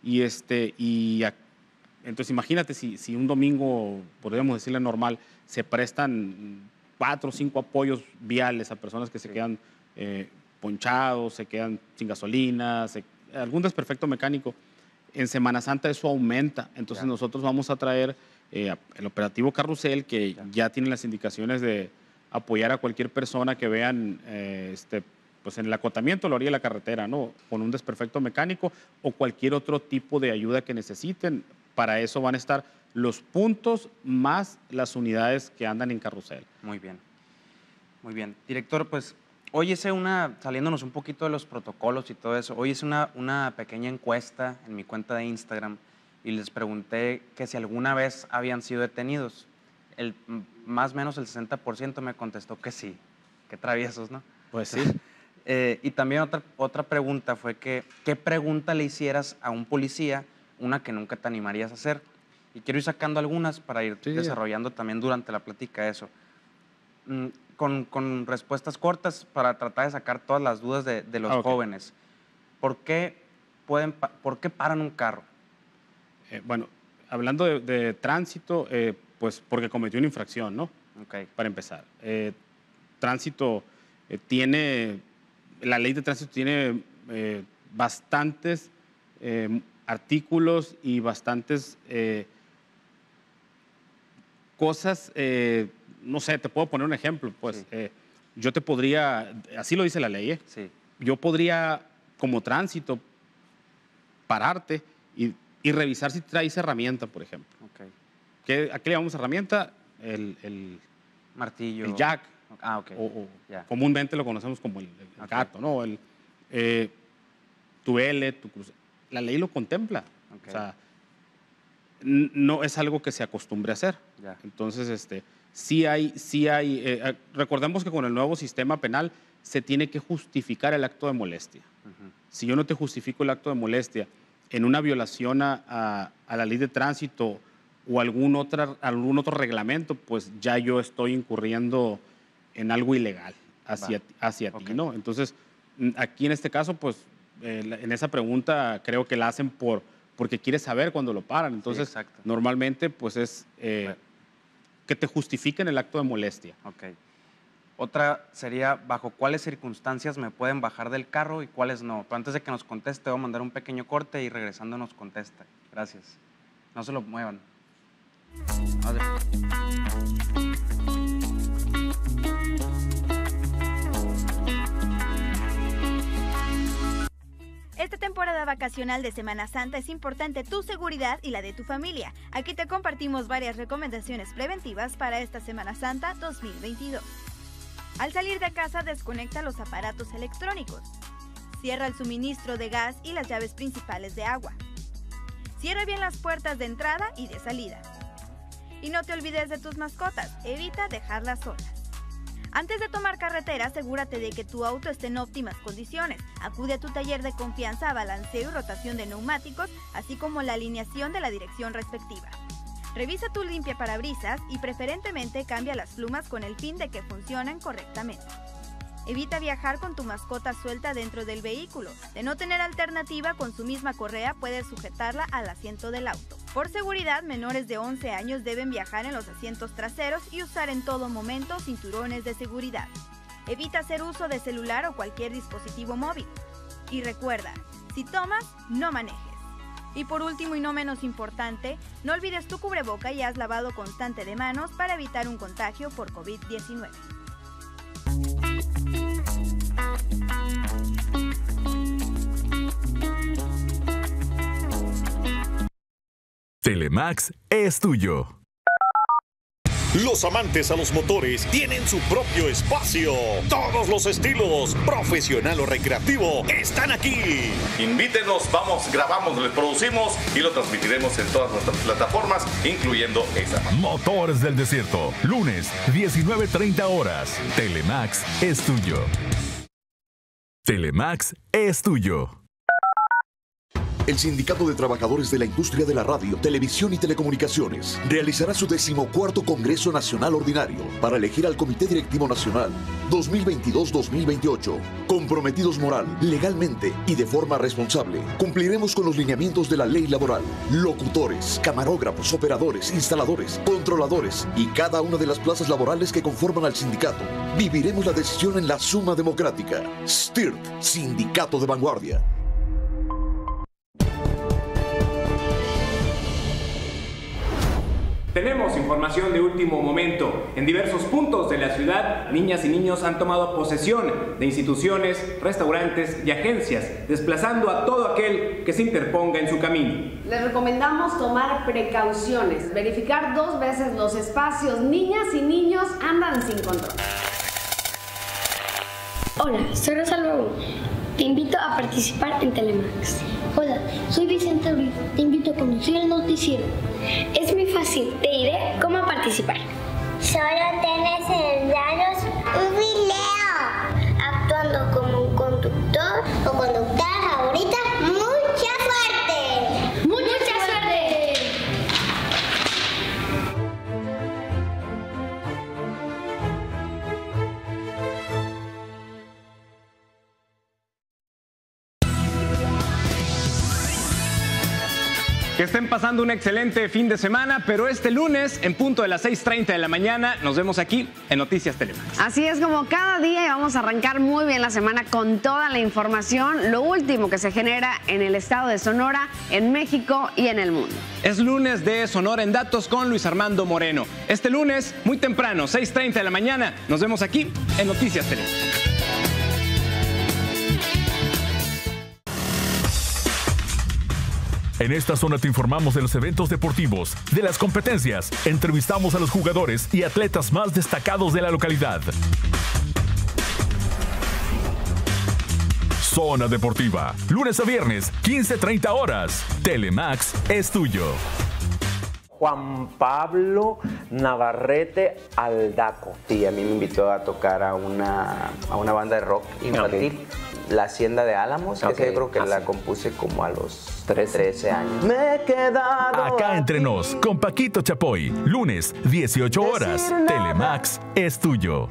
entonces imagínate si un domingo, podríamos decirle normal, se prestan 4 o 5 apoyos viales a personas que se quedan ponchados, se quedan sin gasolina, algún desperfecto mecánico. En Semana Santa eso aumenta, entonces nosotros vamos a traer el operativo Carrusel, que ya tiene las indicaciones de apoyar a cualquier persona que vean pues en el acotamiento, la orilla de la carretera, ¿no? Con un desperfecto mecánico o cualquier otro tipo de ayuda que necesiten. Para eso van a estar los puntos más las unidades que andan en Carrusel. Muy bien. Muy bien. Director, pues hoy hice saliéndonos un poquito de los protocolos y todo eso, hoy hice una pequeña encuesta en mi cuenta de Instagram y les pregunté que si alguna vez habían sido detenidos. Más o menos el 60% me contestó que sí. Qué traviesos, ¿no? Pues sí. Y también otra pregunta fue que, ¿qué pregunta le hicieras a un policía, una que nunca te animarías a hacer? Y quiero ir sacando algunas para ir desarrollando también durante la plática eso. Con respuestas cortas para tratar de sacar todas las dudas de los jóvenes. ¿Por qué paran un carro? Bueno, hablando de tránsito, pues porque cometió una infracción, ¿no? Para empezar. Tránsito la ley de tránsito tiene bastantes artículos y bastantes cosas, no sé, te puedo poner un ejemplo, pues yo te podría, así lo dice la ley, yo podría como tránsito pararte y revisar si traes herramienta, por ejemplo. ¿A qué le llamamos herramienta? El martillo. El jack. Comúnmente lo conocemos como el gato, ¿no? Tu L, tu cruz. La ley lo contempla. O sea, no es algo que se acostumbre a hacer. Entonces, sí hay recordemos que con el nuevo sistema penal se tiene que justificar el acto de molestia. Si yo no te justifico el acto de molestia en una violación a la ley de tránsito o algún otro reglamento, pues ya yo estoy incurriendo en algo ilegal hacia ti, ¿no? Entonces, aquí en este caso, pues, en esa pregunta creo que la hacen porque quiere saber cuándo lo paran. Entonces, normalmente, pues, es que te justifiquen el acto de molestia. Otra sería, ¿bajo cuáles circunstancias me pueden bajar del carro y cuáles no? Pero antes de que nos conteste, voy a mandar un pequeño corte y regresando nos contesta. Gracias. No se lo muevan. Esta temporada vacacional de Semana Santa es importante tu seguridad y la de tu familia. Aquí te compartimos varias recomendaciones preventivas para esta Semana Santa 2022. Al salir de casa, desconecta los aparatos electrónicos. Cierra el suministro de gas y las llaves principales de agua. Cierra bien las puertas de entrada y de salida. Y no te olvides de tus mascotas, evita dejarlas solas. Antes de tomar carretera, asegúrate de que tu auto esté en óptimas condiciones. Acude a tu taller de confianza a balanceo y rotación de neumáticos, así como la alineación de la dirección respectiva. Revisa tu limpiaparabrisas y preferentemente cambia las plumas con el fin de que funcionen correctamente. Evita viajar con tu mascota suelta dentro del vehículo. De no tener alternativa, con su misma correa puedes sujetarla al asiento del auto. Por seguridad, menores de 11 años deben viajar en los asientos traseros y usar en todo momento cinturones de seguridad. Evita hacer uso de celular o cualquier dispositivo móvil. Y recuerda, si tomas, no manejes. Y por último y no menos importante, no olvides tu cubreboca y haz lavado constante de manos para evitar un contagio por COVID-19. Telemax es tuyo. Los amantes a los motores tienen su propio espacio. Todos los estilos, profesional o recreativo, están aquí. Invítenos, vamos, grabamos, les producimos y lo transmitiremos en todas nuestras plataformas, incluyendo esa. Motores del Desierto, lunes, 19:30 horas. Telemax es tuyo. Telemax es tuyo. El Sindicato de Trabajadores de la Industria de la Radio, Televisión y Telecomunicaciones realizará su 14º Congreso Nacional Ordinario para elegir al Comité Directivo Nacional 2022-2028. Comprometidos moral, legalmente y de forma responsable, cumpliremos con los lineamientos de la ley laboral. Locutores, camarógrafos, operadores, instaladores, controladores y cada una de las plazas laborales que conforman al sindicato. Viviremos la decisión en la suma democrática. STIRT, Sindicato de Vanguardia. Tenemos información de último momento. En diversos puntos de la ciudad, niñas y niños han tomado posesión de instituciones, restaurantes y agencias, desplazando a todo aquel que se interponga en su camino. Les recomendamos tomar precauciones, verificar 2 veces los espacios. Niñas y niños andan sin control. Hola, soy Rosalba. Te invito a participar en Telemax. Hola, soy Vicente Ruiz. Te invito a conducir el noticiero. Es muy fácil. Te diré cómo participar. Solo tienes en labios un video actuando como un conductor o conductora favorita. ¡Mucha suerte! ¡Mucha suerte! Que estén pasando un excelente fin de semana, pero este lunes, en punto de las 6:30 de la mañana, nos vemos aquí en Noticias Telemax. Así es, como cada día, y vamos a arrancar muy bien la semana con toda la información, lo último que se genera en el estado de Sonora, en México y en el mundo. Es lunes de Sonora en Datos con Luis Armando Moreno. Este lunes, muy temprano, 6:30 de la mañana, nos vemos aquí en Noticias Telemax. En esta zona te informamos de los eventos deportivos, de las competencias, entrevistamos a los jugadores y atletas más destacados de la localidad. Zona Deportiva, lunes a viernes, 15:30 horas. Telemax es tuyo. Juan Pablo Navarrete Aldaco. Sí, a mí me invitó a tocar a una banda de rock infantil. Okay. La Hacienda de Álamos, que yo creo que la compuse como a los 13 años. Me he quedado acá entre nos, con Paquito Chapoy, lunes, 18 horas. Telemax es tuyo.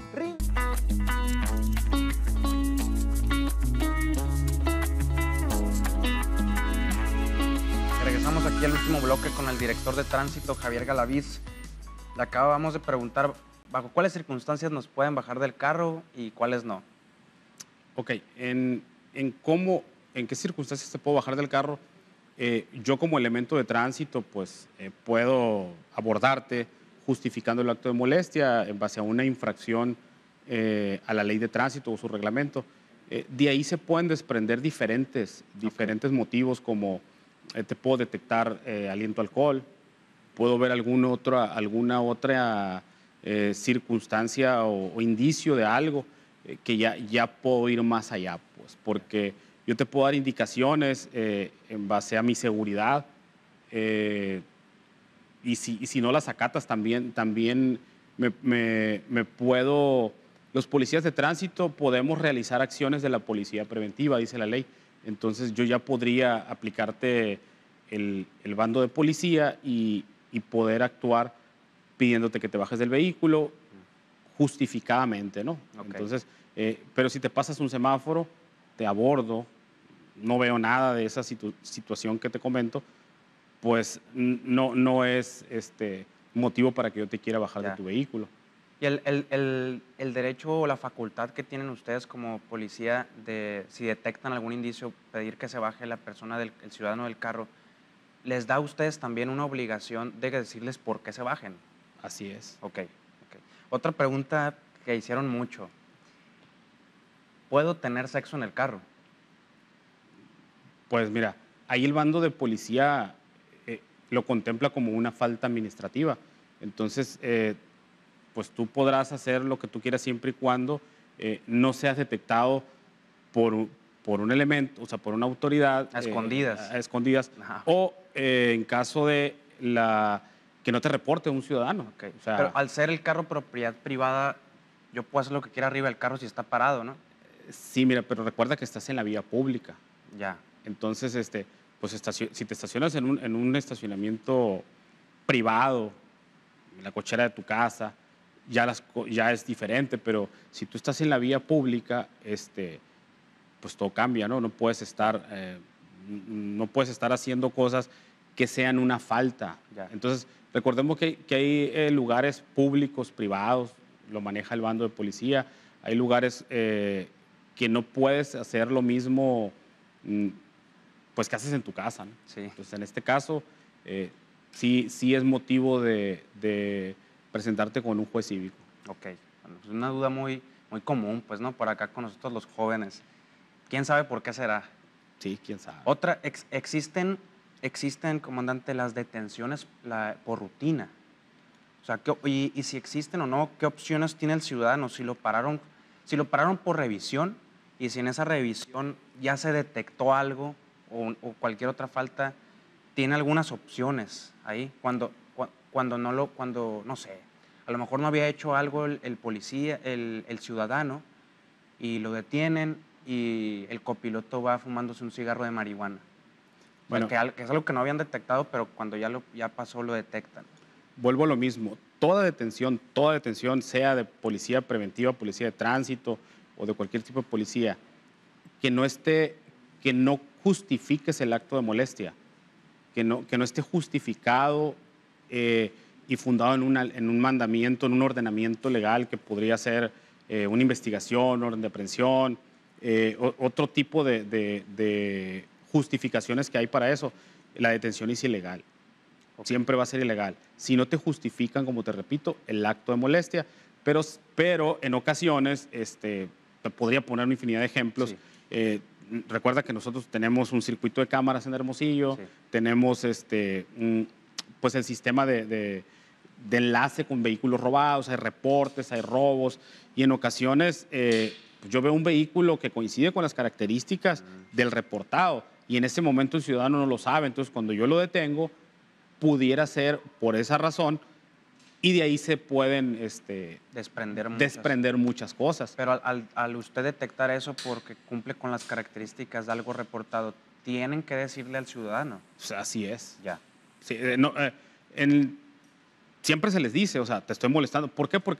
Regresamos aquí al último bloque con el director de tránsito, Javier Galaviz. Le acabamos de preguntar bajo cuáles circunstancias nos pueden bajar del carro y cuáles no. Ok, en qué circunstancias te puedo bajar del carro. Yo como elemento de tránsito, pues puedo abordarte justificando el acto de molestia en base a una infracción a la ley de tránsito o su reglamento. De ahí se pueden desprender diferentes motivos, como te puedo detectar aliento a alcohol, puedo ver alguna otra circunstancia o indicio de algo que ya puedo ir más allá, pues, porque yo te puedo dar indicaciones en base a mi seguridad y si no las acatas también me puedo... Los policías de tránsito podemos realizar acciones de la policía preventiva, dice la ley. Entonces yo ya podría aplicarte el bando de policía y poder actuar pidiéndote que te bajes del vehículo justificadamente, ¿no? Okay. Entonces, pero si te pasas un semáforo, te abordo, no veo nada de esa situación que te comento, pues no es motivo para que yo te quiera bajar de tu vehículo. Y el derecho o la facultad que tienen ustedes como policía de, si detectan algún indicio, pedir que se baje la persona, el ciudadano del carro, ¿les da a ustedes también una obligación de decirles por qué se bajen? Así es. Ok. Otra pregunta que hicieron mucho. ¿Puedo tener sexo en el carro? Pues mira, ahí el bando de policía lo contempla como una falta administrativa. Entonces, pues tú podrás hacer lo que tú quieras siempre y cuando no seas detectado por un elemento, o sea, por una autoridad. A escondidas. A escondidas. O en caso de que no te reporte un ciudadano. Okay. O sea, pero al ser el carro propiedad privada, yo puedo hacer lo que quiera arriba del carro si está parado, ¿no? Sí, mira, pero recuerda que estás en la vía pública. Ya. Entonces, pues si te estacionas en un estacionamiento privado, en la cochera de tu casa, ya es diferente, pero si tú estás en la vía pública, pues todo cambia, ¿no? No puedes estar haciendo cosas que sean una falta. Ya. Entonces, recordemos que hay lugares públicos, privados, lo maneja el bando de policía, hay lugares que no puedes hacer lo mismo pues que haces en tu casa, ¿no? Sí. Entonces, en este caso, sí es motivo de presentarte con un juez cívico. Ok. Bueno, pues una duda muy, muy común, pues, ¿no? Por acá con nosotros los jóvenes. ¿Quién sabe por qué será? Sí, quién sabe. Otra, existen, comandante, las detenciones por rutina. O sea, y si existen o no, ¿qué opciones tiene el ciudadano? Si lo pararon por revisión y si en esa revisión ya se detectó algo o cualquier otra falta, tiene algunas opciones ahí. Cuando no sé, a lo mejor no había hecho algo el policía, el ciudadano, y lo detienen y el copiloto va fumándose un cigarro de marihuana. Bueno, que es algo que no habían detectado, pero cuando ya pasó lo detectan. Vuelvo a lo mismo. Toda detención, sea de policía preventiva, policía de tránsito o de cualquier tipo de policía, que no justifiques el acto de molestia, que no esté justificado y fundado en un mandamiento, en un ordenamiento legal que podría ser una investigación, orden de aprehensión, otro tipo de justificaciones que hay para eso. La detención es ilegal. Siempre va a ser ilegal. Si no te justifican, como te repito, el acto de molestia, pero en ocasiones, te podría poner una infinidad de ejemplos. Sí. Recuerda que nosotros tenemos un circuito de cámaras en Hermosillo, sí. Tenemos pues el sistema de enlace con vehículos robados, hay reportes, hay robos, y en ocasiones yo veo un vehículo que coincide con las características del reportado, y en ese momento el ciudadano no lo sabe. Entonces, cuando yo lo detengo, pudiera ser por esa razón, y de ahí se pueden desprender muchas cosas. Pero al usted detectar eso porque cumple con las características de algo reportado, ¿tienen que decirle al ciudadano? O sea, así es. Ya. Sí, siempre se les dice, o sea, te estoy molestando. ¿Por qué? Porque